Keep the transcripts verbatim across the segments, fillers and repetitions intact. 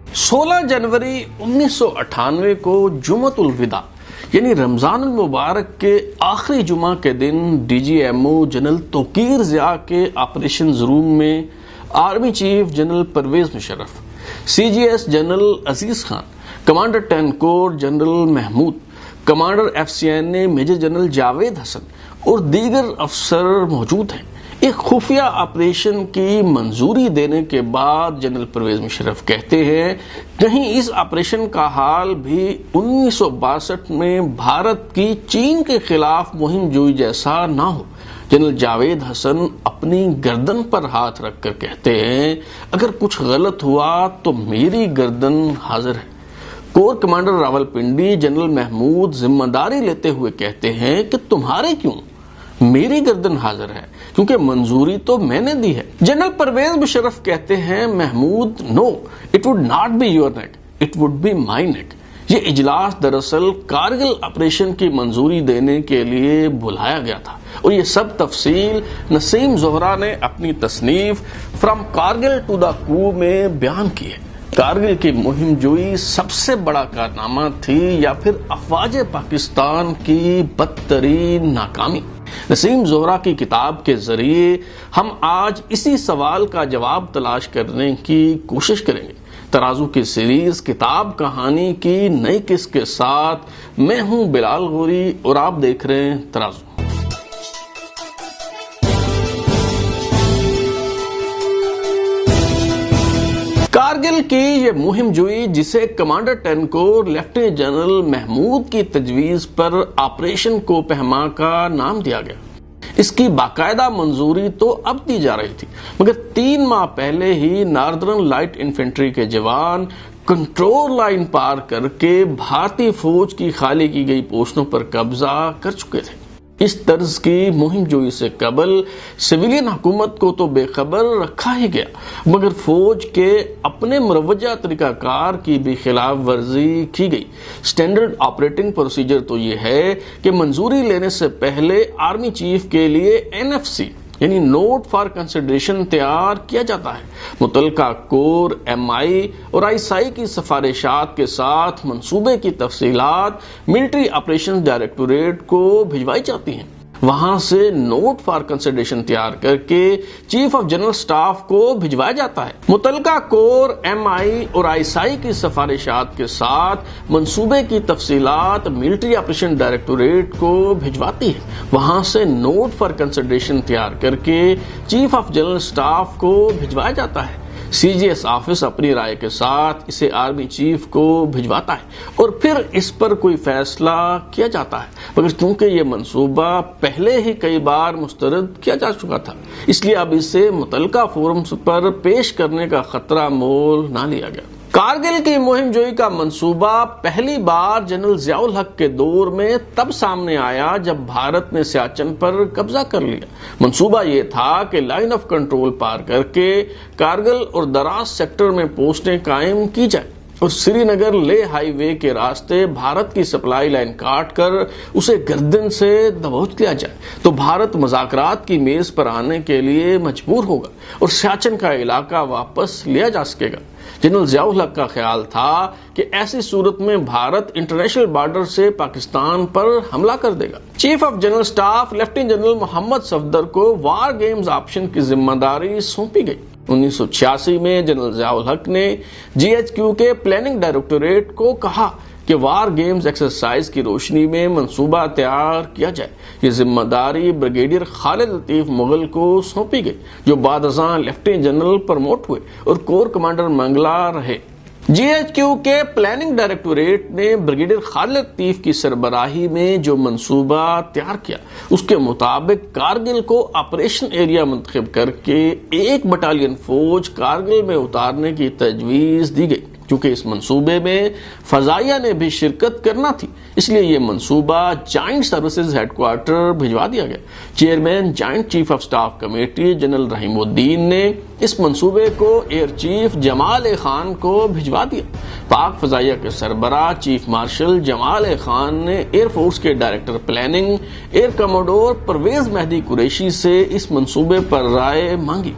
سولہ جنوری انیس سو اٹھانوے کو جمعۃ الوداع یعنی رمضان المبارک کے آخری جمعہ کے دن D G M O general Tauqir Zia کے آپریشنز روم میں army chief general Pervez Musharraf, C G S general Aziz Khan, commander ten corps general Mahmood, commander F C N A major general Javed Hassan اور دیگر افسر موجود ہیں۔ ایک خفیہ آپریشن کی منظوری دینے کے بعد جنرل پرویز مشرف کہتے ہیں کہیں اس آپریشن کا حال بھی انیس سو باسٹھ میں بھارت کی چین کے خلاف مہم جوئی جیسا نہ ہو۔ جنرل جاوید حسن اپنی گردن پر ہاتھ رکھ کر کہتے ہیں اگر کچھ غلط ہوا تو میری گردن حاضر ہے۔ Corps commander Rawalpindi general Mahmood ذمہ داری لیتے ہوئے کہتے ہیں کہ تمہارے کیوں، میری گردن حاضر ہے کیونکہ منظوری تو میں نے دی ہے۔ جنرل پرویز مشرف کہتے ہیں Mahmood no it would not be your neck it would be my neck. یہ اجلاس دراصل کارگل آپریشن کی منظوری دینے کے لیے بلایا گیا تھا اور یہ سب تفصیل نسیم زہرا نے اپنی تصنیف فرام کارگل ٹو دا کو میں بیان کی ہے۔ کارگل کی مہم جوئی سب سے بڑا کارنامہ تھی یا پھر افواج پاکستان کی بدترین ناکامی؟ نسیم زہرا کی کتاب کے ذریعے ہم آج اسی سوال کا جواب تلاش کرنے کی کوشش کریں گے۔ ترازو کی سیریز کتاب کہانی کی نئی قسط کے ساتھ میں ہوں بلال غوری اور آپ دیکھ رہے ہیں ترازو۔ کارگل کی یہ مہم جوئی جسے commander ten corps lieutenant general Mahmood کی تجویز پر آپریشن کو پہما کا نام دیا گیا، اس کی باقاعدہ منظوری تو اب دی جا رہی تھی مگر تین ماہ پہلے ہی ناردرن لائٹ انفینٹری کے جوان کنٹرول لائن پار کر کے بھارتی فوج کی خالی کی گئی پوسٹوں پر قبضہ کر چکے تھے۔ اس طرز کی مہم جوئی سے قبل سویلین حکومت کو تو بے خبر رکھا ہی گیا مگر فوج کے اپنے مروجہ طریقہ کار کی بھی خلاف ورزی کی گئی۔ سٹینڈرڈ آپریٹنگ پروسیجر تو یہ ہے کہ منظوری لینے سے پہلے آرمی چیف کے لیے این ایف سی یعنی نوٹ فار کنسیڈریشن تیار کیا جاتا ہے۔ متعلقہ کور، ایم آئی اور آئی ایس آئی کی سفارشات کے ساتھ منصوبے کی تفصیلات ملٹری آپریشن ڈائریکٹوریٹ کو بھجوائی جاتی ہیں۔ وہاں سے نوٹ فار کنسیڈریشن تیار کر کے چیف آف جنرل سٹاف کو بھجوایا جاتا ہے۔ متعلقہ کور، ایم آئی اور آئی ایس آئی کی سفارشات کے ساتھ منصوبے کی تفصیلات ملٹری آپریشن ڈائریکٹوریٹ کو بھجواتی ہے۔ وہاں سے نوٹ فار کنسیڈریشن تیار کر کے چیف آف جنرل سٹاف کو بھجوایا جاتا ہے۔ سی جی ایس آفس اپنی رائے کے ساتھ اسے آرمی چیف کو بھجواتا ہے اور پھر اس پر کوئی فیصلہ کیا جاتا ہے مگر چونکہ یہ منصوبہ پہلے ہی کئی بار مسترد کیا جا چکا تھا اس لیے اب اسے متعلقہ فورمز پر پیش کرنے کا خطرہ مول نہ لیا گیا۔ کارگل کی مہم جوئی کا منصوبہ پہلی بار جنرل ضیاء الحق کے دور میں تب سامنے آیا جب بھارت نے سیاچن پر قبضہ کر لیا۔ منصوبہ یہ تھا کہ لائن آف کنٹرول پار کر کے کارگل اور دراز سیکٹر میں پوسٹیں قائم کی جائیں اور سری نگر لے ہائی وے کے راستے بھارت کی سپلائی لائن کاٹ کر اسے گردن سے دبوچ لیا جائے تو بھارت مذاکرات کی میز پر آنے کے لیے مجبور ہوگا اور سیاچن کا علاقہ واپس لیا جا سکے گا۔ جنرل ضیاء الحق کا خیال تھا کہ ایسی صورت میں بھارت انٹرنیشنل بارڈر سے پاکستان پر حملہ کر دے گا۔ Chief of general staff lieutenant general Muhammad Safdar کو وار گیمز آپشن کی ذمہ داری سونپی گئی۔ انیس سو چھیاسی میں جنرل ضیاء الحق نے جی ایچ کیو کے پلاننگ ڈائریکٹوریٹ کو کہا کہ وار گیمز ایکسرسائز کی روشنی میں منصوبہ تیار کیا جائے۔ یہ ذمہ داری بریگیڈیئر خالد لطیف مغل کو سونپی گئی جو بعد ازاں لیفٹیننٹ جنرل پروموٹ ہوئے اور کور کمانڈر منگلا رہے۔ جی ایچ کیو کے پلاننگ ڈائریکٹوریٹ نے بریگیڈیئر خالد لطیف کی سربراہی میں جو منصوبہ تیار کیا اس کے مطابق کارگل کو آپریشن ایریا منتخب کر کے ایک بٹالین فوج کارگل میں اتارنے کی تجویز دی گئی۔ کیونکہ اس منصوبے میں فضائیہ نے بھی شرکت کرنا تھی اس لیے یہ منصوبہ جوائنٹ سروسز ہیڈ کوارٹر بھجوا دیا گیا۔ Chairman joint chief of staff committee general Rahimuddin نے اس منصوبے کو ایئر چیف جمال خان کو بھجوا دیا۔ پاک فضائیہ کے سربراہ چیف مارشل جمال خان نے ایئر فورس کے director planning air commodore Pervez Mehdi Qureshi سے اس منصوبے پر رائے مانگی۔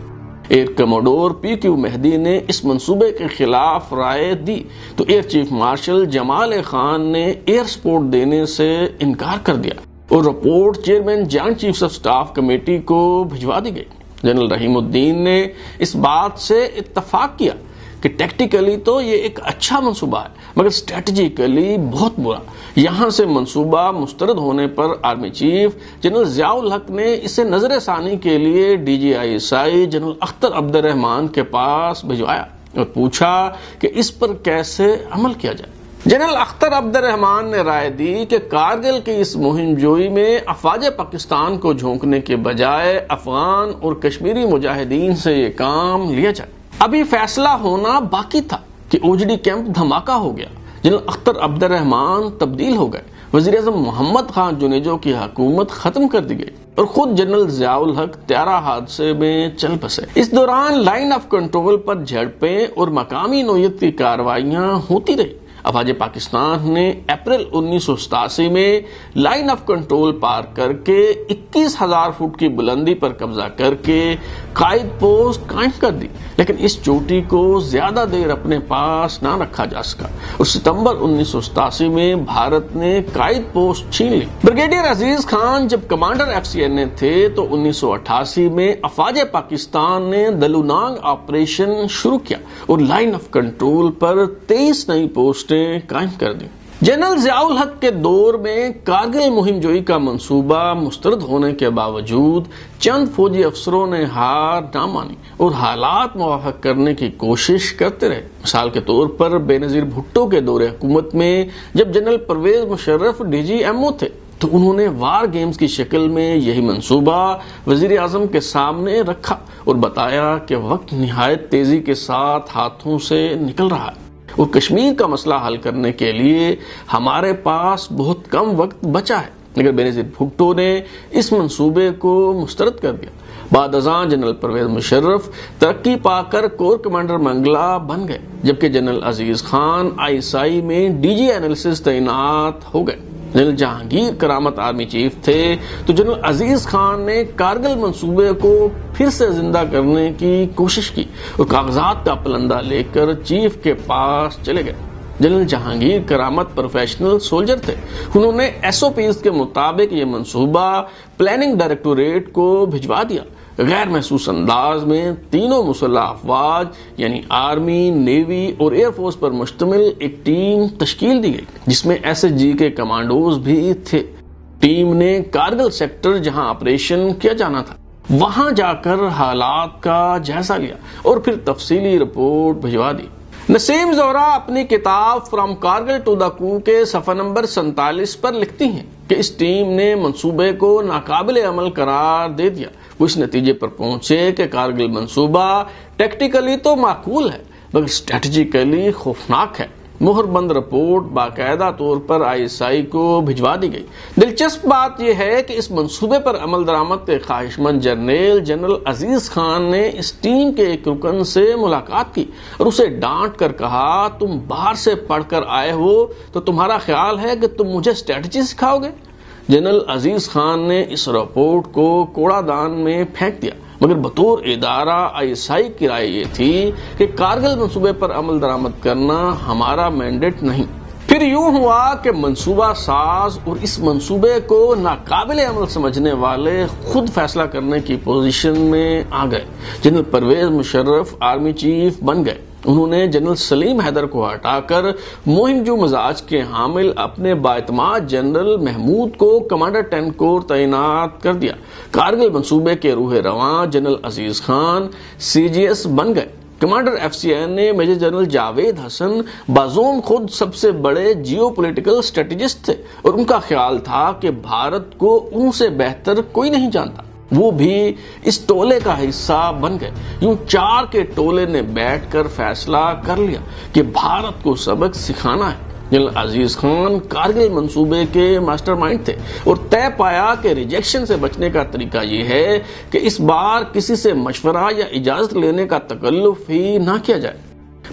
ایئر کموڈور پی کیو مہدی نے اس منصوبے کے خلاف رائے دی تو air chief marshal Jamal Khan نے ایئر سپورٹ دینے سے انکار کر دیا اور report chairman joint chiefs of staff committee کو بھجوا دی گئی۔ جنرل رحیم الدین نے اس بات سے اتفاق کیا کہ ٹیکٹیکلی تو یہ ایک اچھا منصوبہ ہے مگر اسٹریٹجیکلی بہت برا۔ یہاں سے منصوبہ مسترد ہونے پر army chief general Zia ul-Haq نے اسے نظر ثانی کے لیے D G I S I general Akhtar Abdur Rahman کے پاس بھجوایا اور پوچھا کہ اس پر کیسے عمل کیا جائے۔ جنرل اختر عبد الرحمان نے رائے دی کہ کارگل کی اس مہم جوئی میں افواج پاکستان کو جھونکنے کے بجائے افغان اور کشمیری مجاہدین سے یہ کام لیا جائے۔ ابھی فیصلہ ہونا باقی تھا کہ اوجڑی کیمپ دھماکہ ہو گیا، جنرل اختر عبد الرحمان تبدیل ہو گئے، وزیر اعظم محمد خان جونیجو کی حکومت ختم کر دی گئی اور خود جنرل ضیاء الحق طیارہ حادثے میں چل بسے۔ اس دوران لائن آف کنٹرول پر جھڑپیں اور مقامی نوعیت کی کارروائیاں ہوتی رہی۔ افواج پاکستان نے اپریل انیس سو ستاسی میں لائن آف کنٹرول پار کر کے اکیس ہزار فٹ کی بلندی پر قبضہ کر کے قائد پوسٹ قائم کر دی، لیکن اس چوٹی کو زیادہ دیر اپنے پاس نہ رکھا جا سکا اور ستمبر انیس سو ستاسی میں بھارت نے قائد پوسٹ چھین لی۔ بریگیڈیئر عزیز خان جب commander F C N A تھے تو انیس سو اٹھاسی میں افواج پاکستان نے دلونانگ آپریشن شروع کیا اور لائن آف کنٹرول پر تیئیس نئی پوسٹ قائم کر دی۔ جنرل ضیاء الحق کے دور میں کارگل مہم جوئی کا منصوبہ مسترد ہونے کے باوجود چند فوجی افسروں نے ہار نہ مانی اور حالات موافق کرنے کی کوشش کرتے رہے۔ مثال کے طور پر بے نظیر بھٹو کے دور حکومت میں جب general Pervez Musharraf D G M O تھے تو انہوں نے وار گیمز کی شکل میں یہی منصوبہ وزیر اعظم کے سامنے رکھا اور بتایا کہ وقت نہایت تیزی کے ساتھ ہاتھوں سے نکل رہا ہے اور کشمیر کا مسئلہ حل کرنے کے لیے ہمارے پاس بہت کم وقت بچا ہے، مگر بینظیر بھٹو نے اس منصوبے کو مسترد کر دیا۔ بعد ازاں جنرل پرویز مشرف ترقی پا کر کور کمانڈر منگلا بن گئے، جبکہ general Aziz Khan I S I میں ڈی جی انالیسس تعینات ہو گئے۔ جنرل جہانگیر کرامت آرمی چیف تھے تو جنرل عزیز خان نے کارگل منصوبے کو پھر سے زندہ کرنے کی کوشش کی اور کاغذات کا پلندہ لے کر چیف کے پاس چلے گئے۔ جنرل جہانگیر کرامت پروفیشنل سولجر تھے، انہوں نے ایس او پیز کے مطابق یہ منصوبہ پلاننگ ڈائریکٹوریٹ کو بھجوا دیا۔ غیر محسوس انداز میں تینوں مسلح افواج یعنی آرمی، نیوی اور ایئر فورس پر مشتمل ایک ٹیم تشکیل دی گئی جس میں ایس ایس جی کے کمانڈوز بھی تھے۔ ٹیم نے کارگل سیکٹر جہاں آپریشن کیا جانا تھا وہاں جا کر حالات کا جائزہ لیا اور پھر تفصیلی رپورٹ بھجوا دی۔ نسیم زہرا اپنی کتاب فرام کارگل ٹو دا کو کے صفحہ نمبر سینتالیس پر لکھتی ہیں کہ اس ٹیم نے منصوبے کو ناقابل عمل قرار دے دیا۔ وہ اس نتیجے پر پہنچے کہ کارگل منصوبہ ٹیکٹیکلی تو معقول ہے مگر اسٹریٹجیکلی خوفناک ہے۔ مہر بند رپورٹ باقاعدہ طور پر آئی ایس آئی کو بھجوا دی گئی۔ دلچسپ بات یہ ہے کہ اس منصوبے پر عمل درآمد کے خواہش مند جرنیل جنرل عزیز خان نے اس ٹیم کے ایک رکن سے ملاقات کی اور اسے ڈانٹ کر کہا، تم باہر سے پڑھ کر آئے ہو تو تمہارا خیال ہے کہ تم مجھے اسٹریٹجی سکھاؤ گے؟ جنرل عزیز خان نے اس رپورٹ کو کوڑا دان میں پھینک دیا مگر بطور ادارہ آئی ایس آئی کی رائے یہ تھی کہ کارگل منصوبے پر عمل درآمد کرنا ہمارا مینڈیٹ نہیں۔ پھر یوں ہوا کہ منصوبہ ساز اور اس منصوبے کو ناقابل عمل سمجھنے والے خود فیصلہ کرنے کی پوزیشن میں آ گئے۔ General Pervez Musharraf army chief بن گئے۔ انہوں نے جنرل سلیم حیدر کو ہٹا کر مہم جو مزاج کے حامل اپنے بااعتماد جنرل محمود کو کمانڈر ٹین کور تعینات کر دیا۔ کارگل منصوبے کے روح رواں general Aziz Khan C G S بن گئے۔ Commander F C N A major general Javed Hassan بازون خود سب سے بڑے جیو پولیٹیکل اسٹریٹجسٹ تھے اور ان کا خیال تھا کہ بھارت کو ان سے بہتر کوئی نہیں جانتا۔ وہ بھی اس ٹولے کا حصہ بن گئے۔ یوں چار کے ٹولے نے بیٹھ کر فیصلہ کر لیا کہ بھارت کو سبق سکھانا ہے۔ جنرل عزیز خان کارگل منصوبے کے ماسٹر مائنڈ تھے اور طے پایا کہ ریجیکشن سے بچنے کا طریقہ یہ ہے کہ اس بار کسی سے مشورہ یا اجازت لینے کا تکلف ہی نہ کیا جائے۔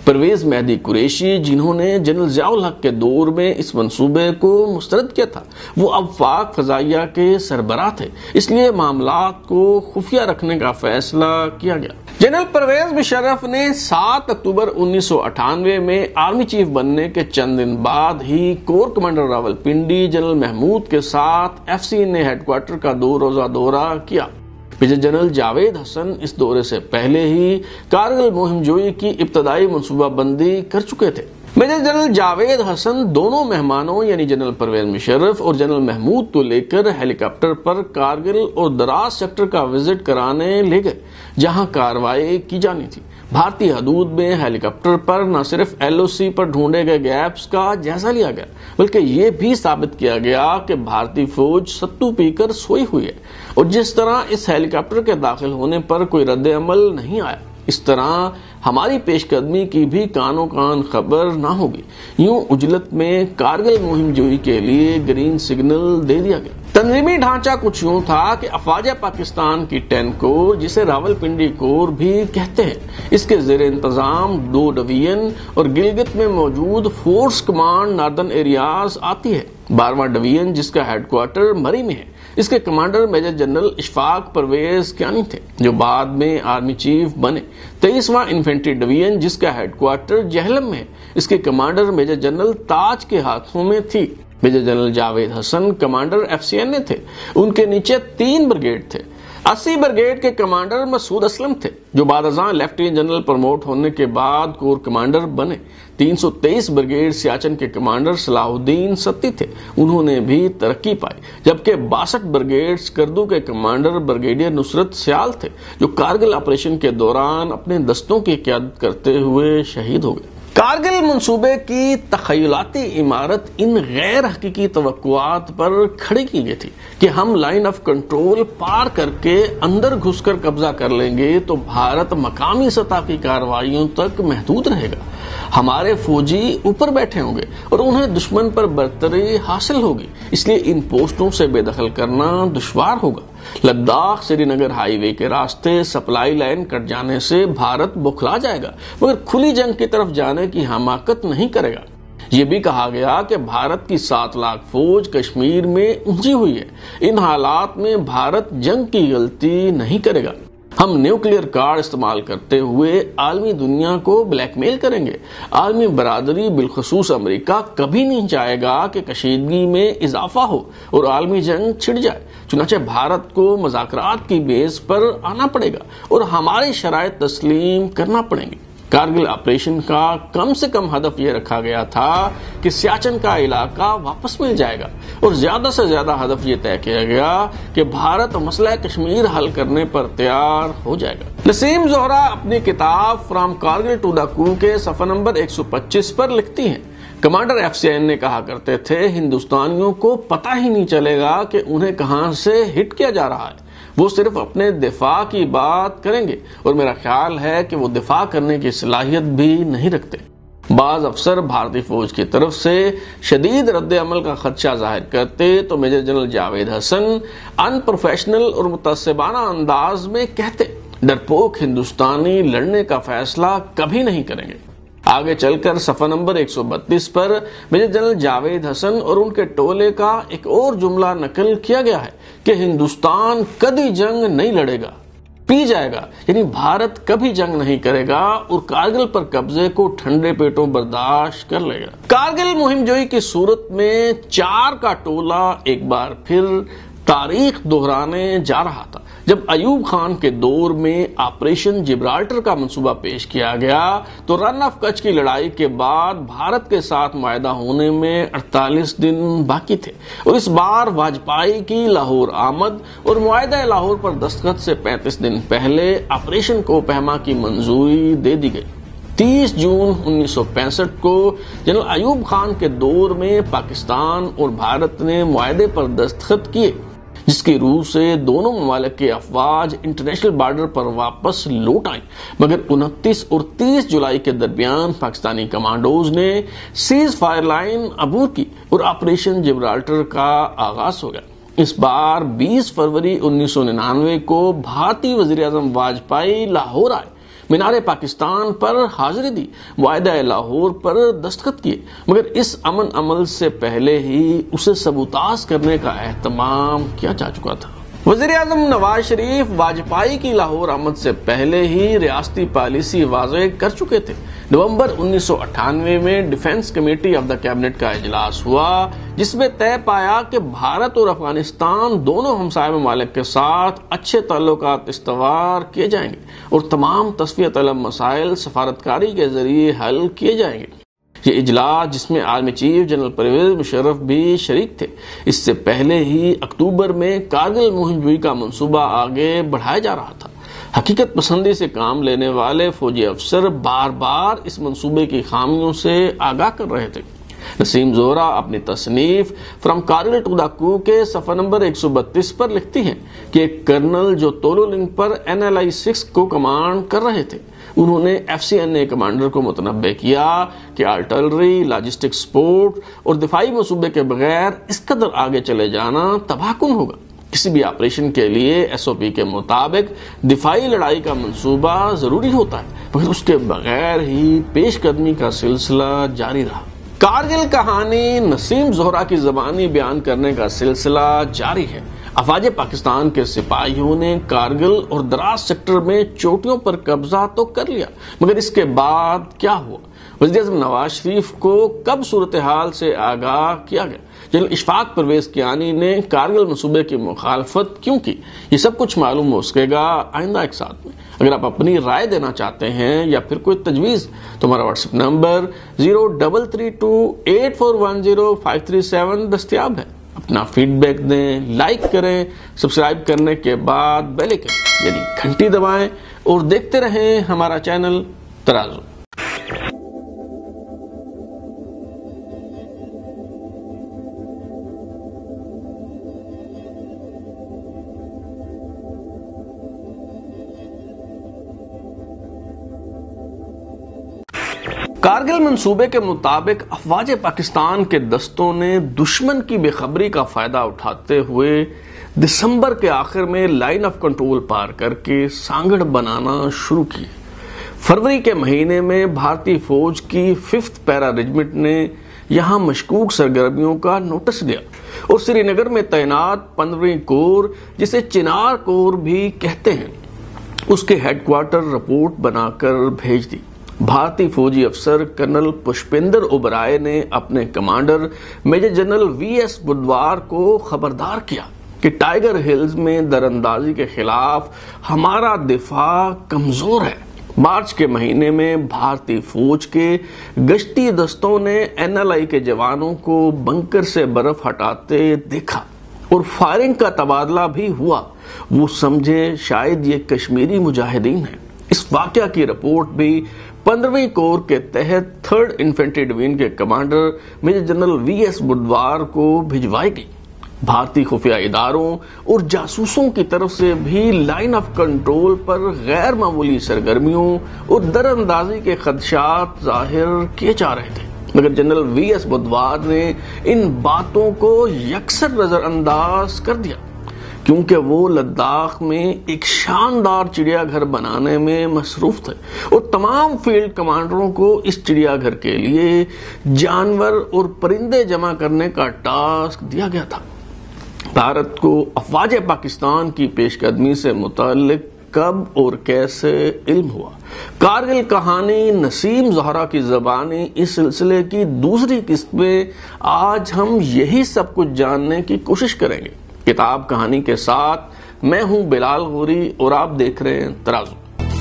پرویز مہدی قریشی، جنہوں نے جنرل ضیاء الحق کے دور میں اس منصوبے کو مسترد کیا تھا، وہ اب پاک فضائیہ کے سربراہ تھے، اس لیے معاملات کو خفیہ رکھنے کا فیصلہ کیا گیا۔ جنرل پرویز مشرف نے سات اکتوبر انیس سو اٹھانوے میں آرمی چیف بننے کے چند دن بعد ہی corps commander Rawalpindi general Mahmood کے ساتھ F C N A headquarter کا دو روزہ دورہ کیا۔ میجر جنرل جاوید حسن اس دورے سے پہلے ہی کارگل مہم جوئی کی ابتدائی منصوبہ بندی کر چکے تھے۔ میجر جنرل جاوید حسن دونوں مہمانوں یعنی جنرل پرویز مشرف اور جنرل محمود کو لے کر ہیلی کاپٹر پر کارگل اور دراز سیکٹر کا وزٹ کرانے لے گئے، جہاں کارروائی کی جانی تھی۔ بھارتی حدود میں ہیلی کاپٹر پر نہ صرف ایل او سی پر ڈھونڈے گئے گیپس کا جائزہ لیا گیا، بلکہ یہ بھی ثابت کیا گیا کہ بھارتی فوج ستو پی کر سوئی ہوئی ہے، اور جس طرح اس ہیلی کاپٹر کے داخل ہونے پر کوئی رد عمل نہیں آیا، اس طرح ہماری پیش قدمی کی بھی کانوں کان خبر نہ ہوگی۔ یوں اجلت میں کارگل مہم جوئی کے لیے گرین سگنل دے دیا گیا۔ تنظیمی ڈھانچہ کچھ یوں تھا کہ افواج پاکستان کی ٹین کور، جسے راولپنڈی کور بھی کہتے ہیں، اس کے زیر انتظام دو ڈویژن اور گلگت میں موجود فورس کمانڈ ناردرن ایریاز آتی ہے۔ بارہواں ڈویژن، جس کا ہیڈ کوارٹر مری میں ہے، اس کے commander major general Ashfaq Pervez Kayani تھے، جو بعد میں آرمی چیف بنے۔ تیئیسواں انفینٹری ڈویژن، جس کا ہیڈ کوارٹر جہلم میں ہے، اس کے کمانڈر میجر جنرل تاج کے ہاتھوں میں تھی۔ Major general Javed Hassan commander F C N A تھے، ان کے نیچے تین بریگیڈ تھے۔ اسی بریگیڈ کے کمانڈر مسعود اسلم تھے، جو بعد ازاں لیفٹیننٹ جنرل پروموٹ ہونے کے بعد کور کمانڈر بنے۔ تین سو تیئیس بریگیڈ سیاچن کے کمانڈر صلاح الدین ستی تھے، انہوں نے بھی ترقی پائی، جبکہ باسٹھ بریگیڈ سکردو کے کمانڈر بریگیڈیئر نصرت سیال تھے، جو کارگل آپریشن کے دوران اپنے دستوں کی قیادت کرتے ہوئے شہید ہو گئے۔ کارگل منصوبے کی تخیلاتی عمارت ان غیر حقیقی توقعات پر کھڑی کی گئی تھی کہ ہم لائن آف کنٹرول پار کر کے اندر گھس کر قبضہ کر لیں گے تو بھارت مقامی سطح کی کارروائیوں تک محدود رہے گا، ہمارے فوجی اوپر بیٹھے ہوں گے اور انہیں دشمن پر برتری حاصل ہوگی، اس لیے ان پوسٹوں سے بے دخل کرنا دشوار ہوگا۔ Ladakh Srinagar highway کے راستے سپلائی لائن کٹ جانے سے بھارت بوکھلا جائے گا، مگر کھلی جنگ کی طرف جانے کی حماقت نہیں کرے گا۔ یہ بھی کہا گیا کہ بھارت کی سات لاکھ فوج کشمیر میں الجھی ہوئی ہے، ان حالات میں بھارت جنگ کی غلطی نہیں کرے گا۔ ہم نیوکلیئر کارڈ استعمال کرتے ہوئے عالمی دنیا کو بلیک میل کریں گے۔ عالمی برادری بالخصوص امریکہ کبھی نہیں چاہے گا کہ کشیدگی میں اضافہ ہو اور عالمی جنگ چھڑ جائے، چنانچہ بھارت کو مذاکرات کی بیس پر آنا پڑے گا اور ہماری شرائط تسلیم کرنا پڑیں گی۔ کارگل آپریشن کا کم سے کم ہدف یہ رکھا گیا تھا کہ سیاچن کا علاقہ واپس مل جائے گا، اور زیادہ سے زیادہ ہدف یہ طے کیا گیا کہ بھارت مسئلہ کشمیر حل کرنے پر تیار ہو جائے گا۔ نسیم زہرا اپنی کتاب فرام کارگل ٹو دا کو کے صفحہ نمبر ایک سو پچیس پر لکھتی ہیں، کمانڈر ایف سی این نے کہا کرتے تھے، ہندوستانیوں کو پتہ ہی نہیں چلے گا کہ انہیں کہاں سے ہٹ کیا جا رہا ہے، وہ صرف اپنے دفاع کی بات کریں گے، اور میرا خیال ہے کہ وہ دفاع کرنے کی صلاحیت بھی نہیں رکھتے۔ بعض افسر بھارتی فوج کی طرف سے شدید رد عمل کا خدشہ ظاہر کرتے تو major general Javed Hassan unprofessional اور متعصبانہ انداز میں کہتے، ڈرپوک ہندوستانی لڑنے کا فیصلہ کبھی نہیں کریں گے۔ آگے چل کر صفحہ نمبر ایک سو بتیس پر میجر جنرل جاوید حسن اور ان کے ٹولے کا ایک اور جملہ نقل کیا گیا ہے کہ ہندوستان کبھی جنگ نہیں لڑے گا، پی جائے گا، یعنی بھارت کبھی جنگ نہیں کرے گا اور کارگل پر قبضے کو ٹھنڈے پیٹوں برداشت کر لے گا۔ کارگل مہم جوئی کی صورت میں چار کا ٹولہ ایک بار پھر تاریخ دہرانے جا رہا تھا۔ جب ایوب خان کے دور میں آپریشن جبرالٹر کا منصوبہ پیش کیا گیا تو رن آف کچھ کی لڑائی کے بعد بھارت کے ساتھ معاہدہ ہونے میں اڑتالیس دن باقی تھے، اور اس بار واجپائی کی لاہور آمد اور معاہدہ لاہور پر دستخط سے پینتیس دن پہلے آپریشن کو پہما کی منظوری دے دی گئی۔ تیس جون انیس سو پینسٹھ کو جنرل ایوب خان کے دور میں پاکستان اور بھارت نے معاہدے پر دستخط کیے، جس کی روح سے دونوں ممالک کے افواج انٹرنیشنل بارڈر پر واپس لوٹ آئیں، مگر انتیس اور تیس جولائی کے درمیان پاکستانی کمانڈوز نے سیز فائر لائن عبور کی اور آپریشن جبرالٹر کا آغاز ہو گیا۔ اس بار بیس فروری انیس سو ننانوے کو بھارتی وزیر اعظم واجپائی لاہور آئے، مینار پاکستان پر حاضری دی، معاہدہ لاہور پر دستخط کیے، مگر اس امن عمل سے پہلے ہی اسے سبوتاژ کرنے کا اہتمام کیا جا چکا تھا۔ وزیر اعظم نواز شریف واجپائی کی لاہور آمد سے پہلے ہی ریاستی پالیسی واضح کر چکے تھے۔ نومبر انیس سو اٹھانوے میں defence committee of the cabinet کا اجلاس ہوا، جس میں طے پایا کہ بھارت اور افغانستان دونوں ہمسائے ممالک کے ساتھ اچھے تعلقات استوار کیے جائیں گے اور تمام تصفیہ طلب مسائل سفارتکاری کے ذریعے حل کیے جائیں گے۔ یہ اجلاس، جس میں army chief general Pervez Musharraf بھی شریک تھے، اس سے پہلے ہی اکتوبر میں کارگل مہم جوئی کا منصوبہ آگے بڑھایا جا رہا تھا۔ حقیقت پسندی سے کام لینے والے فوجی افسر بار بار اس منصوبے کی خامیوں سے آگاہ کر رہے تھے۔ نسیم زہرا اپنی تصنیف فرام کارگل ٹو دا کو کے صفحہ نمبر ایک سو بتیس پر لکھتی ہیں کہ ایک کرنل جو تولو لنک پر این ایل آئی سکس کو کمانڈ کر رہے تھے، انہوں نے F C N A commander کو متنبع کیا کہ آرٹلری، لاجسٹک سپورٹ اور دفاعی منصوبے کے بغیر اس قدر آگے چلے جانا تباہ کن ہوگا۔ کسی بھی آپریشن کے لیے ایس او پی کے مطابق دفاعی لڑائی کا منصوبہ ضروری ہوتا ہے، مگر اس کے بغیر ہی پیش قدمی کا سلسلہ جاری رہا۔ کارگل کہانی نسیم زہرا کی زبانی بیان کرنے کا سلسلہ جاری ہے۔ افواج پاکستان کے سپاہیوں نے کارگل اور دراز سیکٹر میں چوٹیوں پر قبضہ تو کر لیا، مگر اس کے بعد کیا ہوا؟ وزیر اعظم نواز شریف کو کب صورتحال سے آگاہ کیا گیا؟ جنرل اشفاق پرویز کیانی نے کارگل منصوبے کی مخالفت کیوں کی؟ یہ سب کچھ معلوم ہو سکے گا آئندہ ایک ساتھ میں۔ اگر آپ اپنی رائے دینا چاہتے ہیں یا پھر کوئی تجویز، تو ہمارا WhatsApp number zero double three two eight four one zero five three seven دستیاب ہے۔ اپنا فیڈ بیک دیں، لائک کریں، سبسکرائب کرنے کے بعد بیل آئکن یعنی گھنٹی دبائیں اور دیکھتے رہیں ہمارا چینل ترازو۔ کارگل منصوبے کے مطابق افواج پاکستان کے دستوں نے دشمن کی بے خبری کا فائدہ اٹھاتے ہوئے دسمبر کے آخر میں لائن آف کنٹرول پار کر کے سانگڑ بنانا شروع کی۔ فروری کے مہینے میں بھارتی فوج کی ففتھ پیرا ریجمنٹ نے یہاں مشکوک سرگرمیوں کا نوٹس دیا اور سری نگر میں تعینات پندرہویں کور، جسے چنار کور بھی کہتے ہیں، اس کے ہیڈ کوارٹر رپورٹ بنا کر بھیج دی۔ بھارتی فوجی افسر کرنل پشپندر اوبرائے نے اپنے commander major general V S Budhwar کو خبردار کیا کہ ٹائیگر ہلز میں دراندازی کے خلاف ہمارا دفاع کمزور ہے۔ مارچ کے مہینے میں بھارتی فوج کے گشتی دستوں نے این ایل آئی کے جوانوں کو بنکر سے برف ہٹاتے دیکھا اور فائرنگ کا تبادلہ بھی ہوا۔ وہ سمجھے شاید یہ کشمیری مجاہدین ہیں۔ اس واقعہ کی رپورٹ بھی پندرہویں کور کے تحت تھرڈ انفینٹری ڈویژن کے commander major general V S Budhwar کو بھجوائی گئی۔ بھارتی خفیہ اداروں اور جاسوسوں کی طرف سے بھی لائن آف کنٹرول پر غیر معمولی سرگرمیوں اور در اندازی کے خدشات ظاہر کیے جا رہے تھے، مگر جنرل وی ایس بدھوار نے ان باتوں کو یکسر نظر انداز کر دیا، کیونکہ وہ لداخ میں ایک شاندار چڑیا گھر بنانے میں مصروف تھے اور تمام فیلڈ کمانڈروں کو اس چڑیا گھر کے لیے جانور اور پرندے جمع کرنے کا ٹاسک دیا گیا تھا۔ بھارت کو افواج پاکستان کی پیش قدمی سے متعلق کب اور کیسے علم ہوا؟ کارگل کہانی نسیم زہرا کی زبانی اس سلسلے کی دوسری قسط میں آج ہم یہی سب کچھ جاننے کی کوشش کریں گے۔ کتاب کہانی کے ساتھ میں ہوں بلال غوری اور آپ دیکھ رہے ہیں ترازو۔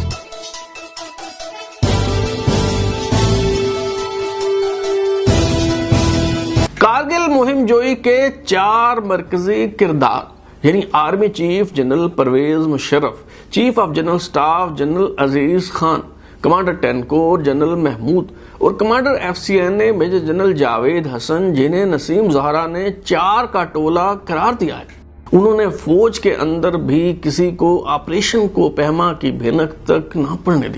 کارگل مہم جوئی کے چار مرکزی کردار یعنی army chief general Pervez Musharraf, chief of general staff general Aziz Khan, commander ten corps general Mahmood اور commander F C N A major general Javed Hassan, جنہیں نسیم زہرا نے چار کا ٹولہ قرار دیا ہے۔ انہوں نے فوج کے اندر بھی کسی کو آپریشن کو پہما کی بھنک تک نہ پڑنے دی۔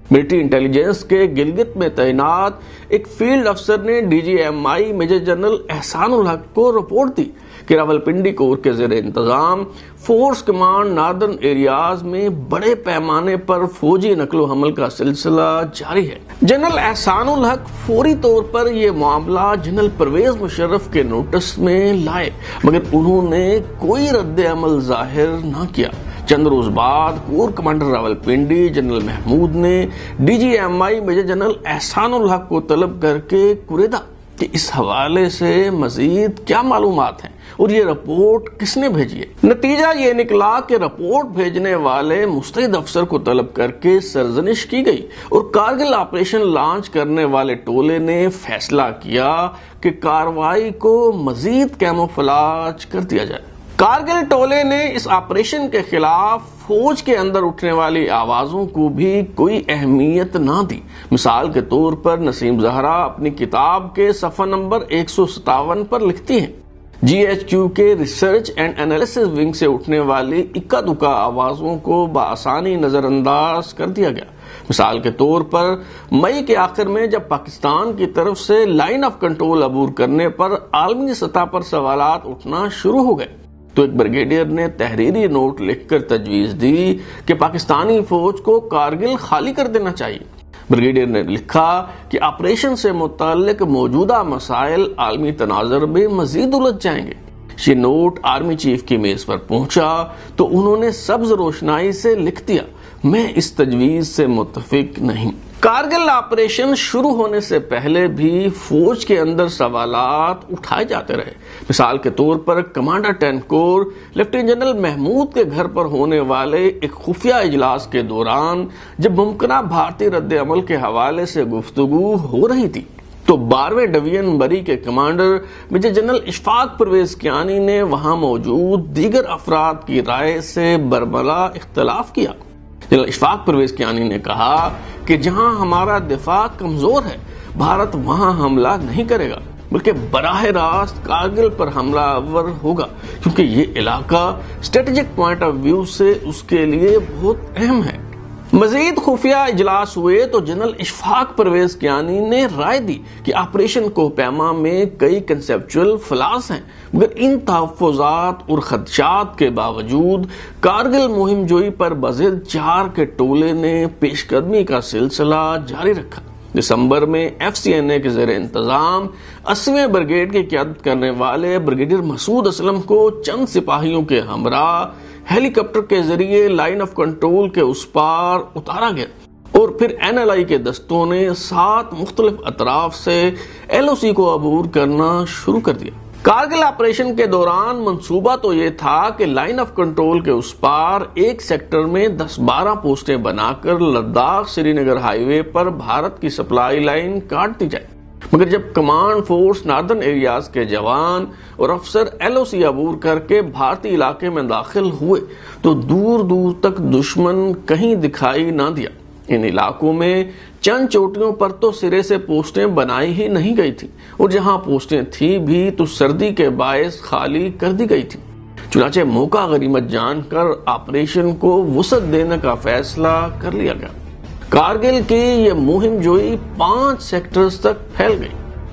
ملٹری انٹیلیجنس کے گلگت میں تعینات ایک فیلڈ افسر نے D G M I major general Ehsan الحق کو رپورٹ دی کہ راولپنڈی کور کے زیر انتظام فورس کمانڈ ناردرن ایریاز میں بڑے پیمانے پر فوجی نقل و حمل کا سلسلہ جاری ہے۔ جنرل احسان الحق فوری طور پر یہ معاملہ جنرل پرویز مشرف کے نوٹس میں لائے، مگر انہوں نے کوئی رد عمل ظاہر نہ کیا۔ چند روز بعد corps commander Rawalpindi general Mahmood نے D G M I major general Ehsan الحق کو طلب کر کے کوریدا کہ اس حوالے سے مزید کیا معلومات ہیں اور یہ رپورٹ کس نے بھیجی ہے۔ نتیجہ یہ نکلا کہ رپورٹ بھیجنے والے مستعد افسر کو طلب کر کے سرزنش کی گئی اور کارگل آپریشن لانچ کرنے والے ٹولے نے فیصلہ کیا کہ کارروائی کو مزید کیموفلاج کر دیا جائے۔ کارگل ٹولے نے اس آپریشن کے خلاف فوج کے اندر اٹھنے والی آوازوں کو بھی کوئی اہمیت نہ دی۔ مثال کے طور پر نسیم زہرا اپنی کتاب کے صفحہ نمبر ایک سو ستاون پر لکھتی ہیں، جی ایچ کیو کے ریسرچ اینڈ انالیسس ونگ سے اٹھنے والی اکا دکا آوازوں کو بآسانی نظر انداز کر دیا گیا۔ مثال کے طور پر مئی کے آخر میں جب پاکستان کی طرف سے لائن آف کنٹرول عبور کرنے پر عالمی سطح پر سوالات اٹھنا شروع ہو گئے تو ایک بریگیڈیئر نے تحریری نوٹ لکھ کر تجویز دی کہ پاکستانی فوج کو کارگل خالی کر دینا چاہیے۔ بریگیڈیئر نے لکھا کہ آپریشن سے متعلق موجودہ مسائل عالمی تناظر میں مزید الجھ جائیں گے۔ یہ نوٹ آرمی چیف کی میز پر پہنچا تو انہوں نے سبز روشنائی سے لکھ دیا، میں اس تجویز سے متفق نہیں۔ کارگل آپریشن شروع ہونے سے پہلے بھی فوج کے اندر سوالات اٹھائے جاتے رہے۔ مثال کے طور پر commander ten corps lieutenant general Mahmood کے گھر پر ہونے والے ایک خفیہ اجلاس کے دوران جب ممکنہ بھارتی رد عمل کے حوالے سے گفتگو ہو رہی تھی تو بارہویں ڈویژن بری کے commander major general Ashfaq Pervez Kayani نے وہاں موجود دیگر افراد کی رائے سے برملا اختلاف کیا۔ جنرل اشفاق پرویز کیانی نے کہا کہ جہاں ہمارا دفاع کمزور ہے بھارت وہاں حملہ نہیں کرے گا بلکہ براہ راست کارگل پر حملہ آور ہوگا کیونکہ یہ علاقہ اسٹریٹجک پوائنٹ آف ویو سے اس کے لیے بہت اہم ہے۔ مزید خفیہ اجلاس ہوئے تو جنرل اشفاق پرویز کیانی نے رائے دی کہ آپریشن کوہ پیما میں کئی کنسیپچول فلاس ہیں، مگر ان تحفظات اور خدشات کے باوجود کارگل مہم جوئی پر بضد چار کے ٹولے نے پیش قدمی کا سلسلہ جاری رکھا۔ دسمبر میں ایف سی این اے کے زیر انتظام اسویں بریگیڈ کی قیادت کرنے والے بریگیڈیئر مسعود اسلم کو چند سپاہیوں کے ہمراہ ہیلی کاپٹر کے ذریعے لائن آف کنٹرول کے اس پار اتارا گیا اور پھر این ایل آئی کے دستوں نے سات مختلف اطراف سے ایل او سی کو عبور کرنا شروع کر دیا۔ کارگل آپریشن کے دوران منصوبہ تو یہ تھا کہ لائن آف کنٹرول کے اس پار ایک سیکٹر میں دس بارہ پوسٹیں بنا کر Ladakh Srinagar highway پر بھارت کی سپلائی لائن کاٹ دی جائے، مگر جب کمانڈ فورس ناردرن ایریاز کے جوان اور افسر ایل او سی عبور کر کے بھارتی علاقے میں داخل ہوئے تو دور دور تک دشمن کہیں دکھائی نہ دیا۔ ان علاقوں میں چند چوٹیوں پر تو سرے سے پوسٹیں بنائی ہی نہیں گئی تھی اور جہاں پوسٹیں تھی بھی تو سردی کے باعث خالی کر دی گئی تھی۔ چنانچہ موقع غنیمت جان کر آپریشن کو وسعت دینے کا فیصلہ کر لیا گیا۔ کارگل کی یہ مہم جوئی پانچ سیکٹرز تک پھیل گئی۔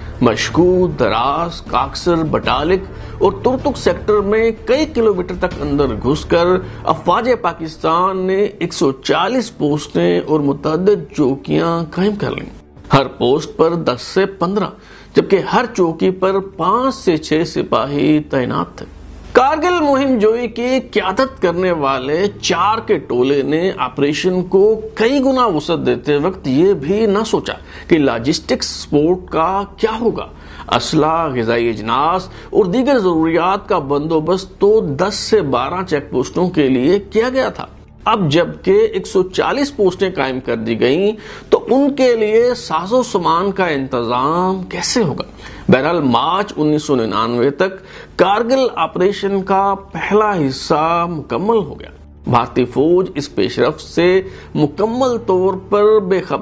مشکو، دراس، کاکسر، بٹالک اور ترتک سیکٹر میں کئی کلومیٹر تک اندر گھس کر افواج پاکستان نے ایک سو چالیس پوسٹیں اور متعدد چوکیاں قائم کر لیں، ہر پوسٹ پر دس سے پندرہ جبکہ ہر چوکی پر پانچ سے چھ سپاہی تعینات تھے۔ کارگل مہم جوئی کی قیادت کرنے والے چار کے ٹولے نے آپریشن کو کئی گنا وسعت دیتے وقت یہ بھی نہ سوچا کہ لاجسٹکس سپورٹ کا کیا ہوگا۔ اسلحہ، غذائی اجناس اور دیگر ضروریات کا بندوبست تو دس سے بارہ چیک پوسٹوں کے لیے کیا گیا تھا۔ اب جبکہ ایک سو چالیس پوسٹیں قائم کر دی گئیں تو ان کے لیے ساز و سامان کا انتظام کیسے ہوگا؟ بہرحال مارچ انیس سو ننانوے تک کارگل آپریشن کا پہلا حصہ مکمل ہو گیا۔ بھارتی فوج اس پیش رفت سے مکمل طور پر بے خبر تھی۔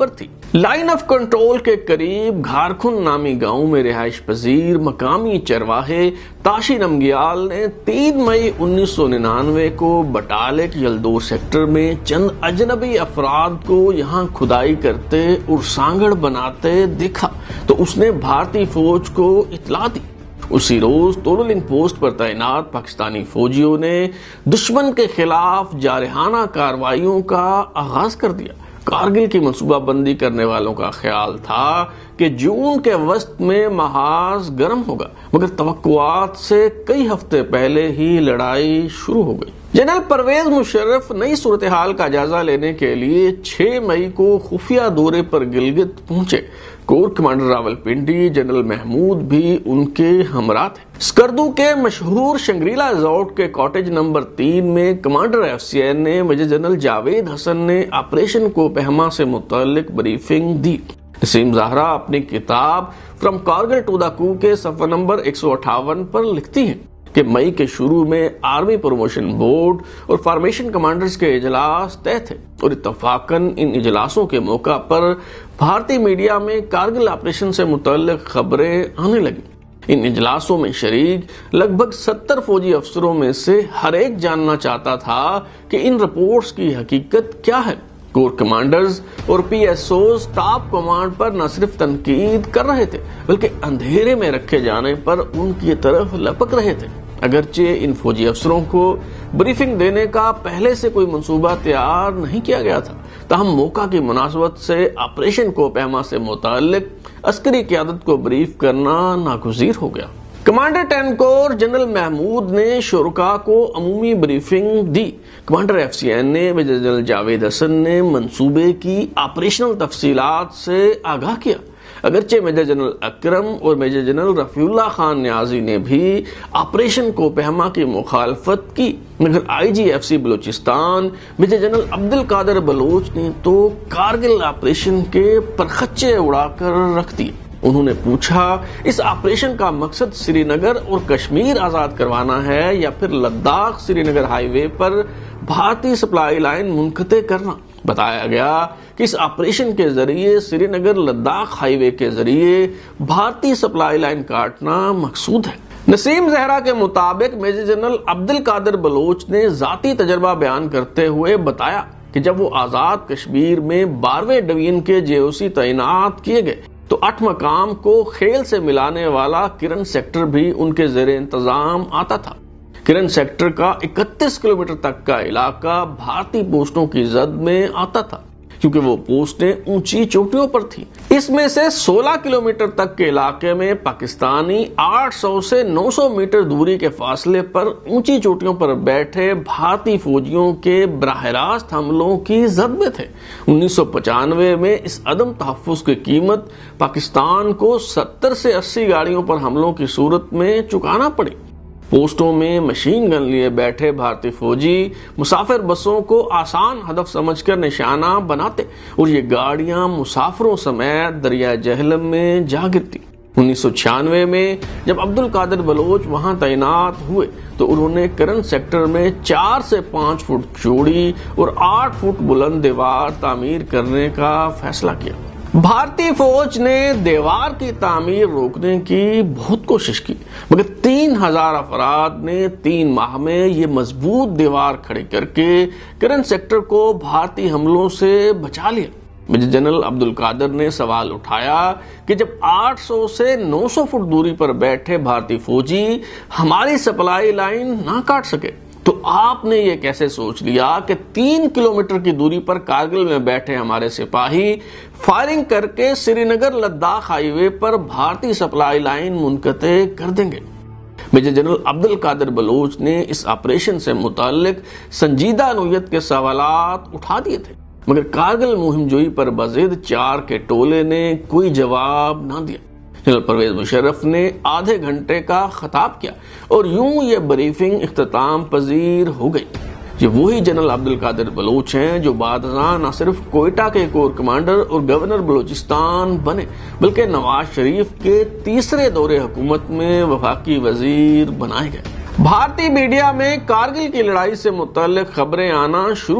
لائن آف کنٹرول کے قریب گھارکھن نامی گاؤں میں رہائش پذیر مقامی چرواہے تاشی نمگیال نے تین مئی انیس سو ننانوے کو بٹالے کے یلدور سیکٹر میں چند اجنبی افراد کو یہاں کھدائی کرتے اور سانگڑ بناتے دیکھا تو اس نے بھارتی فوج کو اطلاع دی۔ اسی روز تولولنگ پوسٹ پر تعینات پاکستانی فوجیوں نے دشمن کے خلاف جارحانہ کارروائیوں کا آغاز کر دیا۔ کارگل کی منصوبہ بندی کرنے والوں کا خیال تھا کہ جون کے وسط میں محاذ گرم ہوگا، مگر توقعات سے کئی ہفتے پہلے ہی لڑائی شروع ہو گئی۔ جنرل پرویز مشرف نئی صورتحال کا جائزہ لینے کے لیے چھ مئی کو خفیہ دورے پر گلگت پہنچے۔ Corps commander Rawalpindi general Mahmood بھی ان کے ہمراہ تھے۔ اسکردو کے مشہور شنگریلا ریزورٹ کے کاٹیج نمبر تین میں کمانڈر ایف سی این نے میجر جنرل جاوید حسن نے آپریشن کو پہما سے متعلق بریفنگ دی۔ نسیم زہرا اپنی کتاب فرام کارگل ٹو دا کو کے صفحہ نمبر ایک سو اٹھاون پر لکھتی ہیں کہ مئی کے شروع میں آرمی پروموشن بورڈ اور فارمیشن کمانڈرز کے اجلاس طے تھے اور اتفاقاً ان اجلاسوں کے موقع پر بھارتی میڈیا میں کارگل آپریشن سے متعلق خبریں آنے لگیں۔ ان اجلاسوں میں شریک لگ بھگ ستر فوجی افسروں میں سے ہر ایک جاننا چاہتا تھا کہ ان رپورٹس کی حقیقت کیا ہے۔ کور کمانڈرز اور P S Os top command پر نہ صرف تنقید کر رہے تھے بلکہ اندھیرے میں رکھے جانے پر ان کی طرف لپک رہے تھے۔ اگرچہ ان فوجی افسروں کو بریفنگ دینے کا پہلے سے کوئی منصوبہ تیار نہیں کیا گیا تھا، تاہم موقع کی مناسبت سے آپریشن کو پہما سے متعلق عسکری قیادت کو بریف کرنا ناگزیر ہو گیا۔ Commander ten corps general Mahmood نے شرکاء کو عمومی بریفنگ دی۔ کمانڈر ایف سی این نے میجر جنرل جاوید حسن نے منصوبے کی آپریشنل تفصیلات سے آگاہ کیا۔ اگرچہ میجر جنرل اکرم اور major general Rafiullah Khan Niazi نے بھی آپریشن کو پہما کی مخالفت کی، مگر I G F C Balochistan major general Abdul Qadir Baloch نے تو کارگل آپریشن کے پرخچے اڑا کر رکھ دیے۔ انہوں نے پوچھا، اس آپریشن کا مقصد سری نگر اور کشمیر آزاد کروانا ہے یا پھر Ladakh Srinagar highway پر بھارتی سپلائی لائن منقطع کرنا؟ بتایا گیا کہ اس آپریشن کے ذریعے Srinagar Ladakh highway کے ذریعے بھارتی سپلائی لائن کاٹنا مقصود ہے۔ نسیم زہرا کے مطابق میجر جنرل عبد القادر بلوچ نے ذاتی تجربہ بیان کرتے ہوئے بتایا کہ جب وہ آزاد کشمیر میں بارہویں ڈویژن کے جے او سی تعینات کیے گئے تو اٹھ مقام کو خیل سے ملانے والا کرن سیکٹر بھی ان کے زیر انتظام آتا تھا۔ کرن سیکٹر کا اکتیس کلومیٹر تک کا علاقہ بھارتی پوسٹوں کی زد میں آتا تھا کیونکہ وہ پوسٹیں اونچی چوٹیوں پر تھیں۔ اس میں سے سولہ کلومیٹر تک کے علاقے میں پاکستانی آٹھ سو سے نو سو میٹر دوری کے فاصلے پر اونچی چوٹیوں پر بیٹھے بھارتی فوجیوں کے براہ راست حملوں کی زد میں تھے۔ انیس سو پچانوے میں اس عدم تحفظ کی قیمت پاکستان کو ستر سے اسی گاڑیوں پر حملوں کی صورت میں چکانا پڑی۔ پوسٹوں میں مشین گن لیے بیٹھے بھارتی فوجی مسافر بسوں کو آسان ہدف سمجھ کر نشانہ بناتے اور یہ گاڑیاں مسافروں سمیت دریا جہلم میں جا گرتی۔ انیس سو چھیانوے میں جب عبد القادر بلوچ وہاں تعینات ہوئے تو انہوں نے کرن سیکٹر میں چار سے پانچ فٹ چوڑی اور آٹھ فٹ بلند دیوار تعمیر کرنے کا فیصلہ کیا۔ بھارتی فوج نے دیوار کی تعمیر روکنے کی بہت کوشش کی مگر تین ہزار افراد نے تین ماہ میں یہ مضبوط دیوار کھڑی کر کے کرن سیکٹر کو بھارتی حملوں سے بچا لیا۔ میجر جنرل عبد القادر نے سوال اٹھایا کہ جب آٹھ سو سے نو سو فٹ دوری پر بیٹھے بھارتی فوجی ہماری سپلائی لائن نہ کاٹ سکے تو آپ نے یہ کیسے سوچ لیا کہ تین کلومیٹر کی دوری پر کارگل میں بیٹھے ہمارے سپاہی فائرنگ کر کے Srinagar Ladakh highway پر بھارتی سپلائی لائن منقطع کر دیں گے؟ میجر جنرل عبد القادر بلوچ نے اس آپریشن سے متعلق سنجیدہ نوعیت کے سوالات اٹھا دیے تھے مگر کارگل مہم جوئی پر بضد چار کے ٹولے نے کوئی جواب نہ دیا۔ جنرل پرویز مشرف نے آدھے گھنٹے کا خطاب کیا اور یوں یہ بریفنگ اختتام پذیر ہو گئی۔ یہ وہی جنرل عبد القادر بلوچ ہیں جو بعد ازاں نہ صرف کوئٹہ کے کور کمانڈر اور گورنر بلوچستان بنے بلکہ نواز شریف کے تیسرے دور حکومت میں وفاقی وزیر بنائے گئے۔ بھارتی میڈیا میں کارگل کی لڑائی سے متعلق خبریں آنا شروع ہو گئی۔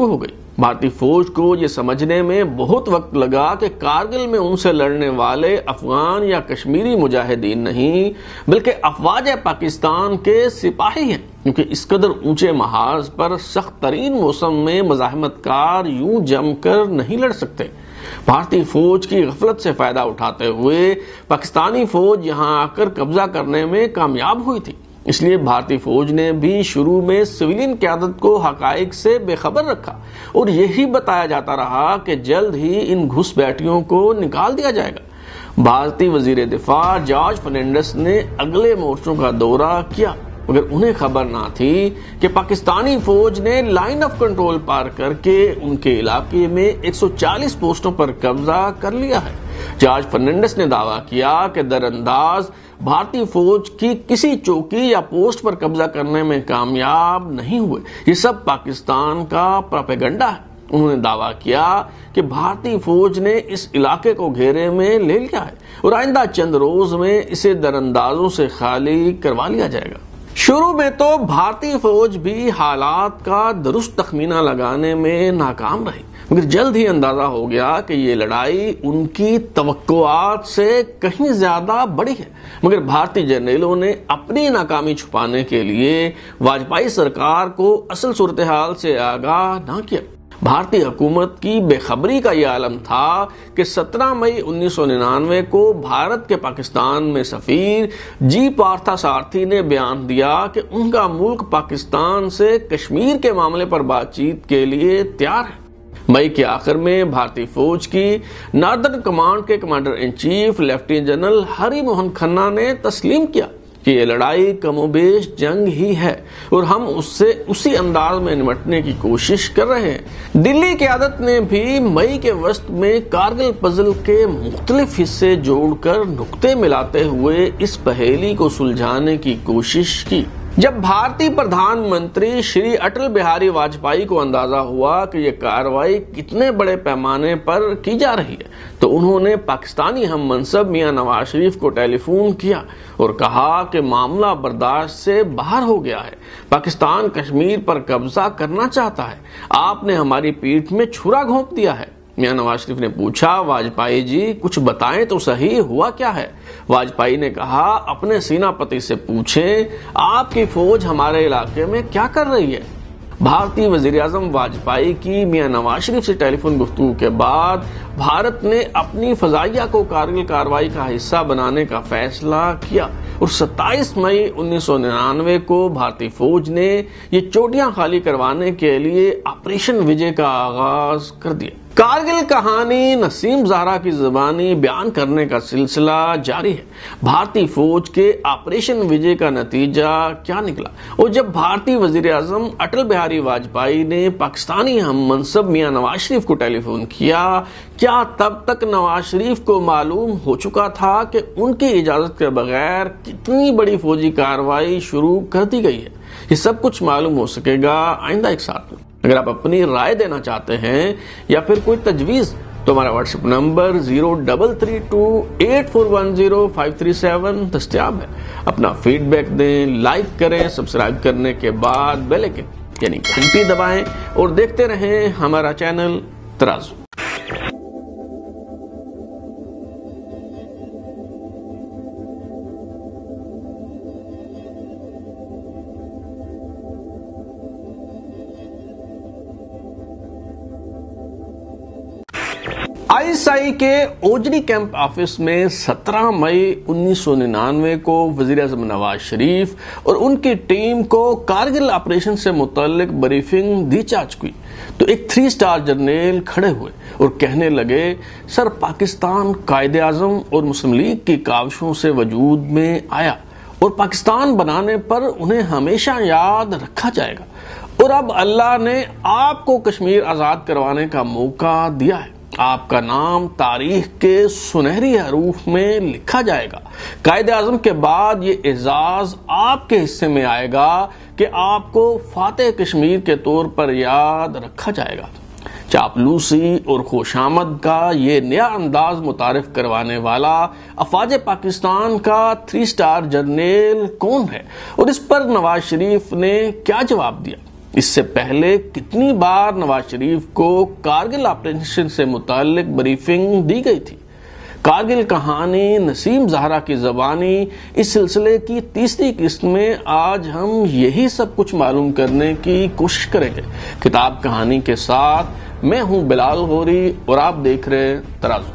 بھارتی فوج کو یہ سمجھنے میں بہت وقت لگا کہ کارگل میں ان سے لڑنے والے افغان یا کشمیری مجاہدین نہیں بلکہ افواج پاکستان کے سپاہی ہیں، کیونکہ اس قدر اونچے محاذ پر سخت ترین موسم میں مزاحمت کار یوں جم کر نہیں لڑ سکتے۔ بھارتی فوج کی غفلت سے فائدہ اٹھاتے ہوئے پاکستانی فوج یہاں آ کر قبضہ کرنے میں کامیاب ہوئی تھی، اس لیے بھارتی فوج نے بھی شروع میں سویلین قیادت کو حقائق سے بے خبر رکھا اور یہی بتایا جاتا رہا کہ جلد ہی ان گھس بیٹھیوں کو نکال دیا جائے گا۔ بھارتی وزیر دفاع جارج فرنانڈس نے اگلے مورچوں کا دورہ کیا، مگر انہیں خبر نہ تھی کہ پاکستانی فوج نے لائن آف کنٹرول پار کر کے ان کے علاقے میں ایک سو چالیس پوسٹوں پر قبضہ کر لیا ہے۔ جارج فرنانڈس نے دعویٰ کیا کہ در انداز بھارتی فوج کی کسی چوکی یا پوسٹ پر قبضہ کرنے میں کامیاب نہیں ہوئے، یہ سب پاکستان کا پروپیگنڈا ہے۔ انہوں نے دعویٰ کیا کہ بھارتی فوج نے اس علاقے کو گھیرے میں لے لیا ہے اور آئندہ چند روز میں اسے در اندازوں سے خالی کروا لیا جائے گا۔ شروع میں تو بھارتی فوج بھی حالات کا درست تخمینہ لگانے میں ناکام رہی، مگر جلد ہی اندازہ ہو گیا کہ یہ لڑائی ان کی توقعات سے کہیں زیادہ بڑی ہے، مگر بھارتی جرنیلوں نے اپنی ناکامی چھپانے کے لیے واجپئی سرکار کو اصل صورتحال سے آگاہ نہ کیا۔ بھارتی حکومت کی بے خبری کا یہ عالم تھا کہ سترہ مئی انیس سو ننانوے کو بھارت کے پاکستان میں سفیر جی پارتھا سارتھی نے بیان دیا کہ ان کا ملک پاکستان سے کشمیر کے معاملے پر بات چیت کے لیے تیار ہے۔ مئی کے آخر میں بھارتی فوج کی ناردرن کمانڈ کے commander in chief lieutenant general Hari Mohan Khanna نے تسلیم کیا کہ یہ لڑائی کم و بیش جنگ ہی ہے اور ہم اس سے اسی انداز میں نمٹنے کی کوشش کر رہے ہیں۔ دلی قیادت نے بھی مئی کے وسط میں کارگل پزل کے مختلف حصے جوڑ کر نقطے ملاتے ہوئے اس پہیلی کو سلجھانے کی کوشش کی۔ جب بھارتی پردھان منتری شری اٹل بہاری واجپئی کو اندازہ ہوا کہ یہ کارروائی کتنے بڑے پیمانے پر کی جا رہی ہے تو انہوں نے پاکستانی ہم منصب میاں نواز شریف کو ٹیلی فون کیا اور کہا کہ معاملہ برداشت سے باہر ہو گیا ہے، پاکستان کشمیر پر قبضہ کرنا چاہتا ہے، آپ نے ہماری پیٹھ میں چھرا گھونپ دیا ہے۔ میاں نواز شریف نے پوچھا، واجپئی جی کچھ بتائیں تو صحیح ہوا کیا ہے؟ واجپئی نے کہا، اپنے سینا پتی سے پوچھیں آپ کی فوج ہمارے علاقے میں کیا کر رہی ہے؟ بھارتی وزیر اعظم واجپئی کی میاں نواز شریف سے ٹیلی فون گفتگو کے بعد بھارت نے اپنی فضائیہ کو کارگل کارروائی کا حصہ بنانے کا فیصلہ کیا اور ستائیس مئی انیس سو ننانوے کو بھارتی فوج نے یہ چوٹیاں خالی کروانے کے لیے آپریشن وجے کا آغاز کر دیا۔ کارگل کہانی نسیم زہرا کی زبانی بیان کرنے کا سلسلہ جاری ہے۔ بھارتی فوج کے آپریشن وجے کا نتیجہ کیا نکلا اور جب بھارتی وزیر اعظم اٹل بہاری واجپئی نے پاکستانی ہم منصب میاں نواز شریف کو ٹیلی فون کیا، کیا تب تک نواز شریف کو معلوم ہو چکا تھا کہ ان کی اجازت کے بغیر کتنی بڑی فوجی کارروائی شروع کر دی گئی ہے؟ یہ سب کچھ معلوم ہو سکے گا آئندہ ایک ساتھ میں۔ اگر آپ اپنی رائے دینا چاہتے ہیں یا پھر کوئی تجویز تو ہمارا WhatsApp number zero double three two eight four one zero five three seven دستیاب ہے۔ اپنا فیڈ بیک دیں، لائک کریں، سبسکرائب کرنے کے بعد بیل آئکن یعنی گھنٹی دبائیں اور دیکھتے رہیں ہمارا چینل ترازو۔ آئی ایس آئی کے اوجڑی کیمپ آفس میں سترہ مئی انیس سو ننانوے کو وزیر اعظم نواز شریف اور ان کی ٹیم کو کارگل آپریشن سے متعلق بریفنگ دی جا چکی تو ایک تھری سٹار جرنیل کھڑے ہوئے اور کہنے لگے، سر پاکستان قائد اعظم اور مسلم لیگ کی کاوشوں سے وجود میں آیا اور پاکستان بنانے پر انہیں ہمیشہ یاد رکھا جائے گا اور اب اللہ نے آپ کو کشمیر آزاد کروانے کا موقع دیا ہے، آپ کا نام تاریخ کے سنہری حروف میں لکھا جائے گا، قائد اعظم کے بعد یہ اعزاز آپ کے حصے میں آئے گا کہ آپ کو فاتح کشمیر کے طور پر یاد رکھا جائے گا۔ چاپلوسی اور خوشامد کا یہ نیا انداز متعارف کروانے والا افواج پاکستان کا تھری سٹار جرنیل کون ہے اور اس پر نواز شریف نے کیا جواب دیا؟ اس سے پہلے کتنی بار نواز شریف کو کارگل آپریشن سے متعلق بریفنگ دی گئی تھی؟ کارگل کہانی نسیم زہرا کی زبانی اس سلسلے کی تیسری قسط میں آج ہم یہی سب کچھ معلوم کرنے کی کوشش کریں گے۔ کتاب کہانی کے ساتھ میں ہوں بلال غوری اور آپ دیکھ رہے ترازو۔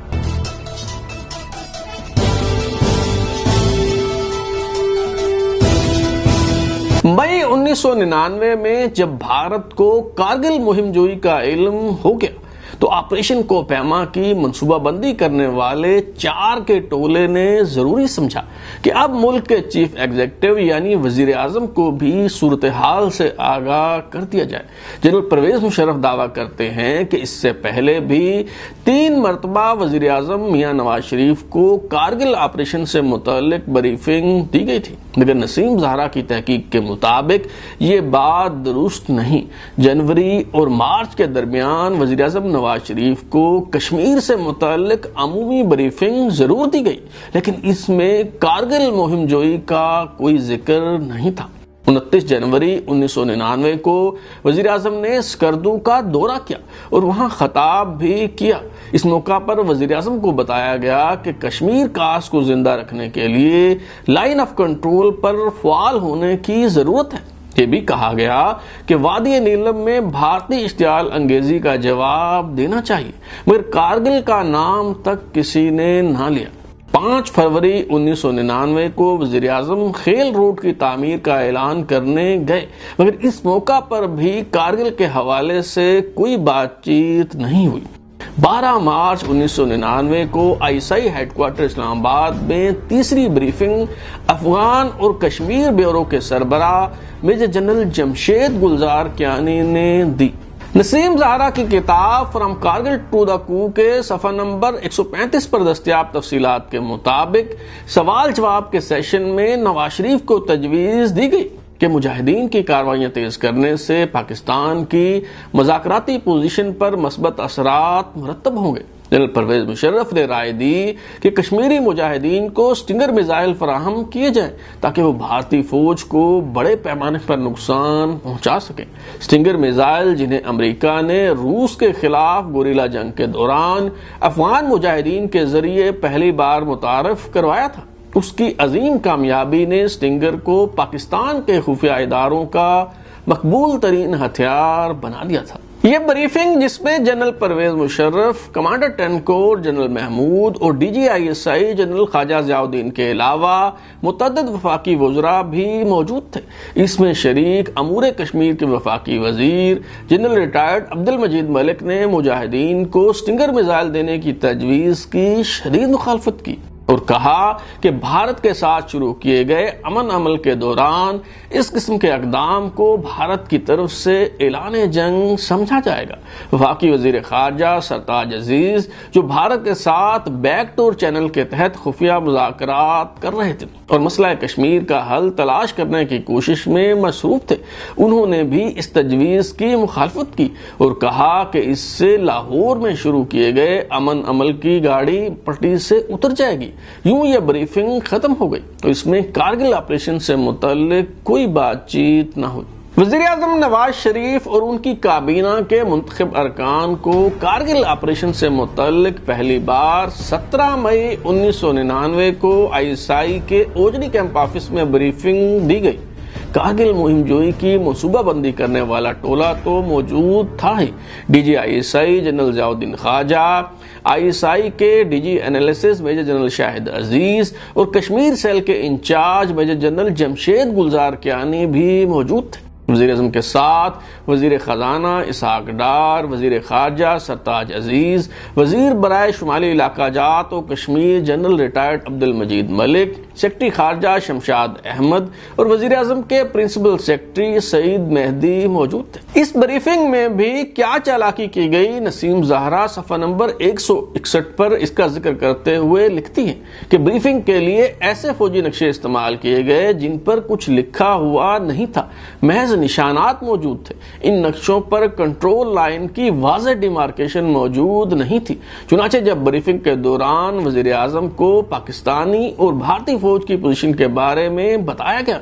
مئی انیس سو ننانوے میں جب بھارت کو کارگل مہم جوئی کا علم ہو گیا تو آپریشن کوپیما کی منصوبہ بندی کرنے والے چار کے ٹولے نے ضروری سمجھا کہ اب ملک کے چیف ایگزیکٹو یعنی وزیر اعظم کو بھی صورتحال سے آگاہ کر دیا جائے۔ جنرل پرویز مشرف دعویٰ کرتے ہیں کہ اس سے پہلے بھی تین مرتبہ وزیر اعظم میاں نواز شریف کو کارگل آپریشن سے متعلق بریفنگ دی گئی تھی، مگر نسیم زہرا کی تحقیق کے مطابق یہ بات درست نہیں۔ جنوری اور مارچ کے درمیان وزیر اعظم نواز شریف کو کشمیر سے متعلق عمومی بریفنگ ضرور دی گئی، لیکن اس میں کارگل مہم جوئی کا کوئی ذکر نہیں تھا۔ انتیس جنوری انیس سو ننانوے کو وزیر اعظم نے سکردو کا دورہ کیا اور وہاں خطاب بھی کیا۔ اس موقع پر وزیر اعظم کو بتایا گیا کہ کشمیر کاس کو زندہ رکھنے کے لیے لائن آف کنٹرول پر فعال ہونے کی ضرورت ہے۔ یہ بھی کہا گیا کہ وادی نیلم میں بھارتی اشتعال انگیزی کا جواب دینا چاہیے، مگر کارگل کا نام تک کسی نے نہ لیا۔ پانچ فروری انیس سو ننانوے کو وزیر اعظم خیل روڈ کی تعمیر کا اعلان کرنے گئے، مگر اس موقع پر بھی کارگل کے حوالے سے کوئی بات چیت نہیں ہوئی۔ بارہ مارچ انیس سو ننانوے کو I S I headquarter Islamabad میں تیسری بریفنگ افغان اور کشمیر بیورو کے سربراہ میجر جنرل جمشید گلزار کیانی نے دی۔ نسیم زہرا کی کتاب فرام کارگل ٹو دا کو کے صفحہ نمبر ایک سو پینتیس پر دستیاب تفصیلات کے مطابق سوال جواب کے سیشن میں نواز شریف کو تجویز دی گئی کہ مجاہدین کی کارروائیاں تیز کرنے سے پاکستان کی مذاکراتی پوزیشن پر مثبت اثرات مرتب ہوں گے۔ جنرل پرویز مشرف نے رائے دی کہ کشمیری مجاہدین کو سٹنگر میزائل فراہم کیے جائیں تاکہ وہ بھارتی فوج کو بڑے پیمانے پر نقصان پہنچا سکیں۔ سٹنگر میزائل جنہیں امریکہ نے روس کے خلاف گوریلا جنگ کے دوران افغان مجاہدین کے ذریعے پہلی بار متعارف کروایا تھا، اس کی عظیم کامیابی نے سٹنگر کو پاکستان کے خفیہ اداروں کا مقبول ترین ہتھیار بنا دیا تھا۔ یہ بریفنگ جس میں general Pervez Musharraf, commander ten corps general Mahmood اور D G I S I general Khawaja Ziauddin کے علاوہ متعدد وفاقی وزراء بھی موجود تھے۔ اس میں شریک امور کشمیر کے وفاقی وزیر جنرل ریٹائرڈ عبد المجید ملک نے مجاہدین کو سٹنگر میزائل دینے کی تجویز کی شدید مخالفت کی اور کہا کہ بھارت کے ساتھ شروع کیے گئے امن عمل کے دوران اس قسم کے اقدام کو بھارت کی طرف سے اعلان جنگ سمجھا جائے گا۔ وفاقی وزیر خارجہ سرتاج عزیز جو بھارت کے ساتھ بیک ڈور چینل کے تحت خفیہ مذاکرات کر رہے تھے اور مسئلہ کشمیر کا حل تلاش کرنے کی کوشش میں مصروف تھے، انہوں نے بھی اس تجویز کی مخالفت کی اور کہا کہ اس سے لاہور میں شروع کیے گئے امن عمل کی گاڑی پٹری سے اتر جائے گی۔ یوں یہ بریفنگ ختم ہو گئی تو اس میں کارگل آپریشن سے متعلق کوئی بات چیت نہ ہوئی۔ وزیر اعظم نواز شریف اور ان کی کابینہ کے منتخب ارکان کو کارگل آپریشن سے متعلق پہلی بار سترہ مئی انیس سو ننانوے کو آئی ایس آئی کے اوجڑی کیمپ آفس میں بریفنگ دی گئی۔ کارگل مہم جوئی کی منصوبہ بندی کرنے والا ٹولہ تو موجود تھا ہی۔ D G I S I general Zia Uddin Khawaja, I S I کے D G analysis major general Shahid Aziz اور کشمیر سیل کے in charge major general Jamshed Gulzar Kayani بھی موجود تھے۔ وزیر اعظم کے ساتھ وزیر خزانہ اسحاق ڈار، وزیر خارجہ سرتاج عزیز، وزیر برائے شمالی علاقہ جات و کشمیر جنرل ریٹائرڈ عبد المجید ملک، سیکرٹری خارجہ شمشاد احمد اور وزیر اعظم کے پرنسپل سیکرٹری سعید مہدی موجود تھے۔ اس بریفنگ میں بھی کیا چالاکی کی گئی، نسیم زہرا صفحہ نمبر ایک سو اکسٹھ پر اس کا ذکر کرتے ہوئے لکھتی ہیں کہ بریفنگ کے لیے ایسے فوجی نقشے استعمال کیے گئے جن پر کچھ لکھا ہوا نہیں تھا، محض نشانات موجود تھے۔ ان نقشوں پر کنٹرول لائن کی واضح ڈیمارکیشن موجود نہیں تھی۔ چنانچہ جب بریفنگ کے دوران وزیر اعظم کو پاکستانی اور بھارتی فوج کی پوزیشن کے بارے میں بتایا گیا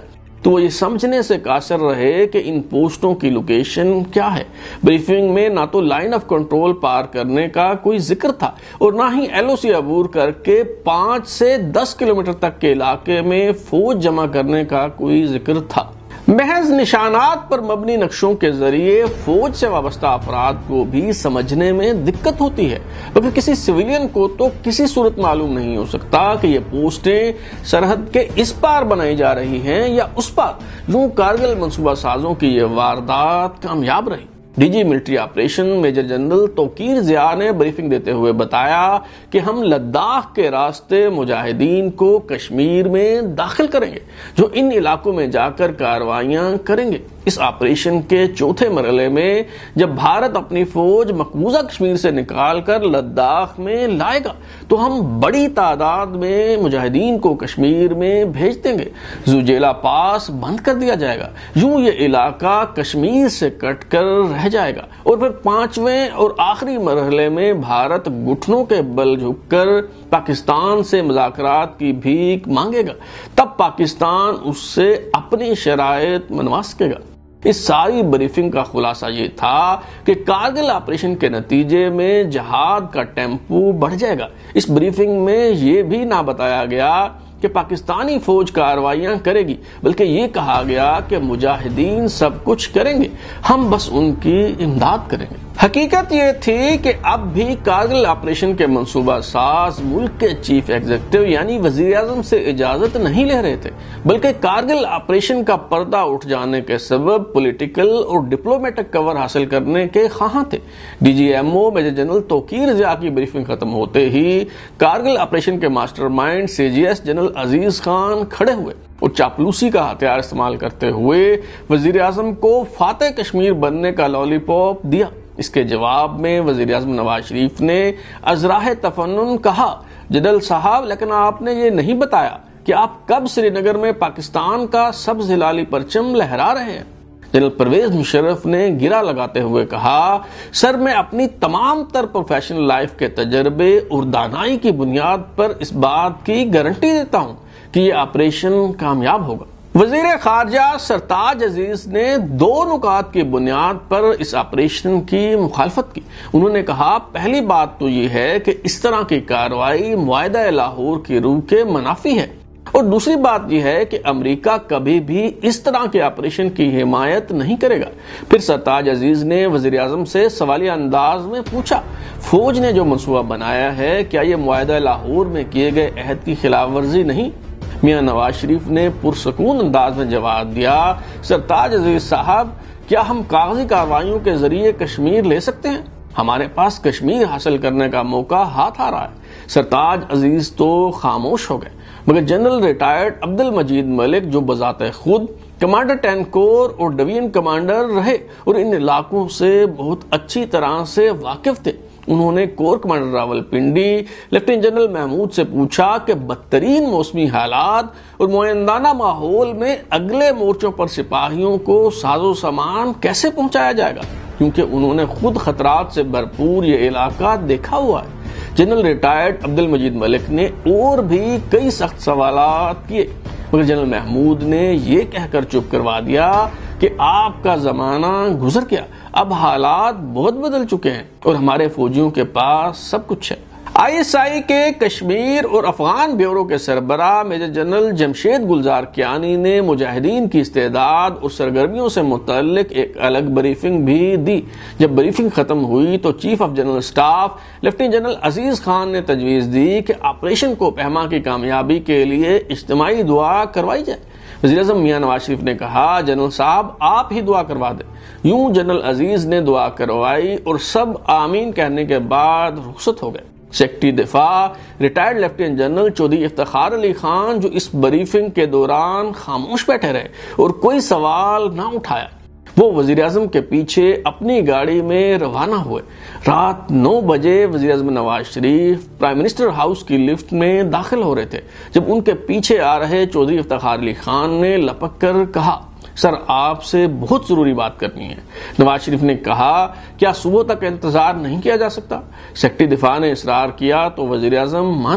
تو وہ یہ سمجھنے سے قاصر رہے کہ ان پوسٹوں کی لوکیشن کیا ہے۔ بریفنگ میں نہ تو لائن آف کنٹرول پار کرنے کا کوئی ذکر تھا اور نہ ہی ایل او سی عبور کر کے پانچ سے دس کلومیٹر تک کے علاقے میں فوج جمع کرنے کا کوئی ذکر تھا۔ محض نشانات پر مبنی نقشوں کے ذریعے فوج سے وابستہ افراد کو بھی سمجھنے میں دقت ہوتی ہے، مگر کسی سویلین کو تو کسی صورت معلوم نہیں ہو سکتا کہ یہ پوسٹیں سرحد کے اس پار بنائی جا رہی ہیں یا اس پار۔ یوں کارگل منصوبہ سازوں کی یہ واردات کامیاب رہی۔ D G military operation major general Tauqir Zia نے بریفنگ دیتے ہوئے بتایا کہ ہم لداخ کے راستے مجاہدین کو کشمیر میں داخل کریں گے، جو ان علاقوں میں جا کر کارروائیاں کریں گے۔ اس آپریشن کے چوتھے مرحلے میں جب بھارت اپنی فوج مقبوضہ کشمیر سے نکال کر لداخ میں لائے گا تو ہم بڑی تعداد میں مجاہدین کو کشمیر میں بھیج دیں گے۔ زوجیلا پاس بند کر دیا جائے گا، یوں یہ علاقہ کشمیر سے کٹ کر رہ جائے گا، اور پھر پانچویں اور آخری مرحلے میں بھارت گھٹنوں کے بل جھک کر پاکستان سے مذاکرات کی بھیک مانگے گا۔ تب پاکستان اس سے اپنی شرائط منوا سکے گا۔ اس ساری بریفنگ کا خلاصہ یہ تھا کہ کارگل آپریشن کے نتیجے میں جہاد کا ٹیمپو بڑھ جائے گا۔ اس بریفنگ میں یہ بھی نہ بتایا گیا کہ پاکستانی فوج کارروائیاں کرے گی، بلکہ یہ کہا گیا کہ مجاہدین سب کچھ کریں گے، ہم بس ان کی امداد کریں گے۔ حقیقت یہ تھی کہ اب بھی کارگل آپریشن کے منصوبہ ساز ملک کے چیف ایگزیکٹو یعنی وزیر اعظم سے اجازت نہیں لے رہے تھے، بلکہ کارگل آپریشن کا پردہ اٹھ جانے کے سبب پولیٹیکل اور ڈپلومیٹک کور حاصل کرنے کے خواہاں تھے۔ D G M O major general Tauqir Zia کی بریفنگ ختم ہوتے ہی کارگل آپریشن کے mastermind C G S general Aziz Khan کھڑے ہوئے اور چاپلوسی کا ہتھیار استعمال کرتے ہوئے وزیر اعظم کو فاتح کشمیر بننے کا لالی پاپ دیا۔ اس کے جواب میں وزیر اعظم نواز شریف نے ازراہ تفنن کہا، جنرل صاحب لیکن آپ نے یہ نہیں بتایا کہ آپ کب سری نگر میں پاکستان کا سبز ہلالی پرچم لہرا رہے ہیں۔ جنرل پرویز مشرف نے گرا لگاتے ہوئے کہا، سر میں اپنی تمام تر پروفیشنل لائف کے تجربے اور دانائی کی بنیاد پر اس بات کی گارنٹی دیتا ہوں کہ یہ آپریشن کامیاب ہوگا۔ وزیر خارجہ سرتاج عزیز نے دو نکات کی بنیاد پر اس آپریشن کی مخالفت کی۔ انہوں نے کہا، پہلی بات تو یہ ہے کہ اس طرح کی کارروائی معاہدہ لاہور کی روح کے منافی ہے، اور دوسری بات یہ ہے کہ امریکہ کبھی بھی اس طرح کے آپریشن کی حمایت نہیں کرے گا۔ پھر سرتاج عزیز نے وزیر اعظم سے سوالیہ انداز میں پوچھا، فوج نے جو منصوبہ بنایا ہے کیا یہ معاہدہ لاہور میں کیے گئے عہد کی خلاف ورزی نہیں؟ میاں نواز شریف نے پرسکون انداز میں جواب دیا، سرتاج عزیز صاحب کیا ہم کاغذی کارروائیوں کے ذریعے کشمیر لے سکتے ہیں؟ ہمارے پاس کشمیر حاصل کرنے کا موقع ہاتھ آ رہا ہے۔ سرتاج عزیز تو خاموش ہو گئے، مگر جنرل ریٹائرڈ عبد المجید ملک جو بذات خود کمانڈر ٹین کور اور ڈویژن کمانڈر رہے اور ان علاقوں سے بہت اچھی طرح سے واقف تھے، انہوں نے corps commander Rawalpindi lieutenant general Mahmood سے پوچھا کہ بدترین موسمی حالات اور معیندانہ ماحول میں اگلے مورچوں پر سپاہیوں کو ساز و سامان کیسے پہنچایا جائے گا، کیونکہ انہوں نے خود خطرات سے بھرپور یہ علاقہ دیکھا ہوا ہے۔ جنرل ریٹائرڈ عبد المجید ملک نے اور بھی کئی سخت سوالات کیے، مگر جنرل محمود نے یہ کہہ کر چپ کروا دیا کہ آپ کا زمانہ گزر گیا، اب حالات بہت بدل چکے ہیں اور ہمارے فوجیوں کے پاس سب کچھ ہے۔ آئی ایس آئی کے کشمیر اور افغان بیورو کے سربراہ میجر جنرل جمشید گلزار کیانی نے مجاہدین کی استعداد اور سرگرمیوں سے متعلق ایک الگ بریفنگ بھی دی۔ جب بریفنگ ختم ہوئی تو chief of general staff lieutenant general Aziz Khan نے تجویز دی کہ آپریشن کو پہما کی کامیابی کے لیے اجتماعی دعا کروائی جائے۔ وزیر اعظم میاں نواز شریف نے کہا، جنرل صاحب آپ ہی دعا کروا دیں۔ یوں جنرل عزیز نے دعا کروائی اور سب آمین کہنے کے بعد رخصت ہو گئے۔ سیکرٹری دفاع retired lieutenant general Chaudhry Iftikhar Ali Khan جو اس بریفنگ کے دوران خاموش بیٹھے رہے اور کوئی سوال نہ اٹھایا، وہ وزیر اعظم کے پیچھے اپنی گاڑی میں روانہ ہوئے۔ رات نو بجے وزیر اعظم Nawaz Sharif prime minister house کی لفٹ میں داخل ہو رہے تھے جب ان کے پیچھے آ رہے چودھری افتخار علی خان نے لپک کر کہا، سر آپ سے بہت ضروری بات کرنی ہے۔ نواز شریف نے کہا، کیا صبح تک انتظار نہیں کیا جا سکتا؟ سیکرٹری دفاع نے اصرار کیا تو وزیر اعظم مان گئے۔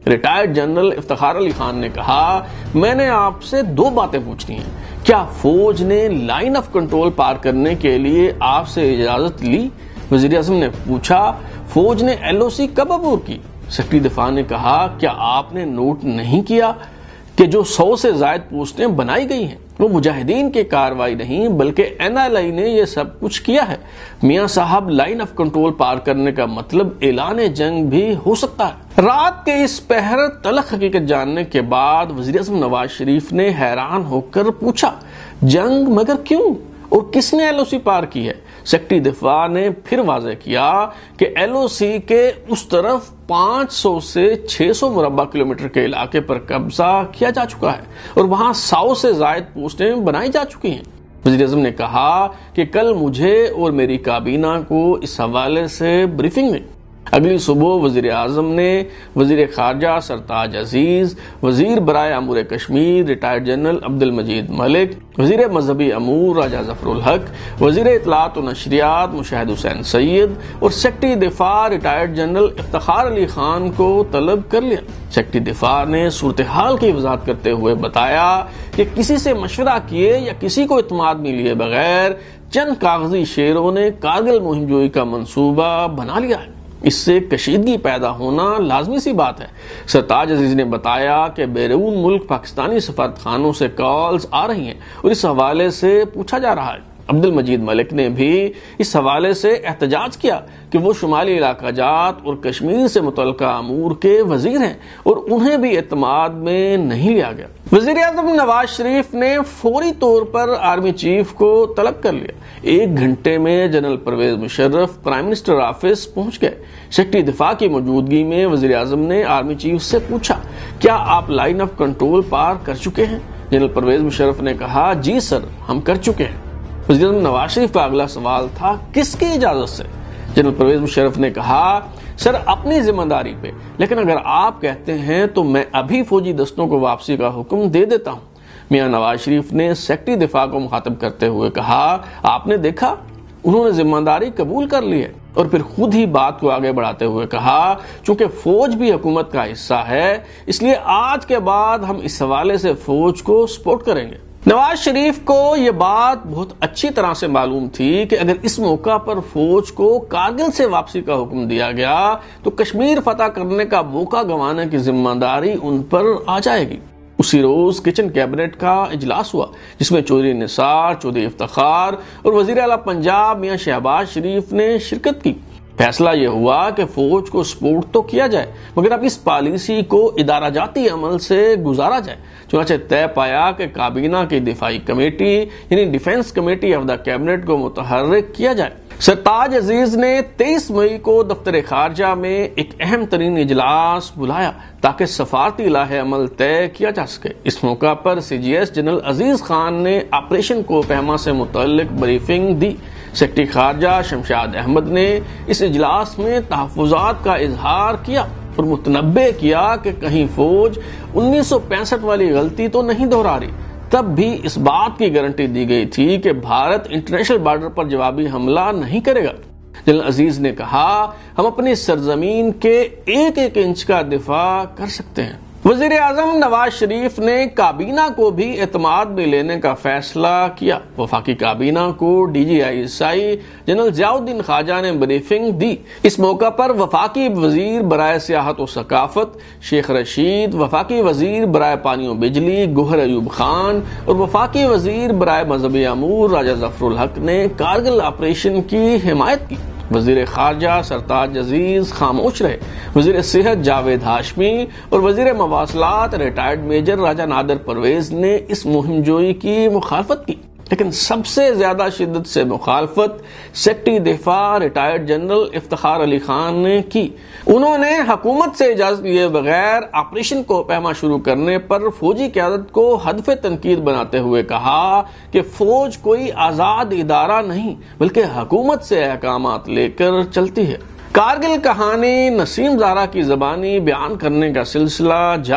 ریٹائرڈ جنرل افتخار علی خان نے کہا، میں نے آپ سے دو باتیں پوچھنی ہیں، کیا فوج نے لائن آف کنٹرول پار کرنے کے لیے آپ سے اجازت لی؟ وزیر اعظم نے پوچھا، فوج نے ایل او سی کب عبور کی؟ سیکرٹری دفاع نے کہا، کیا آپ نے نوٹ نہیں کیا کہ جو سو سے زائد پوسٹیں بنائی گئی ہیں وہ مجاہدین کی کارروائی نہیں بلکہ این ایل آئی نے یہ سب کچھ کیا ہے؟ میاں صاحب، لائن آف کنٹرول پار کرنے کا مطلب اعلان جنگ بھی ہو سکتا ہے۔ رات کے اس پہر تلخ حقیقت جاننے کے بعد وزیر اعظم نواز شریف نے حیران ہو کر پوچھا، جنگ مگر کیوں اور کس نے ایل او سی پار کی ہے؟ سیکرٹری دفاع نے پھر واضح کیا کہ ایل او سی کے اس طرف پانچ سو سے چھ سو مربع کلومیٹر کے علاقے پر قبضہ کیا جا چکا ہے اور وہاں سو سے زائد پوسٹیں بنائی جا چکی ہیں۔ وزیر اعظم نے کہا کہ کل مجھے اور میری کابینہ کو اس حوالے سے بریفنگ میں اگلی صبح وزیر اعظم نے وزیر خارجہ سرتاج عزیز، وزیر برائے امور کشمیر ریٹائرڈ جنرل عبد المجید ملک، وزیر مذہبی امور راجہ ظفر الحق، وزیر اطلاعات و نشریات مشاہد حسین سید اور سیکرٹری دفاع ریٹائرڈ جنرل افتخار علی خان کو طلب کر لیا۔ سیکرٹری دفاع نے صورتحال کی وضاحت کرتے ہوئے بتایا کہ کسی سے مشورہ کیے یا کسی کو اعتماد میں لیے بغیر چند کاغذی شیروں نے کارگل مہم جوئی کا منصوبہ بنا لیا ہے۔ اس سے کشیدگی پیدا ہونا لازمی سی بات ہے۔ سرتاج عزیز نے بتایا کہ بیرون ملک پاکستانی سفارتخانوں سے کالز آ رہی ہیں اور اس حوالے سے پوچھا جا رہا ہے۔ عبد المجید ملک نے بھی اس حوالے سے احتجاج کیا کہ وہ شمالی علاقہ جات اور کشمیر سے متعلقہ امور کے وزیر ہیں اور انہیں بھی اعتماد میں نہیں لیا گیا۔ وزیر اعظم نواز شریف نے فوری طور پر آرمی چیف کو طلب کر لیا۔ ایک گھنٹے میں general Pervez Musharraf prime minister office پہنچ گئے۔ سیکرٹری دفاع کی موجودگی میں وزیر اعظم نے آرمی چیف سے پوچھا، کیا آپ لائن آف کنٹرول پار کر چکے ہیں؟ جنرل پرویز مشرف نے کہا، جی سر، ہم کر چکے ہیں۔ وزیر اعظم نواز شریف کا اگلا سوال تھا، کس کی اجازت سے؟ جنرل پرویز مشرف نے کہا، سر اپنی ذمہ داری پہ، لیکن اگر آپ کہتے ہیں تو میں ابھی فوجی دستوں کو واپسی کا حکم دے دیتا ہوں۔ میاں نواز شریف نے سیکرٹری دفاع کو مخاطب کرتے ہوئے کہا، آپ نے دیکھا انہوں نے ذمہ داری قبول کر لی ہے، اور پھر خود ہی بات کو آگے بڑھاتے ہوئے کہا، چونکہ فوج بھی حکومت کا حصہ ہے اس لیے آج کے بعد ہم اس حوالے سے فوج کو سپورٹ کریں گے۔ نواز شریف کو یہ بات بہت اچھی طرح سے معلوم تھی کہ اگر اس موقع پر فوج کو کارگل سے واپسی کا حکم دیا گیا تو کشمیر فتح کرنے کا موقع گنوانے کی ذمہ داری ان پر آ جائے گی۔ اسی روز کچن کیبنٹ کا اجلاس ہوا جس میں چودھری نثار، چودھری افتخار اور وزیر اعلیٰ پنجاب میاں شہباز شریف نے شرکت کی۔ فیصلہ یہ ہوا کہ فوج کو سپورٹ تو کیا جائے مگر اب اس پالیسی کو ادارہ جاتی عمل سے گزارا جائے۔ چنانچہ طے پایا کہ کابینہ کی دفاعی کمیٹی یعنی defence committee of the cabinet کو متحرک کیا جائے۔ سرتاج عزیز نے تیئیس مئی کو دفتر خارجہ میں ایک اہم ترین اجلاس بلایا تاکہ سفارتی لاہ عمل طے کیا جا سکے۔ اس موقع پر C G S general Aziz Khan نے آپریشن کوپہما سے متعلق بریفنگ دی۔ سیکرٹری خارجہ شمشاد احمد نے اس اجلاس میں تحفظات کا اظہار کیا اور متنبع کیا کہ کہیں فوج انیس سو پینسٹھ والی غلطی تو نہیں دہرا رہی۔ تب بھی اس بات کی گارنٹی دی گئی تھی کہ بھارت انٹرنیشنل بارڈر پر جوابی حملہ نہیں کرے گا۔ جنرل عزیز نے کہا، ہم اپنی سرزمین کے ایک ایک انچ کا دفاع کر سکتے ہیں۔ وزیر اعظم نواز شریف نے کابینہ کو بھی اعتماد میں لینے کا فیصلہ کیا۔ وفاقی کابینہ کو D G I S I general Zia الدین خواجہ نے بریفنگ دی۔ اس موقع پر وفاقی وزیر برائے سیاحت و ثقافت شیخ رشید، وفاقی وزیر برائے پانی و بجلی گوہر ایوب خان اور وفاقی وزیر برائے مذہبی امور راجہ ظفر الحق نے کارگل آپریشن کی حمایت کی۔ وزیر خارجہ سرتاج عزیز خاموش رہے۔ وزیر صحت جاوید ہاشمی اور وزیر مواصلات ریٹائرڈ میجر راجہ نادر پرویز نے اس مہم جوئی کی مخالفت کی، لیکن سب سے زیادہ شدت سے مخالفت سیکرٹری دفاع ریٹائرڈ جنرل افتخار علی خان نے کی۔ انہوں نے حکومت سے اجازت لیے بغیر آپریشن کو پہما شروع کرنے پر فوجی قیادت کو ہدف تنقید بناتے ہوئے کہا کہ فوج کوئی آزاد ادارہ نہیں بلکہ حکومت سے احکامات لے کر چلتی ہے۔ کارگل کہانی نسیم زہرا کی زبانی بیان کرنے کا سلسلہ جاری ہے۔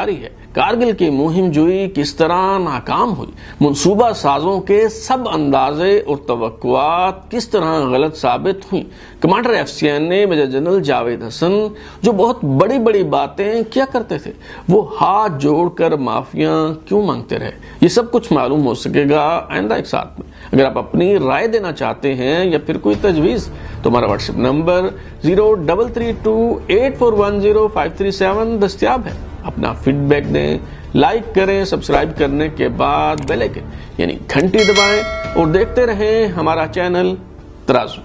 کارگل کی مہم جوئی کس طرح ناکام ہوئی، منصوبہ سازوں کے سب اندازے اور توقعات کس طرح غلط ثابت ہوئیں، کمانڈر ایف سی این نے میجر جنرل جاوید حسن جو بہت بڑی بڑی باتیں کیا کرتے تھے وہ ہاتھ جوڑ کر معافیاں کیوں مانگتے رہے، یہ سب کچھ معلوم ہو سکے گا آئندہ ایک ساتھ میں۔ اگر آپ اپنی رائے دینا چاہتے ہیں یا پھر کوئی تجویز تو ہمارا WhatsApp number zero double three two eight four one zero five three seven دستیاب ہے۔ اپنا فیڈ بیک دیں، لائک کریں، سبسکرائب کرنے کے بعد بیل آئکن یعنی گھنٹی دبائیں اور دیکھتے رہیں ہمارا چینل ترازو۔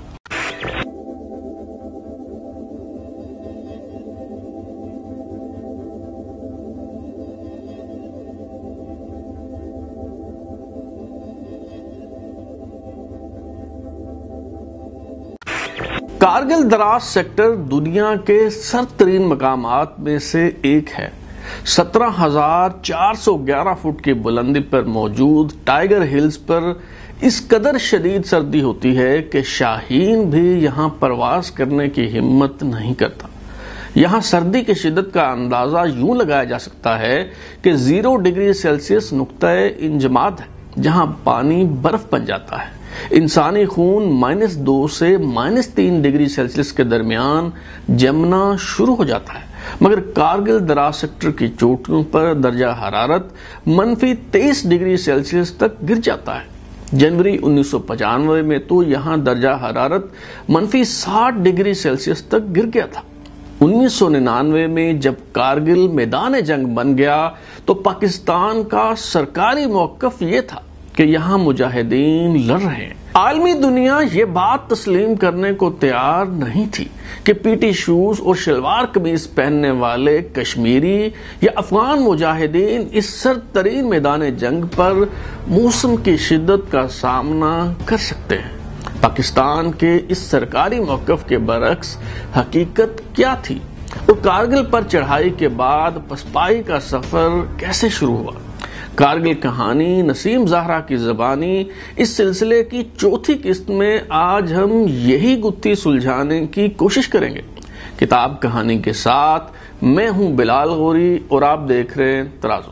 کارگل دراز سیکٹر دنیا کے سر ترین مقامات میں سے ایک ہے۔ سترہ ہزار چار سو گیارہ فٹ کی بلندی پر موجود ٹائیگر ہلز پر اس قدر شدید سردی ہوتی ہے کہ شاہین بھی یہاں پرواز کرنے کی ہمت نہیں کرتا۔ یہاں سردی کی شدت کا اندازہ یوں لگایا جا سکتا ہے کہ زیرو ڈگری سیلسیس نقطہ انجماد ہے جہاں پانی برف بن جاتا ہے۔ انسانی خون مائنس دو سے مائنس تین ڈگری سیلسیس کے درمیان جمنا شروع ہو جاتا ہے، مگر کارگل دراز سیکٹر کی چوٹیوں پر درجہ حرارت منفی تیئیس ڈگری سیلسیس تک گر جاتا ہے۔ جنوری انیس سو پچانوے میں تو یہاں درجہ حرارت منفی ساٹھ ڈگری سیلسیس تک گر گیا تھا۔ انیس سو ننانوے میں جب کارگل میدان جنگ بن گیا تو پاکستان کا سرکاری موقف یہ تھا کہ یہاں مجاہدین لڑ رہے ہیں۔ عالمی دنیا یہ بات تسلیم کرنے کو تیار نہیں تھی کہ پی ٹی شوز اور شلوار قمیض پہننے والے کشمیری یا افغان مجاہدین اس سرد ترین میدان جنگ پر موسم کی شدت کا سامنا کر سکتے ہیں۔ پاکستان کے اس سرکاری موقف کے برعکس حقیقت کیا تھی اور کارگل پر چڑھائی کے بعد پسپائی کا سفر کیسے شروع ہوا؟ کارگل کہانی نسیم زہرا کی زبانی اس سلسلے کی چوتھی قسط میں آج ہم یہی گتھی سلجھانے کی کوشش کریں گے۔ کتاب کہانی کے ساتھ میں ہوں بلال غوری اور آپ دیکھ رہے ہیں ترازو۔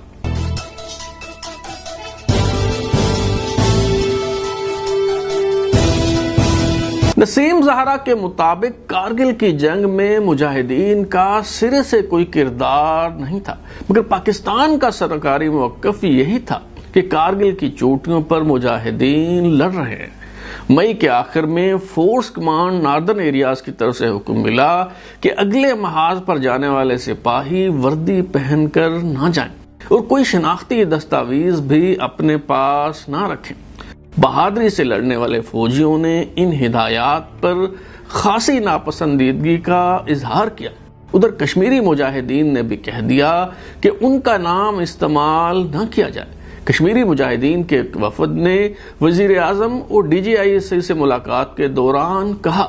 نسیم زہرا کے مطابق کارگل کی جنگ میں مجاہدین کا سرے سے کوئی کردار نہیں تھا، مگر پاکستان کا سرکاری موقف یہی تھا کہ کارگل کی چوٹیوں پر مجاہدین لڑ رہے ہیں۔ مئی کے آخر میں فورس کمانڈ ناردرن ایریاز کی طرف سے حکم ملا کہ اگلے محاذ پر جانے والے سپاہی وردی پہن کر نہ جائیں اور کوئی شناختی دستاویز بھی اپنے پاس نہ رکھیں۔ بہادری سے لڑنے والے فوجیوں نے ان ہدایات پر خاصی ناپسندیدگی کا اظہار کیا۔ ادھر کشمیری مجاہدین نے بھی کہہ دیا کہ ان کا نام استعمال نہ کیا جائے۔ کشمیری مجاہدین کے ایک وفد نے وزیر اعظم اور ڈی جی آئی ایس آئی سے ملاقات کے دوران کہا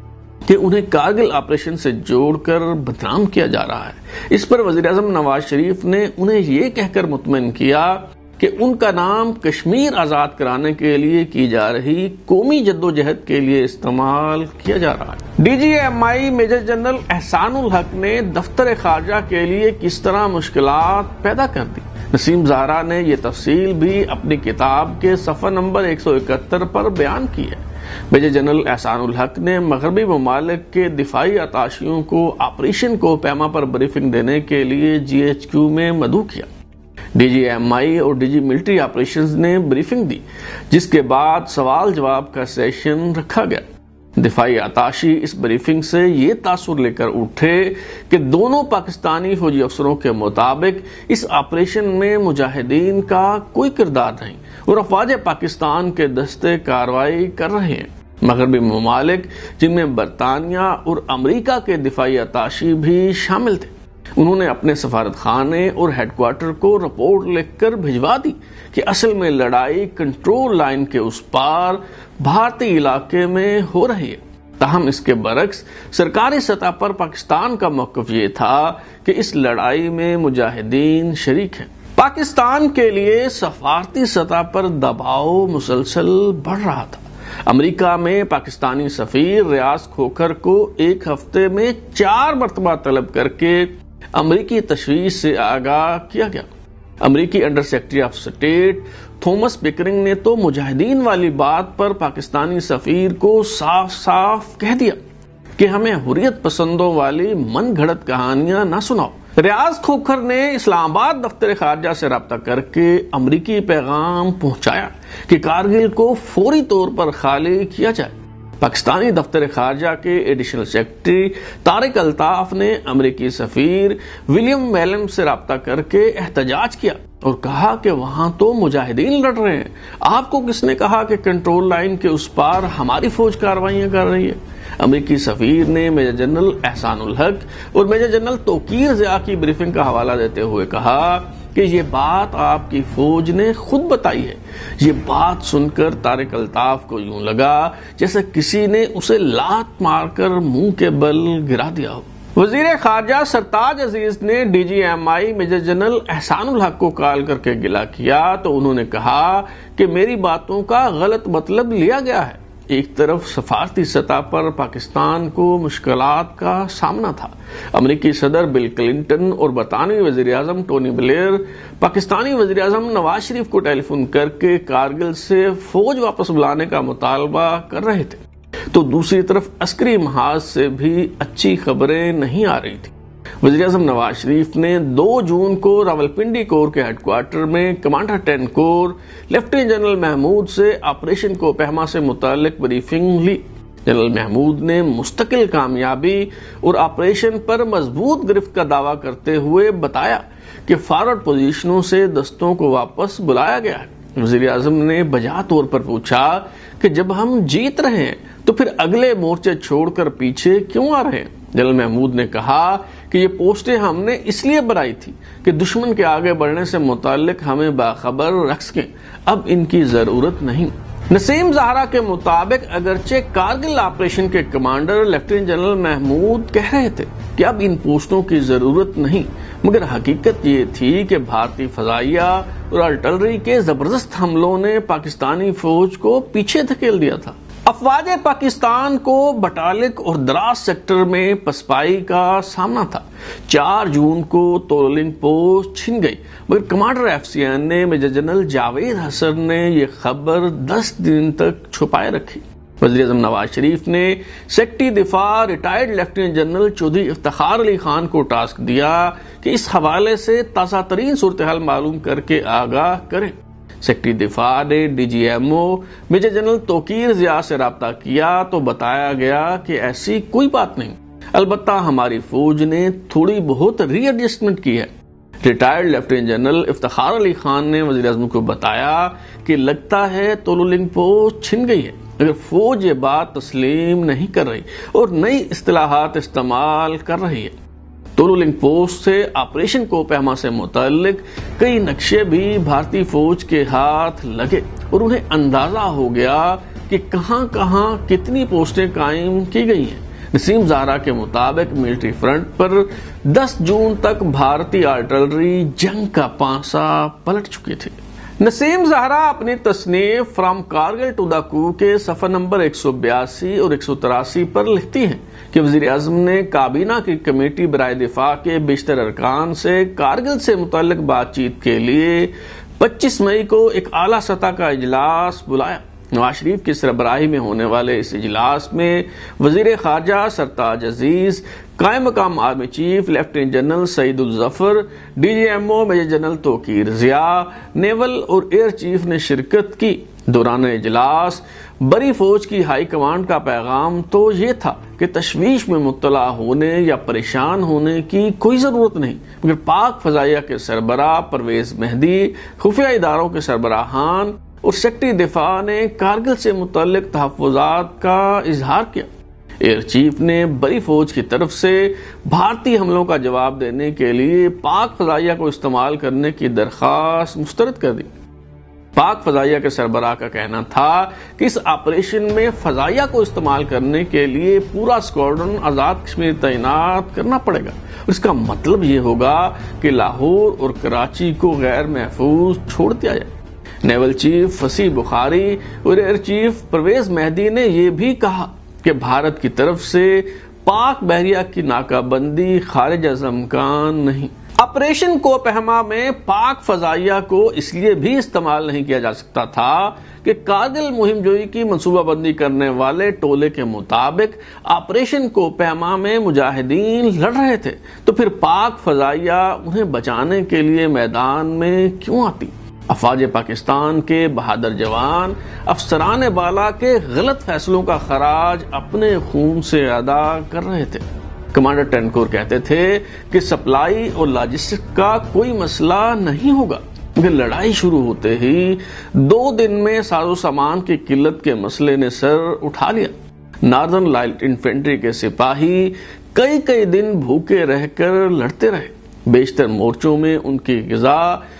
کہ انہیں کارگل آپریشن سے جوڑ کر بدنام کیا جا رہا ہے۔ اس پر وزیر اعظم نواز شریف نے انہیں یہ کہہ کر مطمئن کیا کہ ان کا نام کشمیر آزاد کرانے کے لیے کی جا رہی قومی جدوجہد کے لیے استعمال کیا جا رہا ہے۔ D G M I major general Ehsan ul Haq نے دفتر خارجہ کے لیے کس طرح مشکلات پیدا کر دی۔ نسیم زہرا نے یہ تفصیل بھی اپنی کتاب کے صفحہ نمبر ایک سو اکہتر پر بیان کی ہے۔ میجر جنرل احسان الحق نے مغربی ممالک کے دفاعی اتاشیوں کو آپریشن کو پیما پر بریفنگ دینے کے لیے جی ایچ کیو میں مدعو کیا۔ ڈی جی ایم آئی اور ڈی جی ملٹری آپریشنز نے بریفنگ دی، جس کے بعد سوال جواب کا سیشن رکھا گیا۔ دفاعی اتاشی اس بریفنگ سے یہ تاثر لے کر اٹھے کہ دونوں پاکستانی فوجی افسروں کے مطابق اس آپریشن میں مجاہدین کا کوئی کردار نہیں اور افواج پاکستان کے دستے کارروائی کر رہے ہیں۔ مغربی ممالک جن میں برطانیہ اور امریکہ کے دفاعی اتاشی بھی شامل تھے، انہوں نے اپنے سفارت خانے اور ہیڈ کوارٹر کو رپورٹ لکھ کر بھجوا دی کہ اصل میں لڑائی کنٹرول لائن کے اس پار بھارتی علاقے میں ہو رہی ہے۔ تاہم اس کے برعکس سرکاری سطح پر پاکستان کا موقف یہ تھا کہ اس لڑائی میں مجاہدین شریک ہیں۔ پاکستان کے لیے سفارتی سطح پر دباؤ مسلسل بڑھ رہا تھا۔ امریکہ میں پاکستانی سفیر ریاض کھوکھر کو ایک ہفتے میں چار مرتبہ طلب کر کے امریکی تشویش سے آگاہ کیا گیا۔ امریکی under secretary of state Thomas Pickering نے تو مجاہدین والی بات پر پاکستانی سفیر کو صاف صاف کہہ دیا کہ ہمیں حریت پسندوں والی من گھڑت کہانیاں نہ سناؤ۔ ریاض کھوکھر نے اسلام آباد دفتر خارجہ سے رابطہ کر کے امریکی پیغام پہنچایا کہ کارگل کو فوری طور پر خالی کیا جائے۔ پاکستانی دفتر خارجہ کے ایڈیشنل سیکرٹری طارق الطاف نے امریکی سفیر ولیم میلم سے رابطہ کر کے احتجاج کیا اور کہا کہ وہاں تو مجاہدین لڑ رہے ہیں، آپ کو کس نے کہا کہ کنٹرول لائن کے اس پار ہماری فوج کارروائیاں کر رہی ہے؟ امریکی سفیر نے میجر جنرل احسان الحق اور میجر جنرل توقیر ضیاء کی بریفنگ کا حوالہ دیتے ہوئے کہا کہ یہ بات آپ کی فوج نے خود بتائی ہے۔ یہ بات سن کر طارق الطاف کو یوں لگا جیسے کسی نے اسے لات مار کر منہ کے بل گرا دیا ہو۔ وزیر خارجہ سرتاج عزیز نے D G M I major general Ehsan الحق کو کال کر کے گلہ کیا تو انہوں نے کہا کہ میری باتوں کا غلط مطلب لیا گیا ہے۔ ایک طرف سفارتی سطح پر پاکستان کو مشکلات کا سامنا تھا۔ امریکی صدر بل کلنٹن اور برطانوی وزیر اعظم ٹونی بلیئر پاکستانی وزیر اعظم نواز شریف کو ٹیلی فون کر کے کارگل سے فوج واپس بلانے کا مطالبہ کر رہے تھے، تو دوسری طرف عسکری محاذ سے بھی اچھی خبریں نہیں آ رہی تھی۔ وزیر اعظم نواز شریف نے دو جون کو راولپنڈی کور کے ہیڈ کوارٹر میں commander ten corps lieutenant general Mahmood سے آپریشن کو پہما سے متعلق بریفنگ لی۔ جنرل محمود نے مستقل کامیابی اور آپریشن پر مضبوط گرفت کا دعویٰ کرتے ہوئے بتایا کہ فارورڈ پوزیشنوں سے دستوں کو واپس بلایا گیا ہے۔ وزیر اعظم نے بجا طور پر پوچھا کہ جب ہم جیت رہے ہیں تو پھر اگلے مورچے چھوڑ کر پیچھے کیوں آ رہے ہیں؟ جنرل محمود نے کہا کہ یہ پوسٹیں ہم نے اس لیے بنائی تھی کہ دشمن کے آگے بڑھنے سے متعلق ہمیں باخبر رکھ سکیں، اب ان کی ضرورت نہیں۔ نسیم زہرا کے مطابق اگرچہ کارگل آپریشن کے کمانڈر لیفٹیننٹ جنرل محمود کہہ رہے تھے کہ اب ان پوسٹوں کی ضرورت نہیں، مگر حقیقت یہ تھی کہ بھارتی فضائیہ اور آرٹلری کے زبردست حملوں نے پاکستانی فوج کو پیچھے دھکیل دیا تھا۔ افواج پاکستان کو بٹالک اور دراز سیکٹر میں پسپائی کا سامنا تھا۔ چار جون کو تولنگ پوسٹ چھن گئی، مگر کمانڈر ایف سی این نے میجر جنرل جاوید حسن نے یہ خبر دس دن تک چھپائے رکھی۔ وزیر اعظم نواز شریف نے سیکرٹری دفاع retired lieutenant general Chaudhry Iftikhar Ali Khan کو ٹاسک دیا کہ اس حوالے سے تازہ ترین صورتحال معلوم کر کے آگاہ کریں۔ سیکرٹری دفاع نے D G M O major general Tauqir Zia سے رابطہ کیا تو بتایا گیا کہ ایسی کوئی بات نہیں، البتہ ہماری فوج نے تھوڑی بہت ری ایڈجسٹمنٹ کی ہے۔ Retired lieutenant general Iftikhar Ali Khan نے وزیر اعظم کو بتایا کہ لگتا ہے تولنگ پوسٹ چھن گئی ہے، اگر فوج یہ بات تسلیم نہیں کر رہی اور نئی اصطلاحات استعمال کر رہی ہے۔ تولنگ پوسٹ سے آپریشن کو پہما سے متعلق کئی نقشے بھی بھارتی فوج کے ہاتھ لگے اور انہیں اندازہ ہو گیا کہ کہاں کہاں کتنی پوسٹیں قائم کی گئی ہیں۔ نسیم زہرا کے مطابق ملٹری فرنٹ پر دس جون تک بھارتی آرٹلری جنگ کا پانسا پلٹ چکی تھی۔ نسیم زہرا اپنی تصنیف فرام کارگل ٹو دا کو کے صفحہ نمبر ایک سو بیاسی اور ایک سو تراسی پر لکھتی ہیں کہ وزیر اعظم نے کابینہ کی کمیٹی برائے دفاع کے بیشتر ارکان سے کارگل سے متعلق بات چیت کے لیے پچیس مئی کو ایک اعلیٰ سطح کا اجلاس بلایا۔ نواز شریف کی سربراہی میں ہونے والے اس اجلاس میں وزیر خارجہ سرتاج عزیز، قائم مقام army chief lieutenant general Saeed uz Zafar, D G M O major general Tauqir Zia, naval اور ایئر چیف نے شرکت کی۔ دوران اجلاس بری فوج کی ہائی کمانڈ کا پیغام تو یہ تھا کہ تشویش میں مبتلا ہونے یا پریشان ہونے کی کوئی ضرورت نہیں، مگر پاک فضائیہ کے سربراہ پرویز مہدی، خفیہ اداروں کے سربراہان اور سیکرٹری دفاع نے کارگل سے متعلق تحفظات کا اظہار کیا۔ ایئر چیف نے بری فوج کی طرف سے بھارتی حملوں کا جواب دینے کے لیے پاک فضائیہ کو استعمال کرنے کی درخواست مسترد کر دی۔ پاک فضائیہ کے سربراہ کا کہنا تھا کہ اس آپریشن میں فضائیہ کو استعمال کرنے کے لیے پورا اسکواڈرن آزاد کشمیر تعینات کرنا پڑے گا، اور اس کا مطلب یہ ہوگا کہ لاہور اور کراچی کو غیر محفوظ چھوڑ دیا جائے۔ نیول چیف فصیح بخاری اور ایئر چیف پرویز مہدی نے یہ بھی کہا کہ بھارت کی طرف سے پاک بحریہ کی ناکہ بندی خارج از امکان نہیں۔ اب آپریشن کوپہما میں پاک فضائیہ کو اس لیے بھی استعمال نہیں کیا جا سکتا تھا کہ کارگل مہم جوئی کی منصوبہ بندی کرنے والے ٹولے کے مطابق آپریشن کوپہما میں مجاہدین لڑ رہے تھے، تو پھر پاک فضائیہ انہیں بچانے کے لیے میدان میں کیوں آتی؟ افواج پاکستان کے بہادر جوان افسران بالا کے غلط فیصلوں کا خراج اپنے خون سے ادا کر رہے تھے۔ کمانڈر ٹینکور کہتے تھے کہ سپلائی اور لاجسٹک کا کوئی مسئلہ نہیں ہوگا، مگر لڑائی شروع ہوتے ہی دو دن میں ساز و سامان کی قلت کے مسئلے نے سر اٹھا لیا۔ ناردرن لائٹ انفینٹری کے سپاہی کئی کئی دن بھوکے رہ کر لڑتے رہے۔ بیشتر مورچوں میں ان کی غذا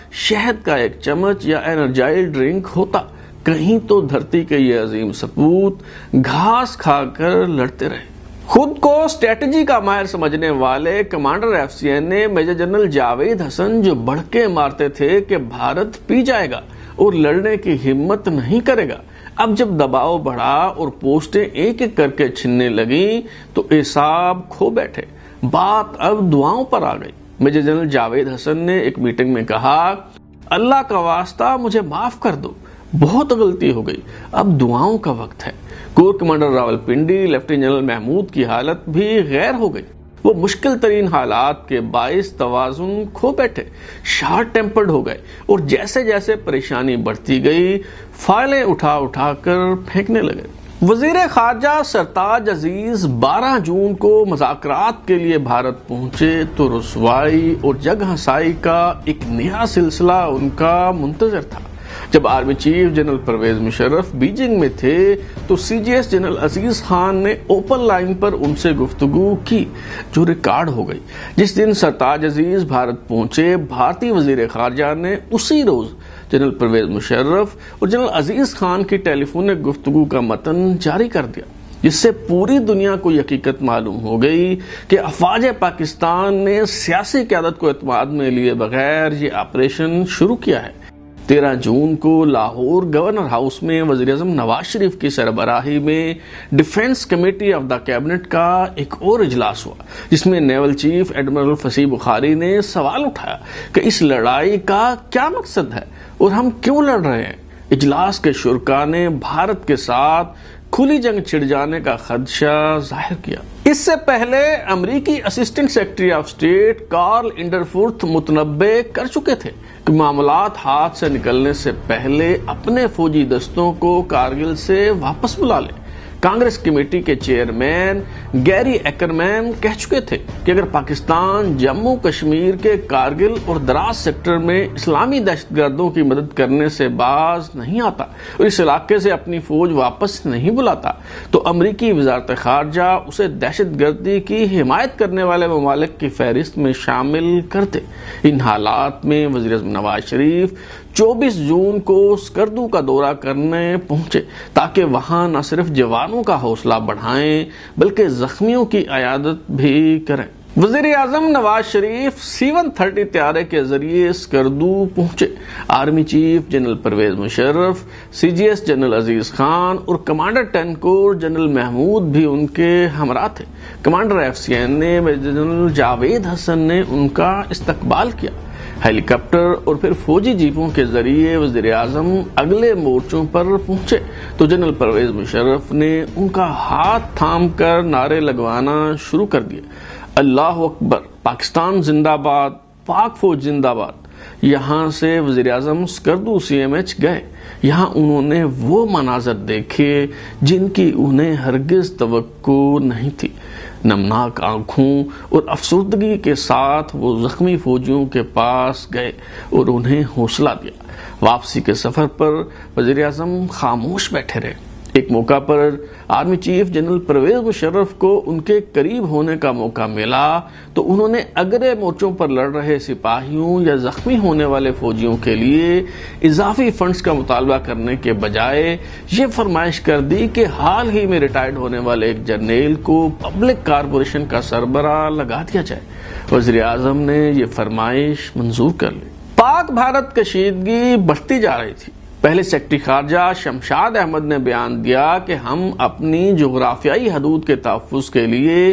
شہد کا ایک چمچ یا انرجائز ڈرنک ہوتا، کہیں تو دھرتی کے یہ عظیم سپوت گھاس کھا کر لڑتے رہے۔ خود کو اسٹریٹجی کا ماہر سمجھنے والے کمانڈر ایف سی این نے میجر جنرل جاوید حسن جو بڑکے مارتے تھے کہ بھارت پی جائے گا اور لڑنے کی ہمت نہیں کرے گا، اب جب دباؤ بڑھا اور پوسٹیں ایک ایک کر کے چھننے لگیں تو اعصاب کھو بیٹھے۔ بات اب دعاؤں پر آ گئی۔ میجر جنرل جاوید حسن نے ایک میٹنگ میں کہا، اللہ کا واسطہ مجھے معاف کر دو، بہت غلطی ہو گئی، اب دعاؤں کا وقت ہے۔ Corps commander Rawalpindi lieutenant general Mahmood کی حالت بھی غیر ہو گئی۔ وہ مشکل ترین حالات کے باعث توازن کھو بیٹھے، شارٹ ٹیمپرڈ ہو گئے اور جیسے جیسے پریشانی بڑھتی گئی فائلیں اٹھا اٹھا کر پھینکنے لگے۔ وزیر خارجہ سرتاج عزیز بارہ جون کو مذاکرات کے لیے بھارت پہنچے تو رسوائی اور جگ ہنسائی کا ایک نیا سلسلہ ان کا منتظر تھا۔ جب army chief general Pervez Musharraf Beijing میں تھے تو C G S general Aziz Khan نے اوپن لائن پر ان سے گفتگو کی جو ریکارڈ ہو گئی۔ جس دن سرتاج عزیز بھارت پہنچے، بھارتی وزیر خارجہ نے اسی روز جنرل پرویز مشرف اور جنرل عزیز خان کی ٹیلی فونک گفتگو کا متن جاری کر دیا، جس سے پوری دنیا کو حقیقت معلوم ہو گئی کہ افواج پاکستان نے سیاسی قیادت کو اعتماد میں لیے بغیر یہ آپریشن شروع کیا ہے۔ تیرہ جون کو لاہور گورنر ہاؤس میں وزیر اعظم نواز شریف کی سربراہی میں defence committee of the cabinet کا ایک اور اجلاس ہوا، جس میں نیول چیف ایڈمرل فصیح بخاری نے سوال اٹھایا کہ اس لڑائی کا کیا مقصد ہے اور ہم کیوں لڑ رہے ہیں۔ اجلاس کے شرکاء نے بھارت کے ساتھ کھلی جنگ چھڑ جانے کا خدشہ ظاہر کیا۔ اس سے پہلے امریکی assistant secretary of state Karl Inderfurth متنبع کر چکے تھے کہ معاملات ہاتھ سے نکلنے سے پہلے اپنے فوجی دستوں کو کارگل سے واپس بلا لیں۔ کانگریس کمیٹی کے چیئرمین گیری ایکرمین کہہ چکے تھے کہ اگر پاکستان جموں کشمیر کے کارگل اور دراز سیکٹر میں اسلامی دہشت گردوں کی مدد کرنے سے باز نہیں آتا اور اس علاقے سے اپنی فوج واپس نہیں بلاتا تو امریکی وزارت خارجہ اسے دہشت گردی کی حمایت کرنے والے ممالک کی فہرست میں شامل کر دے۔ ان حالات میں وزیر اعظم نواز شریف چوبیس جون کو سکردو کا دورہ کرنے پہنچے تاکہ وہاں نہ صرف جوانوں کا حوصلہ بڑھائیں بلکہ زخمیوں کی عیادت بھی کریں۔ وزیر اعظم نواز شریف سی ون تھرٹی طیارے کے ذریعے سکردو پہنچے۔ Army chief general Pervez Musharraf, C G S general Aziz Khan اور commander ten corps general Mahmood بھی ان کے ہمراہ تھے۔ کمانڈر ایف سی این نے میجر جنرل جاوید حسن نے ان کا استقبال کیا۔ ہیلی کاپٹر اور پھر فوجی جیپوں کے ذریعے وزیر اعظم اگلے مورچوں پر پہنچے تو جنرل پرویز مشرف نے ان کا ہاتھ تھام کر نعرے لگوانا شروع کر دیے، اللہ اکبر، پاکستان زندہ باد، پاک فوج زندہ باد۔ یہاں سے وزیر اعظم سکردو سی ایم ایچ گئے۔ یہاں انہوں نے وہ مناظر دیکھے جن کی انہیں ہرگز توقع نہیں تھی۔ نمناک آنکھوں اور افسردگی کے ساتھ وہ زخمی فوجیوں کے پاس گئے اور انہیں حوصلہ دیا۔ واپسی کے سفر پر وزیر اعظم خاموش بیٹھے رہے۔ ایک موقع پر army chief general Pervez Musharraf کو ان کے قریب ہونے کا موقع ملا تو انہوں نے اگلے مورچوں پر لڑ رہے سپاہیوں یا زخمی ہونے والے فوجیوں کے لیے اضافی فنڈز کا مطالبہ کرنے کے بجائے یہ فرمائش کر دی کہ حال ہی میں ریٹائرڈ ہونے والے ایک جرنیل کو پبلک کارپوریشن کا سربراہ لگا دیا جائے۔ وزیر اعظم نے یہ فرمائش منظور کر لی۔ پاک بھارت کشیدگی بڑھتی جا رہی تھی۔ پہلے سیکرٹری خارجہ شمشاد احمد نے بیان دیا کہ ہم اپنی جغرافیائی حدود کے تحفظ کے لیے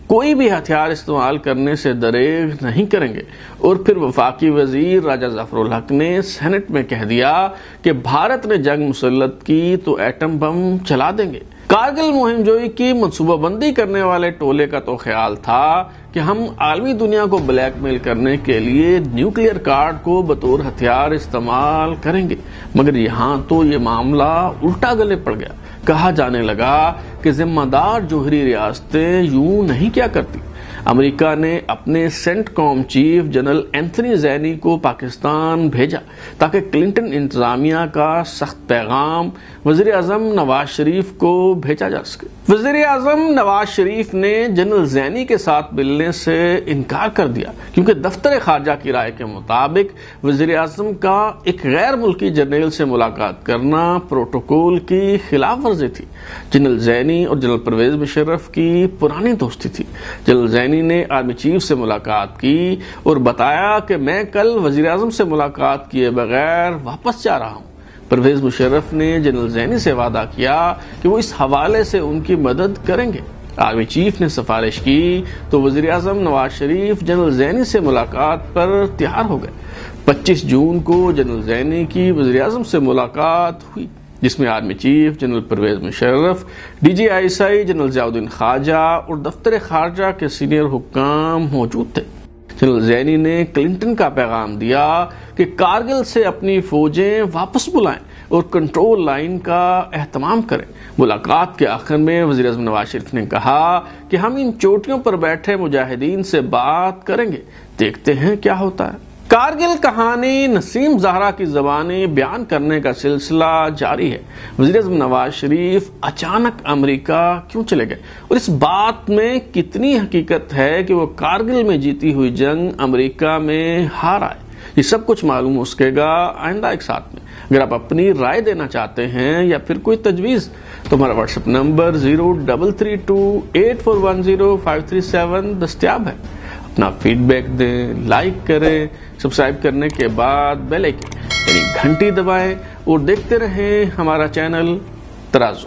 کوئی بھی ہتھیار استعمال کرنے سے دریغ نہیں کریں گے۔ اور پھر وفاقی وزیر راجہ ظفر الحق نے سینٹ میں کہہ دیا کہ بھارت نے جنگ مسلط کی تو ایٹم بم چلا دیں گے۔ کارگل مہم جوئی کی منصوبہ بندی کرنے والے ٹولے کا تو خیال تھا کہ ہم عالمی دنیا کو بلیک میل کرنے کے لیے نیوکلیئر کارڈ کو بطور ہتھیار استعمال کریں گے، مگر یہاں تو یہ معاملہ الٹا گلے پڑ گیا۔ کہا جانے لگا کہ ذمہ دار جوہری ریاستیں یوں نہیں کیا کرتی۔ امریکہ نے اپنے CENTCOM chief general Anthony Zinni کو پاکستان بھیجا تاکہ کلنٹن انتظامیہ کا سخت پیغام وزیر اعظم نواز شریف کو بھیجا جا سکے۔ وزیر اعظم نواز شریف نے جنرل زینی کے ساتھ ملنے سے انکار کر دیا کیونکہ دفتر خارجہ کی رائے کے مطابق وزیر اعظم کا ایک غیر ملکی جرنیل سے ملاقات کرنا پروٹوکول کی خلاف ورزی تھی۔ جنرل زینی اور جنرل پرویز مشرف کی پرانی دوستی تھی۔ جنرل زینی نے آرمی چیف سے ملاقات کی اور بتایا کہ میں کل وزیر اعظم سے ملاقات کیے بغیر واپس جا رہا ہوں۔ پرویز مشرف نے جنرل زینی سے وعدہ کیا کہ وہ اس حوالے سے ان کی مدد کریں گے۔ آرمی چیف نے سفارش کی تو وزیر اعظم نواز شریف جنرل زینی سے ملاقات پر تیار ہو گئے۔ پچیس جون کو جنرل زینی کی وزیر اعظم سے ملاقات ہوئی جس میں army chief general Pervez Musharraf, D G I S I general Zia الدین خواجہ اور دفتر خارجہ کے سینئر حکام موجود تھے۔ جنرل زینی نے کلنٹن کا پیغام دیا کہ کارگل سے اپنی فوجیں واپس بلائیں اور کنٹرول لائن کا اہتمام کریں۔ ملاقات کے آخر میں وزیر اعظم نواز شریف نے کہا کہ ہم ان چوٹیوں پر بیٹھے مجاہدین سے بات کریں گے، دیکھتے ہیں کیا ہوتا ہے۔ کارگل کہانی نسیم زہرا کی زبانی بیان کرنے کا سلسلہ جاری ہے۔ وزیر اعظم نواز شریف اچانک امریکہ کیوں چلے گئے اور اس بات میں کتنی حقیقت ہے کہ وہ کارگل میں جیتی ہوئی جنگ امریکہ میں ہار آئے، یہ سب کچھ معلوم ہو سکے گا آئندہ ایک ساتھ میں۔ اگر آپ اپنی رائے دینا چاہتے ہیں یا پھر کوئی تجویز تو ہمارا WhatsApp number zero double three two eight four one zero five three seven دستیاب ہے۔ اپنا فیڈ بیک دیں، لائک کریں، سبسکرائب کرنے کے بعد بیل آئکن یعنی گھنٹی دبائیں اور دیکھتے رہیں ہمارا چینل ترازو۔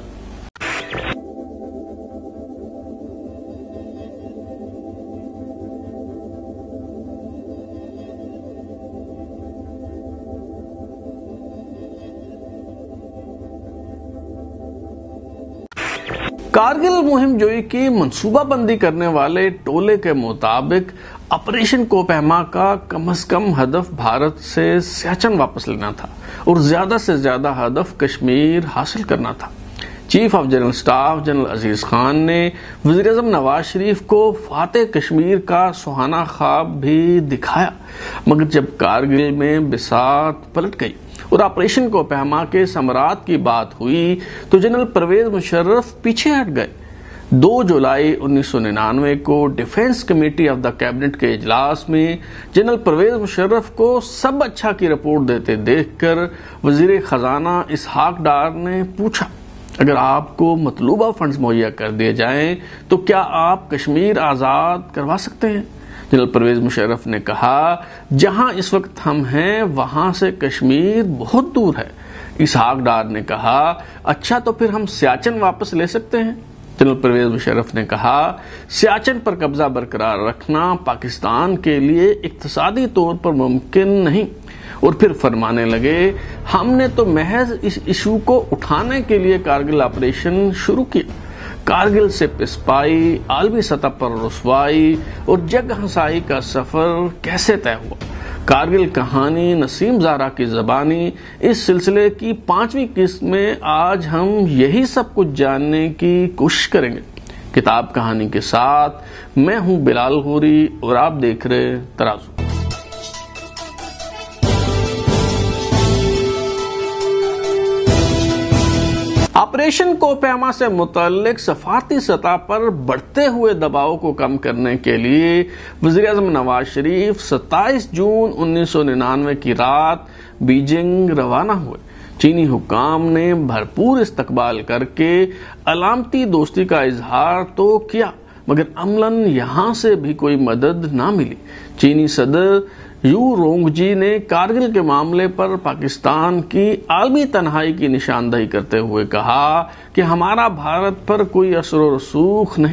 کارگل مہم جوئی کی منصوبہ بندی کرنے والے ٹولے کے مطابق آپریشن کوپہما کا کم از کم ہدف بھارت سے سیاچن واپس لینا تھا اور زیادہ سے زیادہ ہدف کشمیر حاصل کرنا تھا۔ Chief of general staff general Aziz Khan نے وزیر اعظم نواز شریف کو فاتح کشمیر کا سہانا خواب بھی دکھایا، مگر جب کارگل میں بساط پلٹ گئی اور آپریشن کوپہما کے ثمرات کی بات ہوئی تو جنرل پرویز مشرف پیچھے ہٹ گئے۔ دو جولائی انیس سو ننانوے کو defence committee of the cabinet کے اجلاس میں جنرل پرویز مشرف کو سب اچھا کی رپورٹ دیتے دیکھ کر وزیر خزانہ اسحاق ڈار نے پوچھا، اگر آپ کو مطلوبہ فنڈز مہیا کر دیے جائیں تو کیا آپ کشمیر آزاد کروا سکتے ہیں؟ جنرل پرویز مشرف نے کہا، جہاں اس وقت ہم ہیں وہاں سے کشمیر بہت دور ہے۔ اسحاق ڈار نے کہا، اچھا تو پھر ہم سیاچن واپس لے سکتے ہیں؟ جنرل پرویز مشرف نے کہا، سیاچن پر قبضہ برقرار رکھنا پاکستان کے لیے اقتصادی طور پر ممکن نہیں، اور پھر فرمانے لگے، ہم نے تو محض اس ایشو کو اٹھانے کے لیے کارگل آپریشن شروع کیا۔ کارگل سے پسپائی، عالمی سطح پر رسوائی اور جگ ہنسائی کا سفر کیسے طے ہوا؟ کارگل کہانی نسیم زہرا کی زبانی اس سلسلے کی پانچویں قسط میں آج ہم یہی سب کچھ جاننے کی کوشش کریں گے۔ کتاب کہانی کے ساتھ میں ہوں بلال غوری اور آپ دیکھ رہے ترازو۔ آپریشن کوپہما سے متعلق سفارتی سطح پر بڑھتے ہوئے دباؤ کو کم کرنے کے لیے وزیر اعظم نواز شریف ستائیس جون انیس سو ننانوے کی رات بیجنگ روانہ ہوئے۔ چینی حکام نے بھرپور استقبال کر کے علامتی دوستی کا اظہار تو کیا، مگر عملاً یہاں سے بھی کوئی مدد نہ ملی۔ چینی صدر یو رونگ جی نے کارگل کے معاملے پر پاکستان کی عالمی تنہائی کی نشاندہی کرتے ہوئے کہا کہ ہمارا بھارت پر کوئی اثر و رسوخ نہیں،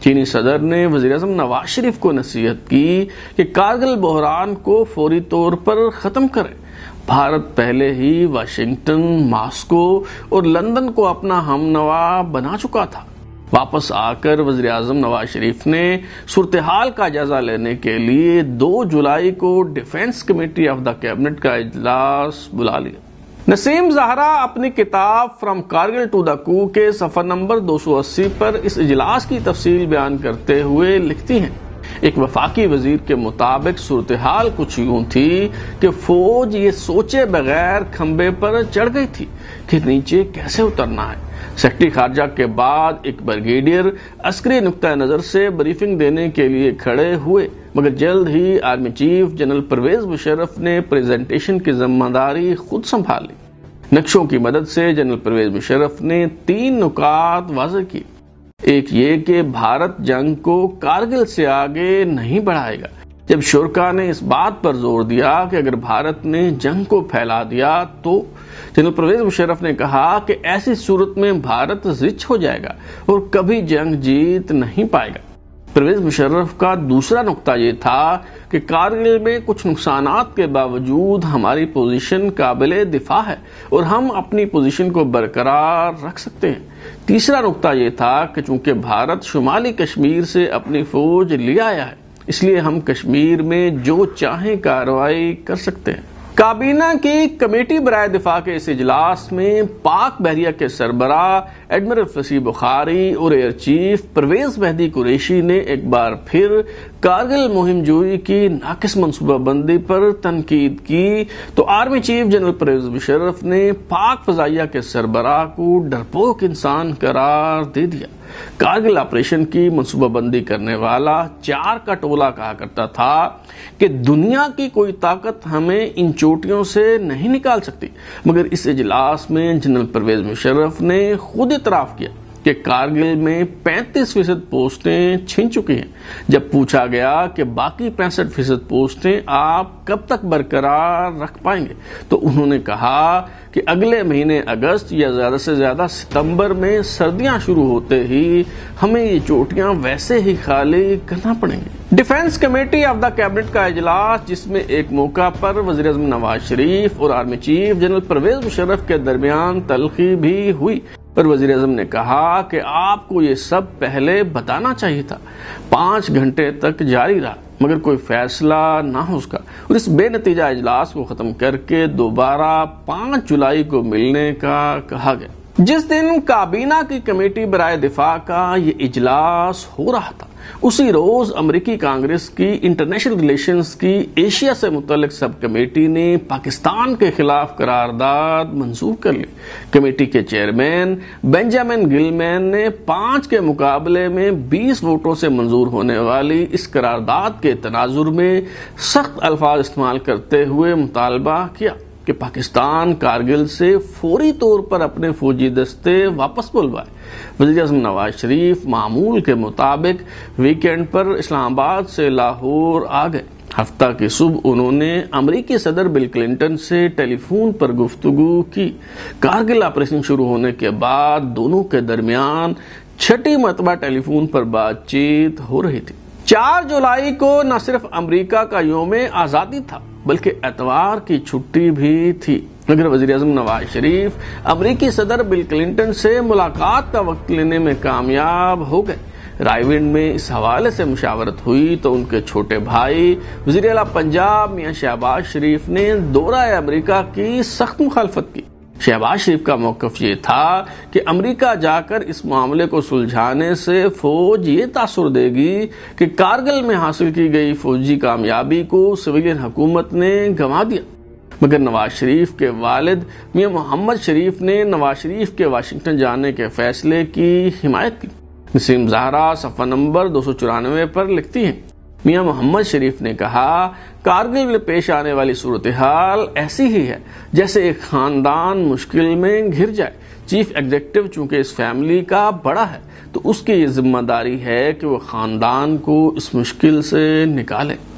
چینی صدر نے وزیر اعظم نواز شریف کو نصیحت کی کہ کارگل بحران کو فوری طور پر ختم کرے۔ بھارت پہلے ہی واشنگٹن، ماسکو اور لندن کو اپنا ہم نوا بنا چکا تھا۔ واپس آ کر وزیر اعظم نواز شریف نے صورتحال کا جائزہ لینے کے لیے دو جولائی کو defence committee of the cabinet کا اجلاس بلا لیا۔ نسیم زہرا اپنی کتاب فرام کارگل ٹو دا کو کے صفحہ نمبر دو سو اسی پر اس اجلاس کی تفصیل بیان کرتے ہوئے لکھتی ہیں، ایک وفاقی وزیر کے مطابق صورتحال کچھ یوں تھی کہ فوج یہ سوچے بغیر کھمبے پر چڑھ گئی تھی کہ نیچے کیسے اترنا ہے۔ سیکرٹری خارجہ کے بعد ایک بریگیڈیئر عسکری نقطہ نظر سے بریفنگ دینے کے لیے کھڑے ہوئے، مگر جلد ہی army chief general Pervez Musharraf نے پریزنٹیشن کی ذمہ داری خود سنبھال لی۔ نقشوں کی مدد سے جنرل پرویز مشرف نے تین نکات واضح کیے۔ ایک یہ کہ بھارت جنگ کو کارگل سے آگے نہیں بڑھائے گا۔ جب شرکا نے اس بات پر زور دیا کہ اگر بھارت نے جنگ کو پھیلا دیا تو جنرل پرویز مشرف نے کہا کہ ایسی صورت میں بھارت زچ ہو جائے گا اور کبھی جنگ جیت نہیں پائے گا۔ پرویز مشرف کا دوسرا نقطہ یہ تھا کہ کارگل میں کچھ نقصانات کے باوجود ہماری پوزیشن قابل دفاع ہے اور ہم اپنی پوزیشن کو برقرار رکھ سکتے ہیں۔ تیسرا نقطہ یہ تھا کہ چونکہ بھارت شمالی کشمیر سے اپنی فوج لے آیا ہے، اس لیے ہم کشمیر میں جو چاہیں کارروائی کر سکتے ہیں۔ کابینہ کی کمیٹی برائے دفاع کے اس اجلاس میں پاک بحریہ کے سربراہ ایڈمرل فصیح بخاری اور ایئر چیف پرویز مہدی قریشی نے ایک بار پھر کارگل مہم جوئی کی ناقص منصوبہ بندی پر تنقید کی تو army chief general Pervez Musharraf نے پاک فضائیہ کے سربراہ کو ڈرپوک انسان قرار دے دیا۔ کارگل آپریشن کی منصوبہ بندی کرنے والا چار کا ٹولہ کہا کرتا تھا کہ دنیا کی کوئی طاقت ہمیں ان چوٹیوں سے نہیں نکال سکتی، مگر اس اجلاس میں جنرل پرویز مشرف نے خود اعتراف کیا کہ کارگل میں پینتیس فیصد پوسٹیں چھن چکی ہیں۔ جب پوچھا گیا کہ باقی پینسٹھ فیصد پوسٹیں آپ کب تک برقرار رکھ پائیں گے تو انہوں نے کہا کہ اگلے مہینے اگست یا زیادہ سے زیادہ ستمبر میں سردیاں شروع ہوتے ہی ہمیں یہ چوٹیاں ویسے ہی خالی کرنا پڑیں گے۔ Defence committee of the cabinet کا اجلاس، جس میں ایک موقع پر وزیر اعظم نواز شریف اور army chief general Pervez Musharraf کے درمیان تلخی بھی ہوئی، پر وزیر اعظم نے کہا کہ آپ کو یہ سب پہلے بتانا چاہیے تھا۔ پانچ گھنٹے تک جاری رہا مگر کوئی فیصلہ نہ ہو سکا اور اس بے نتیجہ اجلاس کو ختم کر کے دوبارہ پانچ جولائی کو ملنے کا کہا گیا۔ جس دن کابینہ کی کمیٹی برائے دفاع کا یہ اجلاس ہو رہا تھا، اسی روز امریکی کانگریس کی انٹرنیشنل ریلیشنز کی ایشیا سے متعلق سب کمیٹی نے پاکستان کے خلاف قرارداد منظور کر لی۔ کمیٹی کے چیئرمین بنجامن گلمین نے پانچ کے مقابلے میں بیس ووٹوں سے منظور ہونے والی اس قرارداد کے تناظر میں سخت الفاظ استعمال کرتے ہوئے مطالبہ کیا کہ پاکستان کارگل سے فوری طور پر اپنے فوجی دستے واپس بلوائے۔ وزیر اعظم نواز شریف معمول کے مطابق ویکینڈ پر اسلام آباد سے لاہور آ گئے۔ ہفتہ کی صبح انہوں نے امریکی صدر بل کلنٹن سے ٹیلی فون پر گفتگو کی۔ کارگل آپریشن شروع ہونے کے بعد دونوں کے درمیان چھٹی مرتبہ ٹیلی فون پر بات چیت ہو رہی تھی۔ چار جولائی کو نہ صرف امریکہ کا یوم آزادی تھا بلکہ اتوار کی چھٹی بھی تھی، مگر وزیر اعظم نواز شریف امریکی صدر بل کلنٹن سے ملاقات کا وقت لینے میں کامیاب ہو گئے۔ رائے ونڈ میں اس حوالے سے مشاورت ہوئی تو ان کے چھوٹے بھائی وزیر اعلیٰ پنجاب میاں شہباز شریف نے دورہ امریکہ کی سخت مخالفت کی۔ شہباز شریف کا موقف یہ تھا کہ امریکہ جا کر اس معاملے کو سلجھانے سے فوج یہ تاثر دے گی کہ کارگل میں حاصل کی گئی فوجی کامیابی کو سویلین حکومت نے گنوا دیا، مگر نواز شریف کے والد میاں محمد شریف نے نواز شریف کے واشنگٹن جانے کے فیصلے کی حمایت کی۔ نسیم زہرا صفحہ نمبر دو سو چورانوے پر لکھتی ہیں، میاں محمد شریف نے کہا کارگل میں پیش آنے والی صورتحال ایسی ہی ہے جیسے ایک خاندان مشکل میں گھر جائے۔ چیف ایگزیکٹو چونکہ اس فیملی کا بڑا ہے تو اس کی یہ ذمہ داری ہے کہ وہ خاندان کو اس مشکل سے نکالے۔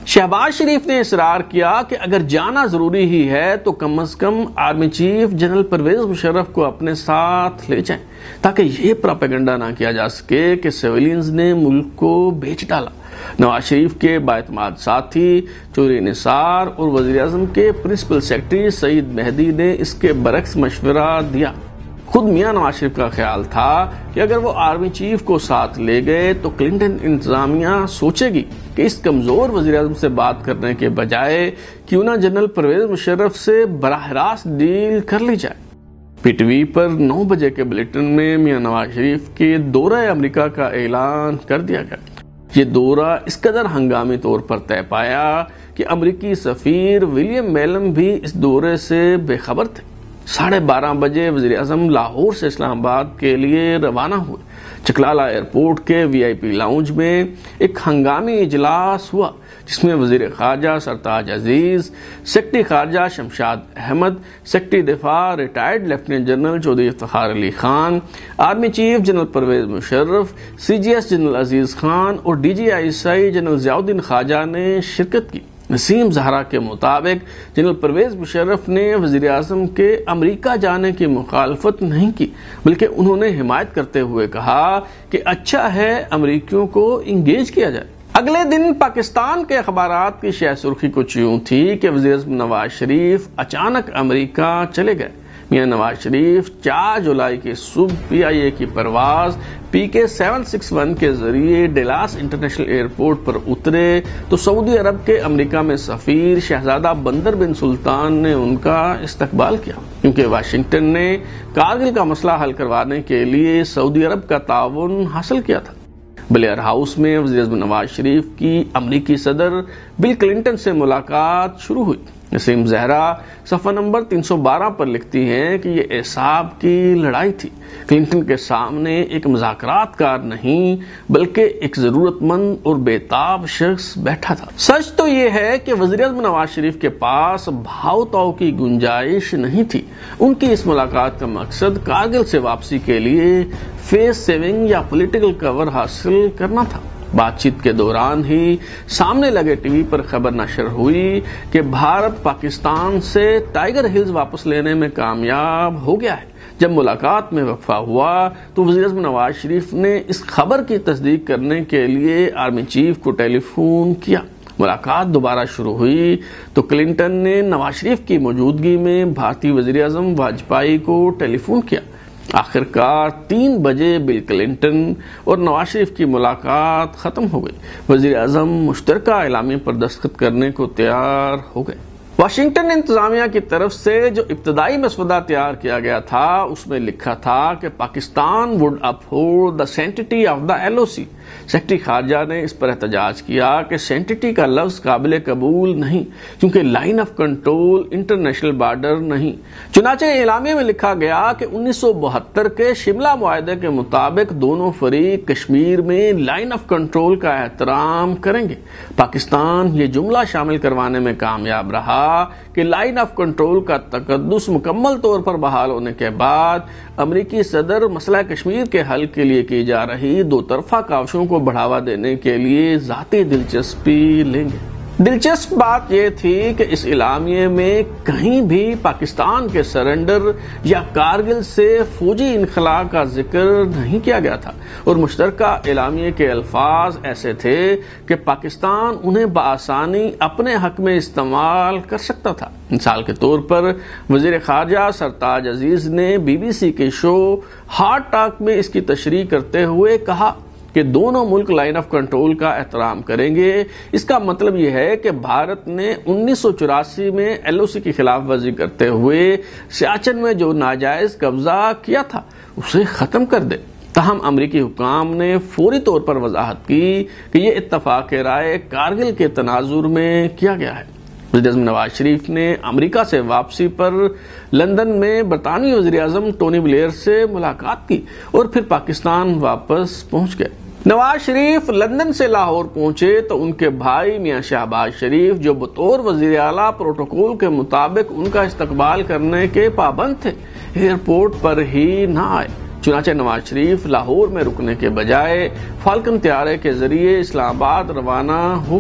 شہباز شریف نے اصرار کیا کہ اگر جانا ضروری ہی ہے تو کم از کم army chief general Pervez Musharraf کو اپنے ساتھ لے جائیں تاکہ یہ پراپیگنڈا نہ کیا جا سکے کہ سویلینز نے ملک کو بیچ ڈالا۔ نواز شریف کے بااعتماد ساتھی چودھری نثار اور وزیر اعظم کے پرنسپل سیکرٹری سعید مہدی نے اس کے برعکس مشورہ دیا۔ خود میاں نواز شریف کا خیال تھا کہ اگر وہ آرمی چیف کو ساتھ لے گئے تو کلنٹن انتظامیہ سوچے گی کہ اس کمزور وزیر اعظم سے بات کرنے کے بجائے کیوں نہ جنرل پرویز مشرف سے براہ راست ڈیل کر لی جائے۔ پی ٹی وی پر نو بجے کے بلیٹن میں میاں نواز شریف کے دورہ امریکہ کا اعلان کر دیا گیا۔ یہ دورہ اس قدر ہنگامی طور پر طے پایا کہ امریکی سفیر ولیم میلم بھی اس دورے سے بے خبر تھے۔ ساڑھے بارہ بجے وزیر اعظم لاہور سے اسلام آباد کے لیے روانہ ہوئے۔ چکلالہ ایئرپورٹ کے وی آئی پی لاؤنج میں ایک ہنگامی اجلاس ہوا جس میں وزیر خارجہ سرتاج عزیز، سیکرٹری خارجہ شمشاد احمد، سیکرٹری دفاع retired lieutenant general Chaudhry Iftikhar Ali Khan, army chief general Pervez Musharraf, C G S general Aziz Khan اور D G I S I general Zia الدین خواجہ نے شرکت کی۔ نسیم زہرا کے مطابق جنرل پرویز مشرف نے وزیر اعظم کے امریکہ جانے کی مخالفت نہیں کی، بلکہ انہوں نے حمایت کرتے ہوئے کہا کہ اچھا ہے امریکیوں کو انگیج کیا جائے۔ اگلے دن پاکستان کے اخبارات کی شہ سرخی کچھ یوں تھی کہ وزیر اعظم نواز شریف اچانک امریکہ چلے گئے۔ میاں نواز شریف چار جولائی کی صبح پی آئی اے کی پرواز پی کے سیون سکس ون کے ذریعے ڈیلاس انٹرنیشنل ایئرپورٹ پر اترے تو سعودی عرب کے امریکہ میں سفیر شہزادہ بندر بن سلطان نے ان کا استقبال کیا، کیونکہ واشنگٹن نے کارگل کا مسئلہ حل کروانے کے لیے سعودی عرب کا تعاون حاصل کیا تھا۔ بلیئر ہاؤس میں وزیر اعظم نواز شریف کی امریکی صدر بل کلنٹن سے ملاقات شروع ہوئی۔ نسیم زہرا صفحہ نمبر تین سو بارہ پر لکھتی ہیں کہ یہ اعصاب کی لڑائی تھی۔ کلنٹن کے سامنے ایک مذاکرات کار نہیں بلکہ ایک ضرورت مند اور بے تاب شخص بیٹھا تھا۔ سچ تو یہ ہے کہ وزیر اعظم نواز شریف کے پاس بھاؤ تاؤ کی گنجائش نہیں تھی۔ ان کی اس ملاقات کا مقصد کارگل سے واپسی کے لیے فیس سیونگ یا پولیٹیکل کور حاصل کرنا تھا۔ بات چیت کے دوران ہی سامنے لگے ٹی وی پر خبر نشر ہوئی کہ بھارت پاکستان سے ٹائیگر ہلز واپس لینے میں کامیاب ہو گیا ہے۔ جب ملاقات میں وقفہ ہوا تو وزیر اعظم نواز شریف نے اس خبر کی تصدیق کرنے کے لیے آرمی چیف کو ٹیلی فون کیا۔ ملاقات دوبارہ شروع ہوئی تو کلنٹن نے نواز شریف کی موجودگی میں بھارتی وزیر اعظم واجپئی کو ٹیلی فون کیا۔ آخر کار تین بجے بل کلنٹن اور نواز شریف کی ملاقات ختم ہو گئی۔ وزیر اعظم مشترکہ اعلامیے پر دستخط کرنے کو تیار ہو گئے۔ واشنگٹن انتظامیہ کی طرف سے جو ابتدائی مسودہ تیار کیا گیا تھا اس میں لکھا تھا کہ Pakistan would uphold the sanctity of the L O C. Secretary خارجہ نے اس پر احتجاج کیا کہ سینٹیٹی کا لفظ قابل قبول نہیں کیونکہ line of control international border نہیں۔ چنانچہ اعلامیے میں لکھا گیا کہ انیس سو بہتر کے شملہ معاہدے کے مطابق دونوں فریق کشمیر میں لائن آف کنٹرول کا احترام کریں گے۔ پاکستان یہ جملہ شامل کروانے میں کامیاب رہا کہ لائن آف کنٹرول کا تقدس مکمل طور پر بحال ہونے کے بعد امریکی صدر مسئلہ کشمیر کے حل کے لیے کی جا رہی دو طرفہ کاوشوں کو بڑھاوا دینے کے لیے ذاتی دلچسپی لیں گے۔ دلچسپ بات یہ تھی کہ اس اعلامیے میں کہیں بھی پاکستان کے سرنڈر یا کارگل سے فوجی انخلاء کا ذکر نہیں کیا گیا تھا اور مشترکہ اعلامیے کے الفاظ ایسے تھے کہ پاکستان انہیں بآسانی اپنے حق میں استعمال کر سکتا تھا۔ مثال کے طور پر وزیر خارجہ سرتاج عزیز نے بی بی سی کے شو ہارٹ ٹاک میں اس کی تشریح کرتے ہوئے کہا کہ دونوں ملک لائن آف کنٹرول کا احترام کریں گے۔ اس کا مطلب یہ ہے کہ بھارت نے انیس سو چوراسی میں ایل او سی کی خلاف ورزی کرتے ہوئے سیاچن میں جو ناجائز قبضہ کیا تھا اسے ختم کر دے۔ تاہم امریکی حکام نے فوری طور پر وضاحت کی کہ یہ اتفاق رائے کارگل کے تناظر میں کیا گیا ہے۔ وزیر اعظم نواز شریف نے امریکہ سے واپسی پر لندن میں برطانوی وزیر اعظم ٹونی بلیئر سے ملاقات کی اور پھر پاکستان واپس پہنچ گئے۔ نواز شریف لندن سے لاہور پہنچے تو ان کے بھائی میاں شہباز شریف جو بطور وزیر اعلیٰ پروٹوکول کے مطابق ان کا استقبال کرنے کے پابند تھے ایئرپورٹ پر ہی نہ آئے۔ چنانچہ نواز شریف لاہور میں رکنے کے بجائے فالکن طیارے کے ذریعے اسلام آباد روانہ ہو گئے۔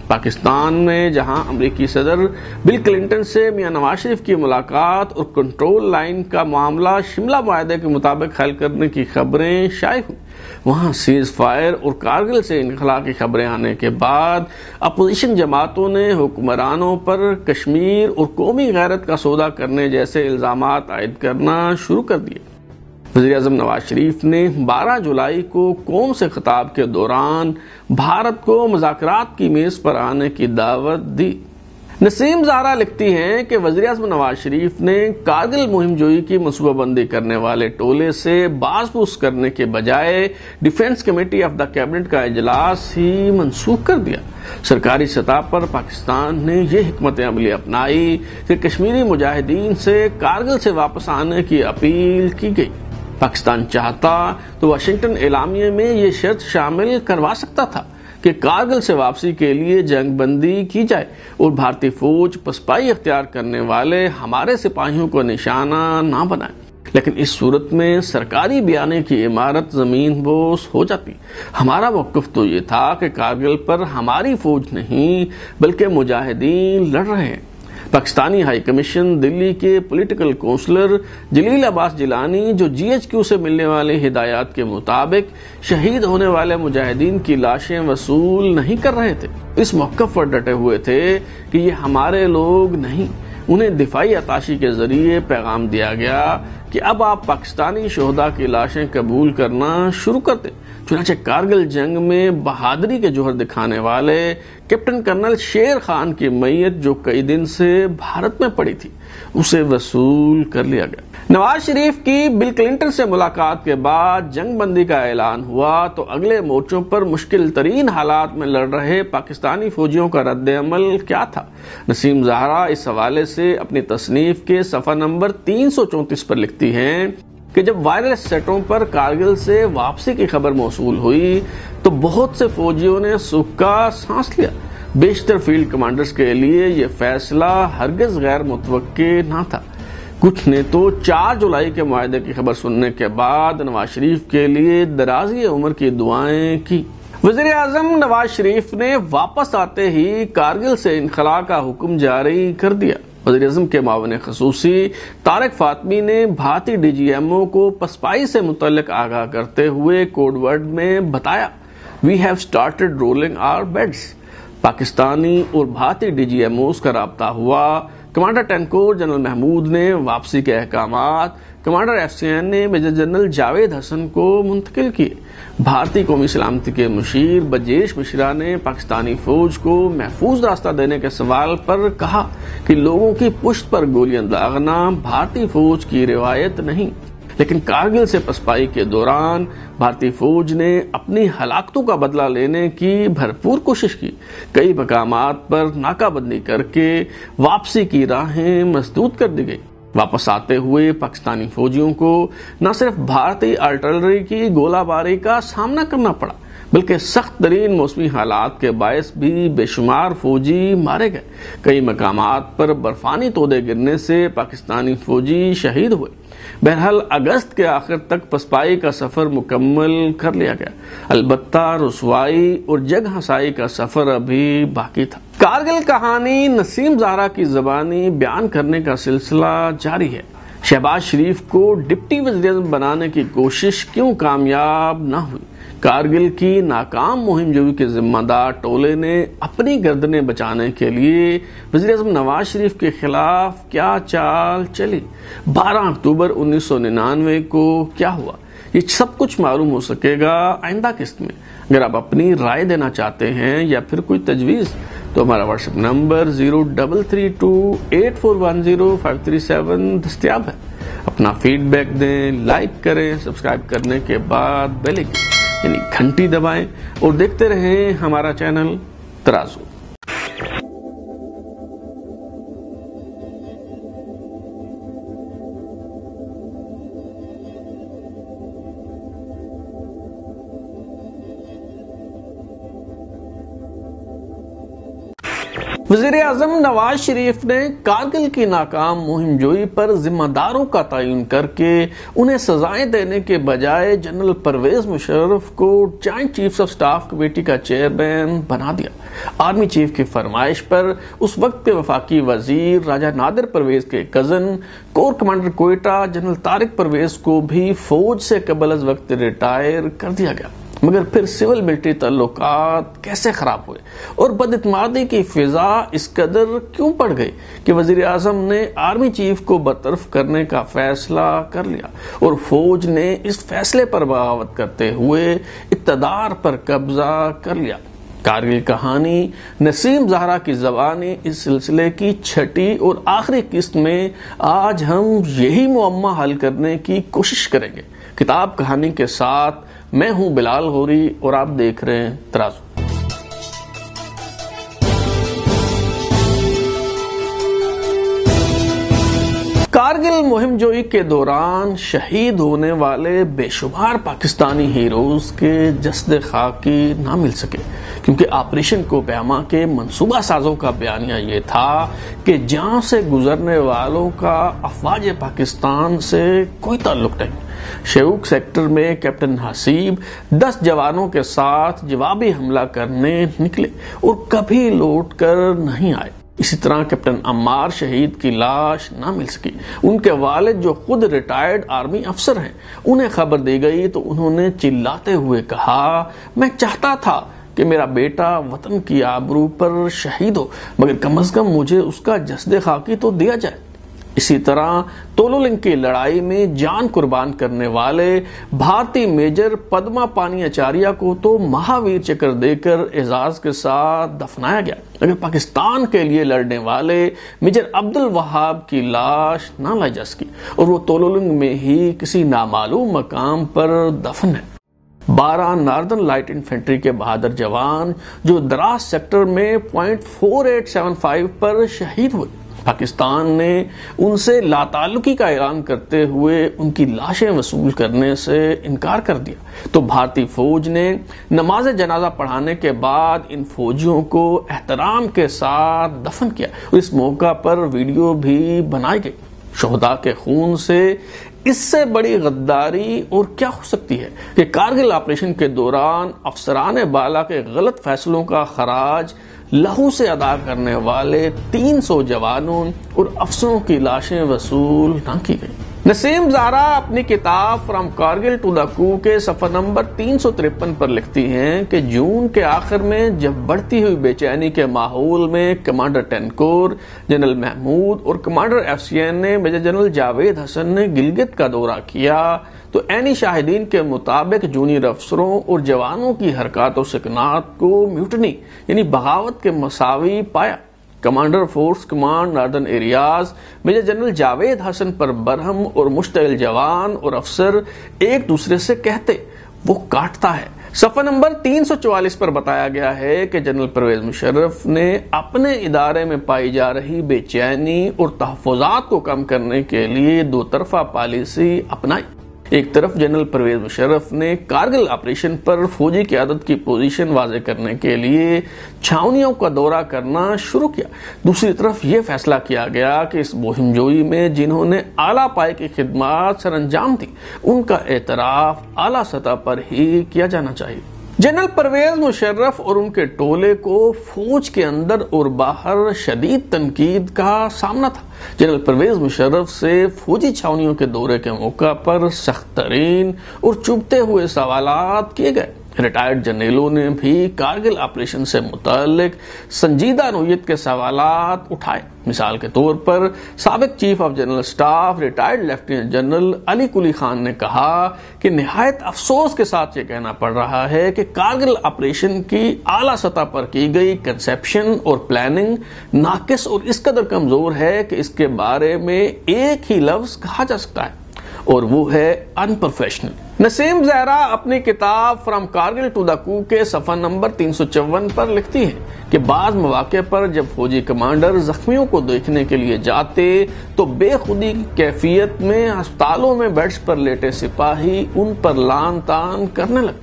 پاکستان میں جہاں امریکی صدر بل کلنٹن سے میاں نواز شریف کی ملاقات اور کنٹرول لائن کا معاملہ شملہ معاہدے کے مطابق حل کرنے کی خبریں شائع ہوئی، وہاں سیز فائر اور کارگل سے انخلا کی خبریں آنے کے بعد اپوزیشن جماعتوں نے حکمرانوں پر کشمیر اور قومی غیرت کا سودا کرنے جیسے الزامات عائد کرنا شروع کر دیے۔ وزیر اعظم نواز شریف نے بارہ جولائی کو قوم سے خطاب کے دوران بھارت کو مذاکرات کی میز پر آنے کی دعوت دی۔ نسیم زہرا لکھتی ہیں کہ وزیر اعظم نواز شریف نے کارگل مہم جوئی کی منصوبہ بندی کرنے والے ٹولے سے باز پوچھ کرنے کے بجائے defence committee of the cabinet کا اجلاس ہی منسوخ کر دیا۔ سرکاری سطح پر پاکستان نے یہ حکمت عملی اپنائی کہ کشمیری مجاہدین سے کارگل سے واپس آنے کی اپیل کی گئی۔ پاکستان چاہتا تو واشنگٹن اعلامیے میں یہ شرط شامل کروا سکتا تھا کہ کارگل سے واپسی کے لیے جنگ بندی کی جائے اور بھارتی فوج پسپائی اختیار کرنے والے ہمارے سپاہیوں کو نشانہ نہ بنائے، لیکن اس صورت میں سرکاری بیانے کی عمارت زمین بوس ہو جاتی۔ ہمارا موقف تو یہ تھا کہ کارگل پر ہماری فوج نہیں بلکہ مجاہدین لڑ رہے ہیں۔ پاکستانی ہائی کمیشن دلی کے پولیٹیکل کونسلر جلیل عباس جیلانی جو جی ایچ کیو سے ملنے والی ہدایات کے مطابق شہید ہونے والے مجاہدین کی لاشیں وصول نہیں کر رہے تھے، اس موقف پر ڈٹے ہوئے تھے کہ یہ ہمارے لوگ نہیں۔ انہیں دفاعی عطاشی کے ذریعے پیغام دیا گیا کہ اب آپ پاکستانی شہداء کی لاشیں قبول کرنا شروع کر دیں۔ چنانچہ کارگل جنگ میں بہادری کے جوہر دکھانے والے کیپٹن کرنل شیر خان کی میت جو کئی دن سے بھارت میں پڑی تھی، اسے وصول کر لیا گیا۔ نواز شریف کی بل کلنٹن سے ملاقات کے بعد جنگ بندی کا اعلان ہوا تو اگلے مورچوں پر مشکل ترین حالات میں لڑ رہے پاکستانی فوجیوں کا رد عمل کیا تھا؟ نسیم زہرا اس حوالے سے اپنی تصنیف کے صفحہ نمبر تین سو چونتیس پر لکھتی ہیں کہ جب وائرلیس سیٹوں پر کارگل سے واپسی کی خبر موصول ہوئی تو بہت سے فوجیوں نے سکھ کا سانس لیا۔ بیشتر فیلڈ کمانڈرز کے لیے یہ فیصلہ ہرگز غیر متوقع نہ تھا۔ کچھ نے تو چار جولائی کے معاہدے کی خبر سننے کے بعد نواز شریف کے لیے درازی عمر کی دعائیں کی۔ وزیر اعظم نواز شریف نے واپس آتے ہی کارگل سے انخلا کا حکم جاری کر دیا۔ وزیر اعظم کے معاون خصوصی طارق فاطمی نے بھارتی ڈی جی ایم او کو پسپائی سے متعلق آگاہ کرتے ہوئے کوڈ ورڈ میں بتایا، we have started rolling our beds. پاکستانی اور بھارتی ڈی جی ایم اوز کا رابطہ ہوا۔ Commander ten corps general Mahmood نے واپسی کے احکامات کمانڈر ایف سی این نے میجر جنرل جاوید حسن کو منتقل کیے۔ بھارتی قومی سلامتی کے مشیر بجیش مشرا نے پاکستانی فوج کو محفوظ راستہ دینے کے سوال پر کہا کہ لوگوں کی پشت پر گولیاں داغنا بھارتی فوج کی روایت نہیں، لیکن کارگل سے پسپائی کے دوران بھارتی فوج نے اپنی ہلاکتوں کا بدلہ لینے کی بھرپور کوشش کی۔ کئی مقامات پر ناکہ بندی کر کے واپسی کی راہیں مسدود کر دی گئی۔ واپس آتے ہوئے پاکستانی فوجیوں کو نہ صرف بھارتی آرٹلری کی گولہ باری کا سامنا کرنا پڑا بلکہ سخت ترین موسمی حالات کے باعث بھی بے شمار فوجی مارے گئے۔ کئی مقامات پر برفانی تودے گرنے سے پاکستانی فوجی شہید ہوئے۔ بہرحال اگست کے آخر تک پسپائی کا سفر مکمل کر لیا گیا، البتہ رسوائی اور جگ ہنسائی کا سفر ابھی باقی تھا۔ کارگل کہانی نسیم زہرا کی زبانی بیان کرنے کا سلسلہ جاری ہے۔ شہباز شریف کو ڈپٹی وزیر اعظم بنانے کی کوشش کیوں کامیاب نہ ہوئی؟ کارگل کی ناکام مہم جوئی کے ذمہ دار ٹولے نے اپنی گردنیں بچانے کے لیے وزیر اعظم نواز شریف کے خلاف کیا چال چلی؟ بارہ اکتوبر انیس سو ننانوے کو کیا ہوا؟ یہ سب کچھ معلوم ہو سکے گا آئندہ قسط میں۔ اگر آپ اپنی رائے دینا چاہتے ہیں یا پھر کوئی تجویز تو ہمارا WhatsApp number zero double three two eight four one zero five three seven دستیاب ہے۔ اپنا فیڈ بیک دیں، لائک کریں، سبسکرائب کرنے کے بعد بیل آئکن یعنی گھنٹی دبائیں اور دیکھتے رہیں ہمارا چینل ترازو۔ وزیر اعظم نواز شریف نے کارگل کی ناکام مہم جوئی پر ذمہ داروں کا تعین کر کے انہیں سزائیں دینے کے بجائے جنرل پرویز مشرف کو joint chiefs of staff committee کا چیئرمین بنا دیا۔ آرمی چیف کی فرمائش پر اس وقت کے وفاقی وزیر راجہ نادر پرویز کے cousin corps commander Quetta general Tariq Pervez کو بھی فوج سے قبل از وقت ریٹائر کر دیا گیا۔ مگر پھر سول ملٹری تعلقات کیسے خراب ہوئے اور بد اعتمادی کی فضا اس قدر کیوں بڑھ گئی کہ وزیر اعظم نے آرمی چیف کو برطرف کرنے کا فیصلہ کر لیا اور فوج نے اس فیصلے پر بغاوت کرتے ہوئے اقتدار پر قبضہ کر لیا۔ کارگل کہانی نسیم زہرا کی زبانی اس سلسلے کی چھٹی اور آخری قسط میں آج ہم یہی معمہ حل کرنے کی کوشش کریں گے۔ کتاب کہانی کے ساتھ میں ہوں بلال غوری اور آپ دیکھ رہے ہیں ترازو۔ کارگل مہم جوئی کے دوران شہید ہونے والے بے شمار پاکستانی ہیروز کے جسد خاکی نہ مل سکے، کیونکہ آپریشن کو پیما کے منصوبہ سازوں کا بیانیہ یہ تھا کہ جہاں سے گزرنے والوں کا افواج پاکستان سے کوئی تعلق نہیں۔ شیوک سیکٹر میں کیپٹن حسیب دس جوانوں کے ساتھ جوابی حملہ کرنے نکلے اور کبھی لوٹ کر نہیں آئے۔ اسی طرح کیپٹن عمار شہید کی لاش نہ مل سکی۔ ان کے والد جو خود ریٹائرڈ آرمی افسر ہیں، انہیں خبر دی گئی تو انہوں نے چلاتے ہوئے کہا، میں چاہتا تھا کہ میرا بیٹا وطن کی آبرو پر شہید ہو، مگر کم از کم مجھے اس کا جسد خاکی تو دیا جائے۔ اسی طرح تولولنگ کی لڑائی میں جان قربان کرنے والے بھارتی میجر پدما پانی اچاریہ کو تو مہاویر چکر دے کر اعزاز کے ساتھ دفنایا گیا، اگر پاکستان کے لیے لڑنے والے میجر عبد الوہاب کی لاش نہ لائی جا سکی اور وہ تولولنگ میں ہی کسی نامعلوم مقام پر دفن ہے۔ بارہ ناردرن لائٹ انفینٹری کے بہادر جوان جو دراز سیکٹر میں point four eight seven five پر شہید ہوئے، پاکستان نے ان سے لا تعلقی کا اعلان کرتے ہوئے ان کی لاشیں وصول کرنے سے انکار کر دیا، تو بھارتی فوج نے نماز جنازہ پڑھانے کے بعد ان فوجیوں کو احترام کے ساتھ دفن کیا اور اس موقع پر ویڈیو بھی بنائی گئی۔ شہداء کے خون سے اس سے بڑی غداری اور کیا ہو سکتی ہے کہ کارگل آپریشن کے دوران افسران بالا کے غلط فیصلوں کا خراج لہو سے ادا کرنے والے تین سو جوانوں اور افسروں کی لاشیں وصول نہ کی گئی۔ نسیم زہرا اپنی کتاب فرام کارگل ٹو دا کو کے صفحہ نمبر تین سو ترپن پر لکھتی ہیں کہ جون کے آخر میں جب بڑھتی ہوئی بے چینی کے ماحول میں commander ten corps general Mahmood اور کمانڈر ایف سی این نے میجر جنرل جاوید حسن نے گلگت کا دورہ کیا تو عینی شاہدین کے مطابق جونیئر افسروں اور جوانوں کی حرکات و سکنات کو میوٹنی یعنی بغاوت کے مساوی پایا۔ Commander force command northern areas major general Javed Hassan پر برہم اور مشتعل جوان اور افسر ایک دوسرے سے کہتے، وہ کاٹتا ہے۔ صفحہ نمبر تین سو چوالیس پر بتایا گیا ہے کہ جنرل پرویز مشرف نے اپنے ادارے میں پائی جا رہی بے چینی اور تحفظات کو کم کرنے کے لیے دو طرفہ پالیسی اپنائی۔ ایک طرف جنرل پرویز مشرف نے کارگل آپریشن پر فوجی قیادت کی پوزیشن واضح کرنے کے لیے چھاونیوں کا دورہ کرنا شروع کیا، دوسری طرف یہ فیصلہ کیا گیا کہ اس مہم جوئی میں جنہوں نے اعلیٰ پائے کی خدمات سر انجام دی ان کا اعتراف اعلیٰ سطح پر ہی کیا جانا چاہیے۔ جنرل پرویز مشرف اور ان کے ٹولے کو فوج کے اندر اور باہر شدید تنقید کا سامنا تھا۔ جنرل پرویز مشرف سے فوجی چھاونیوں کے دورے کے موقع پر سخت ترین اور چبھتے ہوئے سوالات کیے گئے۔ ریٹائرڈ جنرلوں نے بھی کارگل آپریشن سے متعلق سنجیدہ نوعیت کے سوالات اٹھائے۔ مثال کے طور پر سابق chief of general staff retired lieutenant general Ali Kuli Khan نے کہا کہ نہایت افسوس کے ساتھ یہ کہنا پڑ رہا ہے کہ کارگل آپریشن کی اعلیٰ سطح پر کی گئی کنسیپشن اور پلاننگ ناقص اور اس قدر کمزور ہے کہ اس کے بارے میں ایک ہی لفظ کہا جا سکتا ہے اور وہ ہے ان پروفیشنل۔ نسیم زہرا اپنی کتاب فرام کارگل ٹو دا کو کے صفحہ نمبر تین سو چون پر لکھتی ہیں کہ بعض مواقع پر جب فوجی کمانڈر زخمیوں کو دیکھنے کے لیے جاتے تو بے خودی کی کیفیت میں ہسپتالوں میں بیڈز پر لیٹے سپاہی ان پر لان تان کرنے لگتے۔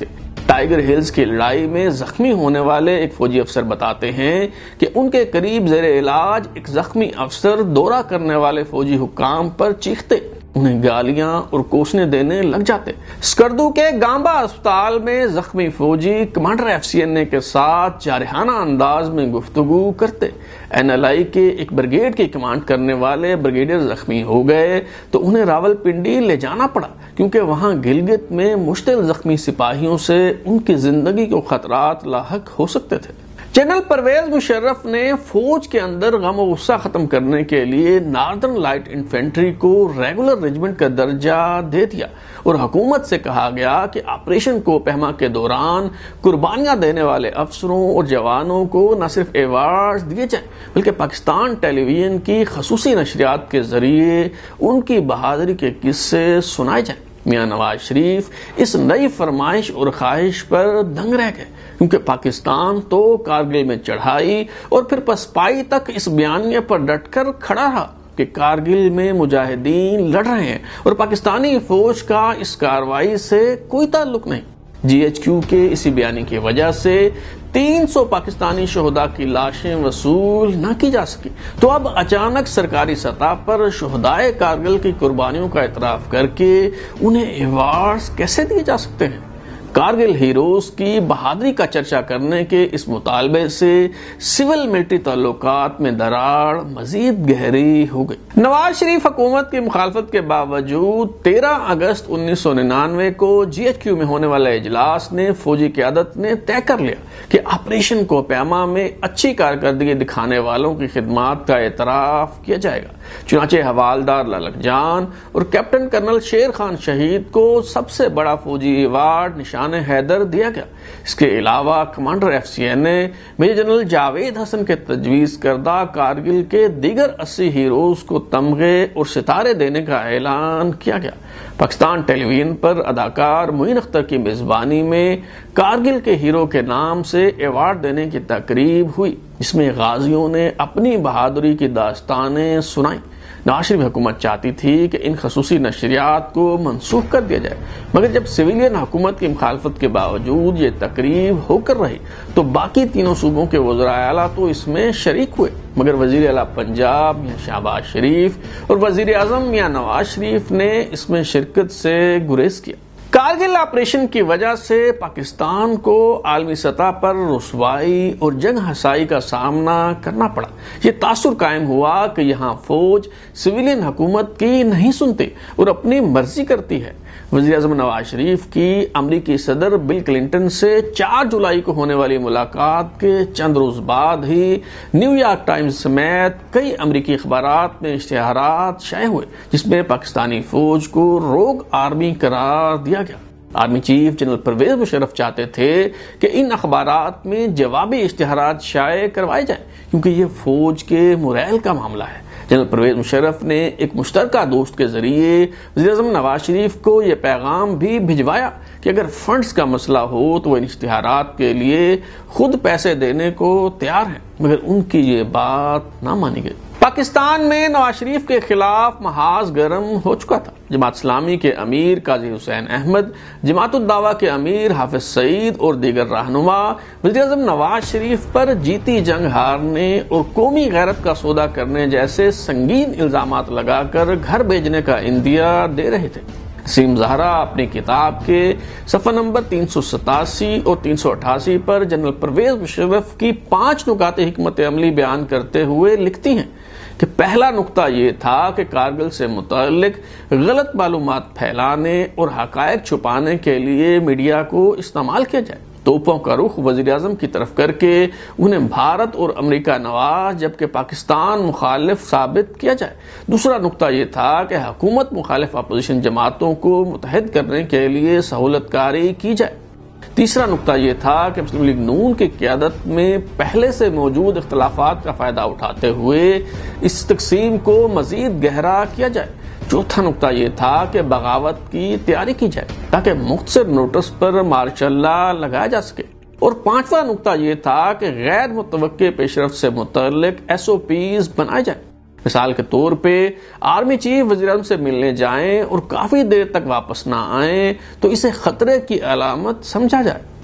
ٹائیگر ہلز کی لڑائی میں زخمی ہونے والے ایک فوجی افسر بتاتے ہیں کہ ان کے قریب زیر علاج ایک زخمی افسر دورہ کرنے والے فوجی حکام پر چیختے، انہیں گالیاں اور کوسنے دینے لگ جاتے۔ سکردو کے گامبا اسپتال میں زخمی فوجی commander F C N A کے ساتھ جارحانہ انداز میں گفتگو کرتے۔ این ایل آئی کے ایک بریگیڈ کی کمانڈ کرنے والے بریگیڈیئر زخمی ہو گئے تو انہیں راول پنڈی لے جانا پڑا، کیونکہ وہاں گلگت میں مشتعل زخمی سپاہیوں سے ان کی زندگی کو خطرات لاحق ہو سکتے تھے۔ جنرل پرویز مشرف نے فوج کے اندر غم و غصہ ختم کرنے کے لیے ناردرن لائٹ انفینٹری کو ریگولر ریجمنٹ کا درجہ دے دیا اور حکومت سے کہا گیا کہ آپریشن کوپہما کے دوران قربانیاں دینے والے افسروں اور جوانوں کو نہ صرف ایوارڈز دیے جائیں بلکہ پاکستان ٹیلی ویژن کی خصوصی نشریات کے ذریعے ان کی بہادری کے قصے سنائے جائیں۔ میاں نواز شریف اس نئی فرمائش اور خواہش پر دنگ رہ گئے، کیونکہ پاکستان تو کارگل میں چڑھائی اور پھر پسپائی تک اس بیانیے پر ڈٹ کر کھڑا رہا کہ کارگل میں مجاہدین لڑ رہے ہیں اور پاکستانی فوج کا اس کارروائی سے کوئی تعلق نہیں۔ جی ایچ کیو کے اسی بیانی کی وجہ سے تین سو پاکستانی شہداء کی لاشیں وصول نہ کی جا سکی، تو اب اچانک سرکاری سطح پر شہدائے کارگل کی قربانیوں کا اعتراف کر کے انہیں ایوارڈز کیسے دیے جا سکتے ہیں؟ کارگل ہیروز کی بہادری کا چرچا کرنے کے اس مطالبے سے سول ملٹری تعلقات میں دراڑ مزید گہری ہو گئی۔ نواز شریف حکومت کی مخالفت کے باوجود تیرہ اگست انیس سو ننانوے کو جی ایچ کیو میں ہونے والا اجلاس نے فوجی قیادت نے طے کر لیا کہ آپریشن کوپہما میں اچھی کارکردگی دکھانے والوں کی خدمات کا اعتراف کیا جائے گا۔ چنانچہ حوالدار للک جان اور کیپٹن کرنل شیر خان شہید کو سب سے بڑا فوجی ایوارڈ نشان حیدر دیا گیا۔ اس کے علاوہ commander F C N A major general Javed Hassan کے تجویز کردہ کارگل کے دیگر اسی ہیروز کو تمغے اور ستارے دینے کا اعلان کیا گیا۔ پاکستان ٹیلی ویژن پر اداکار معین اختر کی میزبانی میں کارگل کے ہیرو کے نام سے ایوارڈ دینے کی تقریب ہوئی، جس میں غازیوں نے اپنی بہادری کی داستانیں سنائیں۔ نواز شریف حکومت چاہتی تھی کہ ان خصوصی نشریات کو منسوخ کر دیا جائے، مگر جب سویلین حکومت کی مخالفت کے باوجود یہ تقریب ہو کر رہی تو باقی تینوں صوبوں کے وزرائے اعلیٰ تو اس میں شریک ہوئے، مگر وزیر اعلیٰ پنجاب میاں شہباز شریف اور وزیر اعظم میاں نواز شریف نے اس میں شرکت سے گریز کیا۔ کارگل آپریشن کی وجہ سے پاکستان کو عالمی سطح پر رسوائی اور جنگ ہسائی کا سامنا کرنا پڑا۔ یہ تاثر قائم ہوا کہ یہاں فوج سویلین حکومت کی نہیں سنتی اور اپنی مرضی کرتی ہے۔ وزیر اعظم نواز شریف کی امریکی صدر بل کلنٹن سے چار جولائی کو ہونے والی ملاقات کے چند روز بعد ہی نیو یارک ٹائمز سمیت کئی امریکی اخبارات میں اشتہارات شائع ہوئے، جس میں پاکستانی فوج کو روگ آرمی قرار دیا گیا۔ Army chief general Pervez Musharraf چاہتے تھے کہ ان اخبارات میں جوابی اشتہارات شائع کروائے جائیں، کیونکہ یہ فوج کے موریل کا معاملہ ہے۔ جنرل پرویز مشرف نے ایک مشترکہ دوست کے ذریعے وزیر اعظم نواز شریف کو یہ پیغام بھی بھجوایا کہ اگر فنڈز کا مسئلہ ہو تو وہ ان اشتہارات کے لیے خود پیسے دینے کو تیار ہیں، مگر ان کی یہ بات نہ مانی گئی۔ پاکستان میں نواز شریف کے خلاف محاذ گرم ہو چکا تھا۔ جماعت اسلامی کے امیر قاضی حسین احمد، جماعت الدعوہ کے امیر حافظ سعید اور دیگر رہنما وزیر اعظم نواز شریف پر جیتی جنگ ہارنے اور قومی غیرت کا سودا کرنے جیسے سنگین الزامات لگا کر گھر بھیجنے کا عندیہ دے رہے تھے۔ سیم زہرا اپنی کتاب کے صفحہ نمبر تین سو ستاسی اور تین سو اٹھاسی پر جنرل پرویز مشرف کی پانچ نکات حکمت عملی بیان کرتے ہوئے لکھتی ہیں کہ پہلا نقطہ یہ تھا کہ کارگل سے متعلق غلط معلومات پھیلانے اور حقائق چھپانے کے لیے میڈیا کو استعمال کیا جائے، توپوں کا رخ وزیر اعظم کی طرف کر کے انہیں بھارت اور امریکہ نواز جبکہ پاکستان مخالف ثابت کیا جائے۔ دوسرا نقطہ یہ تھا کہ حکومت مخالف اپوزیشن جماعتوں کو متحد کرنے کے لیے سہولت کاری کی جائے۔ تیسرا نقطہ یہ تھا کہ مسلم لیگ نون کی قیادت میں پہلے سے موجود اختلافات کا فائدہ اٹھاتے ہوئے اس تقسیم کو مزید گہرا کیا جائے۔ چوتھا نقطہ یہ تھا کہ بغاوت کی تیاری کی جائے تاکہ مختصر نوٹس پر مارشل لا لگایا جا سکے۔ اور پانچواں نقطہ یہ تھا کہ غیر متوقع پیش رفت سے متعلق ایس او پیز بنائے جائیں۔ مثال کے طور پہ آرمی چیف وزیر اعظم سے ملنے جائیں اور کافی دیر تک واپس نہ آئیں تو اسے خطرے کی علامت سمجھا جائے۔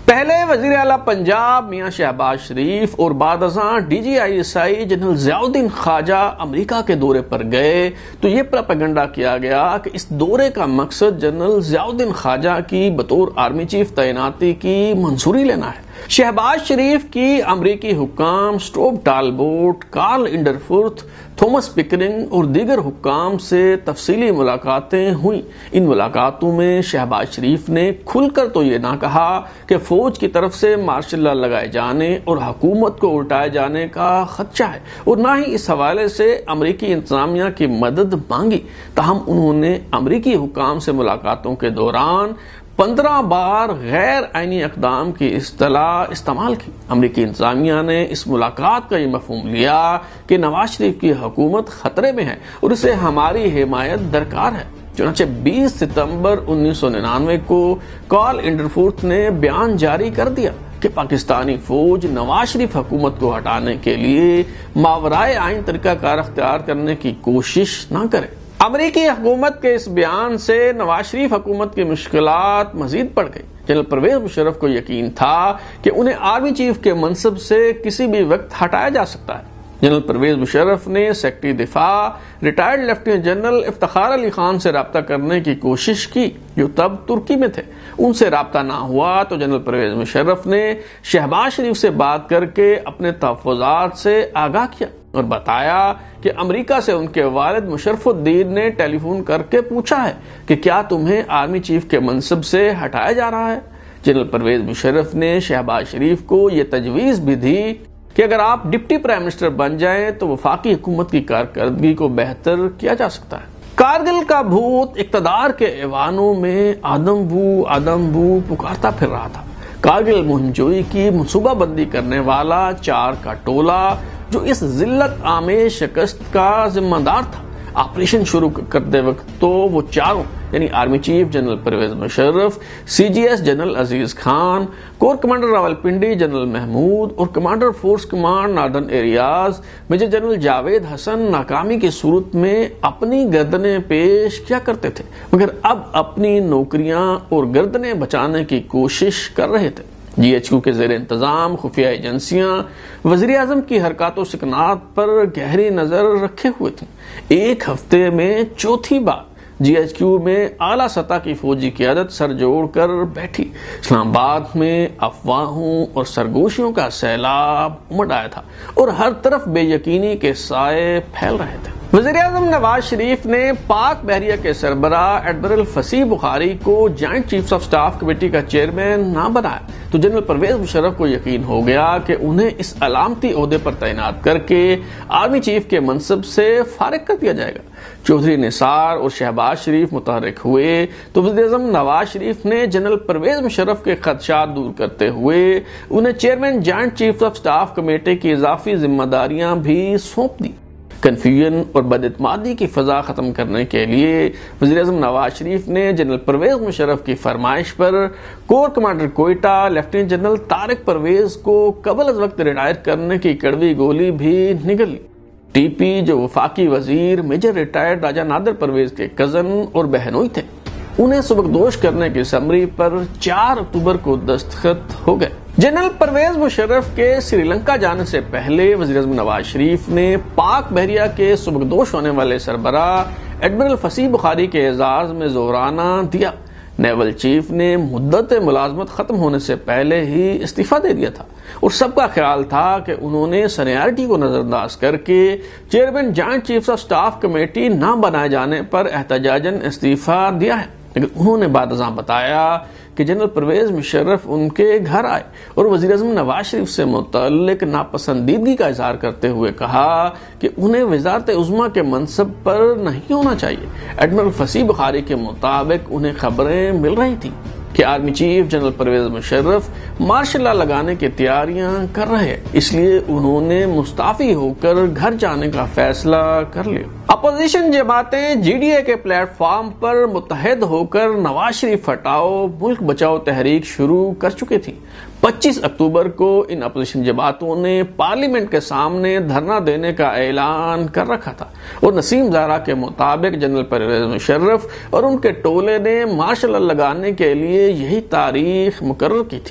پہلے وزیر اعلیٰ پنجاب میاں شہباز شریف اور بعد ازاں D G I S I general Zia الدین خواجہ امریکہ کے دورے پر گئے تو یہ پروپیگنڈا کیا گیا کہ اس دورے کا مقصد جنرل ضیاء الدین خواجہ کی بطور آرمی چیف تعیناتی کی منظوری لینا ہے۔ شہباز شریف کی امریکی حکام سٹوپ ٹالبوٹ، کارل انڈرفورتھ، تھامس پکرنگ اور دیگر حکام سے تفصیلی ملاقاتیں ہوئیں۔ ان ملاقاتوں میں شہباز شریف نے کھل کر تو یہ نہ کہا کہ فوج کی طرف سے مارشل لا لگائے جانے اور حکومت کو الٹائے جانے کا خدشہ ہے، اور نہ ہی اس حوالے سے امریکی انتظامیہ کی مدد مانگی۔ تاہم انہوں نے امریکی حکام سے ملاقاتوں کے دوران پندرہ بار غیر آئینی اقدام کی اصطلاح استعمال کی۔ امریکی انتظامیہ نے اس ملاقات کا یہ مفہوم لیا کہ نواز شریف کی حکومت خطرے میں ہے اور اسے ہماری حمایت درکار ہے۔ چنانچہ بیس ستمبر انیس سو ننانوے کو کارل انڈرفورتھ نے بیان جاری کر دیا کہ پاکستانی فوج نواز شریف حکومت کو ہٹانے کے لیے ماورائے آئین طریقہ کار اختیار کرنے کی کوشش نہ کرے۔ امریکی حکومت کے اس بیان سے نواز شریف حکومت کی مشکلات مزید بڑھ گئی۔ جنرل پرویز مشرف کو یقین تھا کہ انہیں آرمی چیف کے منصب سے کسی بھی وقت ہٹایا جا سکتا ہے۔ جنرل پرویز مشرف نے سیکرٹری دفاع retired lieutenant general Iftikhar Ali Khan سے رابطہ کرنے کی کوشش کی جو تب ترکی میں تھے۔ ان سے رابطہ نہ ہوا تو جنرل پرویز مشرف نے شہباز شریف سے بات کر کے اپنے تحفظات سے آگاہ کیا اور بتایا کہ امریکہ سے ان کے والد مشرف الدین نے ٹیلی فون کر کے پوچھا ہے کہ کیا تمہیں آرمی چیف کے منصب سے ہٹایا جا رہا ہے۔ جنرل پرویز مشرف نے شہباز شریف کو یہ تجویز بھی دی کہ اگر آپ ڈپٹی پرائم منسٹر بن جائیں تو وفاقی حکومت کی کارکردگی کو بہتر کیا جا سکتا ہے۔ کارگل کا بھوت اقتدار کے ایوانوں میں آدم بو آدم بو پکارتا پھر رہا تھا۔ کارگل مہم جوئی کی منصوبہ بندی کرنے والا چار کا ٹولہ جو اس ذلت آمیز شکست کا ذمہ دار تھا، آپریشن شروع کرتے وقت تو وہ چاروں یعنی army chief general Pervez Musharraf, C G S general Aziz Khan, corps commander Rawalpindi general Mahmood اور commander force command northern areas major general Javed Hassan ناکامی کی صورت میں اپنی گردنیں پیش کیا کرتے تھے، مگر اب اپنی نوکریاں اور گردنیں بچانے کی کوشش کر رہے تھے۔ جی ایچ کیو کے زیر انتظام خفیہ ایجنسیاں وزیر اعظم کی حرکات و سکنات پر گہری نظر رکھے ہوئے تھیں۔ ایک ہفتے میں چوتھی بار جی ایچ کیو میں اعلیٰ سطح کی فوجی قیادت سر جوڑ کر بیٹھی۔ اسلام آباد میں افواہوں اور سرگوشیوں کا سیلاب امڈ آیا تھا اور ہر طرف بے یقینی کے سائے پھیل رہے تھے۔ وزیر اعظم نواز شریف نے پاک بحریہ کے سربراہ ایڈمرل فصیح بخاری کو joint chiefs of staff committee کا چیئرمین نہ بنایا تو جنرل پرویز مشرف کو یقین ہو گیا کہ انہیں اس علامتی عہدے پر تعینات کر کے آرمی چیف کے منصب سے فارغ کر دیا جائے گا۔ چودھری نثار اور شہباز شریف متحرک ہوئے تو وزیر اعظم نواز شریف نے جنرل پرویز مشرف کے خدشات دور کرتے ہوئے انہیں chairman joint chiefs of staff committee کی اضافی ذمہ داریاں بھی سونپ دی۔ کنفیوژن اور بداعتمادی کی فضا ختم کرنے کے لیے وزیر اعظم نواز شریف نے جنرل پرویز مشرف کی فرمائش پر corps commander Quetta lieutenant general Tariq Pervez کو قبل از وقت ریٹائر کرنے کی کڑوی گولی بھی نگل لی۔ ٹی پی جو وفاقی وزیر میجر ریٹائرڈ راجہ نادر پرویز کے کزن اور بہنوئی تھے، انہیں سبکدوش کرنے کی سمری پر چار اکتوبر کو دستخط ہو گئے۔ جنرل پرویز مشرف کے سری لنکا جانے سے پہلے وزیر اعظم نواز شریف نے پاک بحریہ کے سبکدوش ہونے والے سربراہ ایڈمرل فصیح بخاری کے اعزاز میں زہرانہ دیا۔ نیول چیف نے مدت ملازمت ختم ہونے سے پہلے ہی استعفیٰ دے دیا تھا اور سب کا خیال تھا کہ انہوں نے سینیارٹی کو نظر انداز کر کے chairman joint chiefs of staff committee نہ بنائے جانے پر احتجاجاً استعفیٰ دیا ہے، لیکن انہوں نے بعد ازاں بتایا کہ جنرل پرویز مشرف ان کے گھر آئے اور وزیر اعظم نواز شریف سے متعلق ناپسندیدگی کا اظہار کرتے ہوئے کہا کہ انہیں وزارت عظمیٰ کے منصب پر نہیں ہونا چاہیے۔ ایڈمرل فصیح بخاری کے مطابق انہیں خبریں مل رہی تھیں کہ army chief general Pervez Musharraf martial law لگانے کی تیاریاں کر رہے ہیں، اس لیے انہوں نے مستعفی ہو کر گھر جانے کا فیصلہ کر لیا۔ اپوزیشن جماعتیں جی ڈی اے کے پلیٹ فارم پر متحد ہو کر نواز شریف ہٹاؤ ملک بچاؤ تحریک شروع کر چکی تھی۔ پچیس اکتوبر کو ان اپوزیشن جماعتوں نے پارلیمنٹ کے سامنے دھرنا دینے کا اعلان کر رکھا تھا اور نسیم زارا کے مطابق جنرل پرویز مشرف اور ان کے ٹولے نے مارشل لا لگانے کے لیے یہی تاریخ مقرر کی تھی۔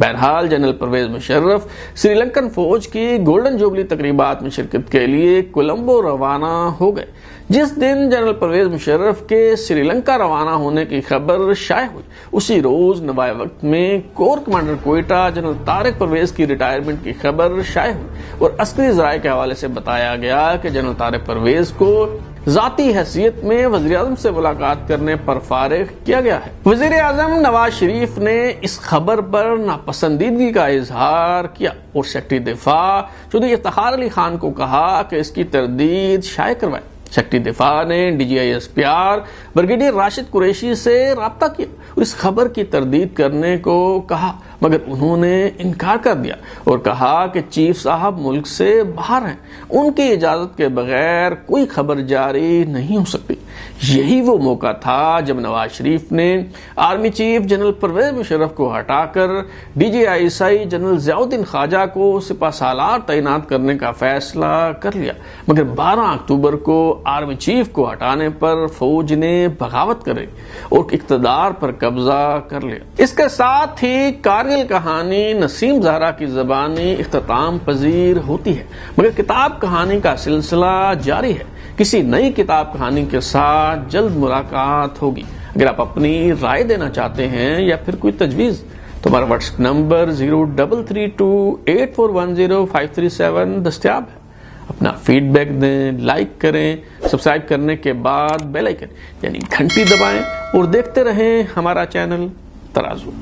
بہرحال جنرل پرویز مشرف سری لنکن فوج کی گولڈن جوبلی تقریبات میں شرکت کے لیے کولمبو روانہ ہو گئے۔ جس دن جنرل پرویز مشرف کے سری لنکا روانہ ہونے کی خبر شائع ہوئی، اسی روز نوائے وقت میں corps commander Quetta general Tariq Pervez کی ریٹائرمنٹ کی خبر شائع ہوئی اور عسکری ذرائع کے حوالے سے بتایا گیا کہ جنرل طارق پرویز کو ذاتی حیثیت میں وزیر اعظم سے ملاقات کرنے پر فارغ کیا گیا ہے۔ وزیر اعظم نواز شریف نے اس خبر پر ناپسندیدگی کا اظہار کیا اور سیکرٹری دفاع چودھری افتخار علی خان کو کہا کہ اس کی تردید شائع کروائے۔ سیکرٹری دفاع نے D G I S P R brigadier Rashid Qureshi سے رابطہ کیا اور اس خبر کی تردید کرنے کو کہا، مگر انہوں نے انکار کر دیا اور کہا کہ چیف صاحب ملک سے باہر ہیں، ان کی اجازت کے بغیر کوئی خبر جاری نہیں ہو سکتی۔ یہی وہ موقع تھا جب نواز شریف نے army chief general Pervez Musharraf کو ہٹا کر D G I S I general Zia الدین خواجہ کو سپہ سالار تعینات کرنے کا فیصلہ کر لیا، مگر بارہ اکتوبر کو آرمی چیف کو ہٹانے پر فوج نے بغاوت کری اور اقتدار پر قبضہ کر لیا۔ اس کے ساتھ ہی کارگل کہانی نسیم زہرا کی زبانی اختتام پذیر ہوتی ہے، مگر کتاب کہانی کا سلسلہ جاری ہے۔ کسی نئی کتاب کہانی کے ساتھ جلد ملاقات ہوگی۔ اگر آپ اپنی رائے دینا چاہتے ہیں یا پھر کوئی تجویز تو ہمارا WhatsApp number zero double three two eight four one zero five three seven دستیاب ہے۔ اپنا فیڈ بیک دیں، لائک کریں، سبسکرائب کرنے کے بعد بیل آئیکن یعنی گھنٹی دبائیں اور دیکھتے رہیں ہمارا چینل ترازو۔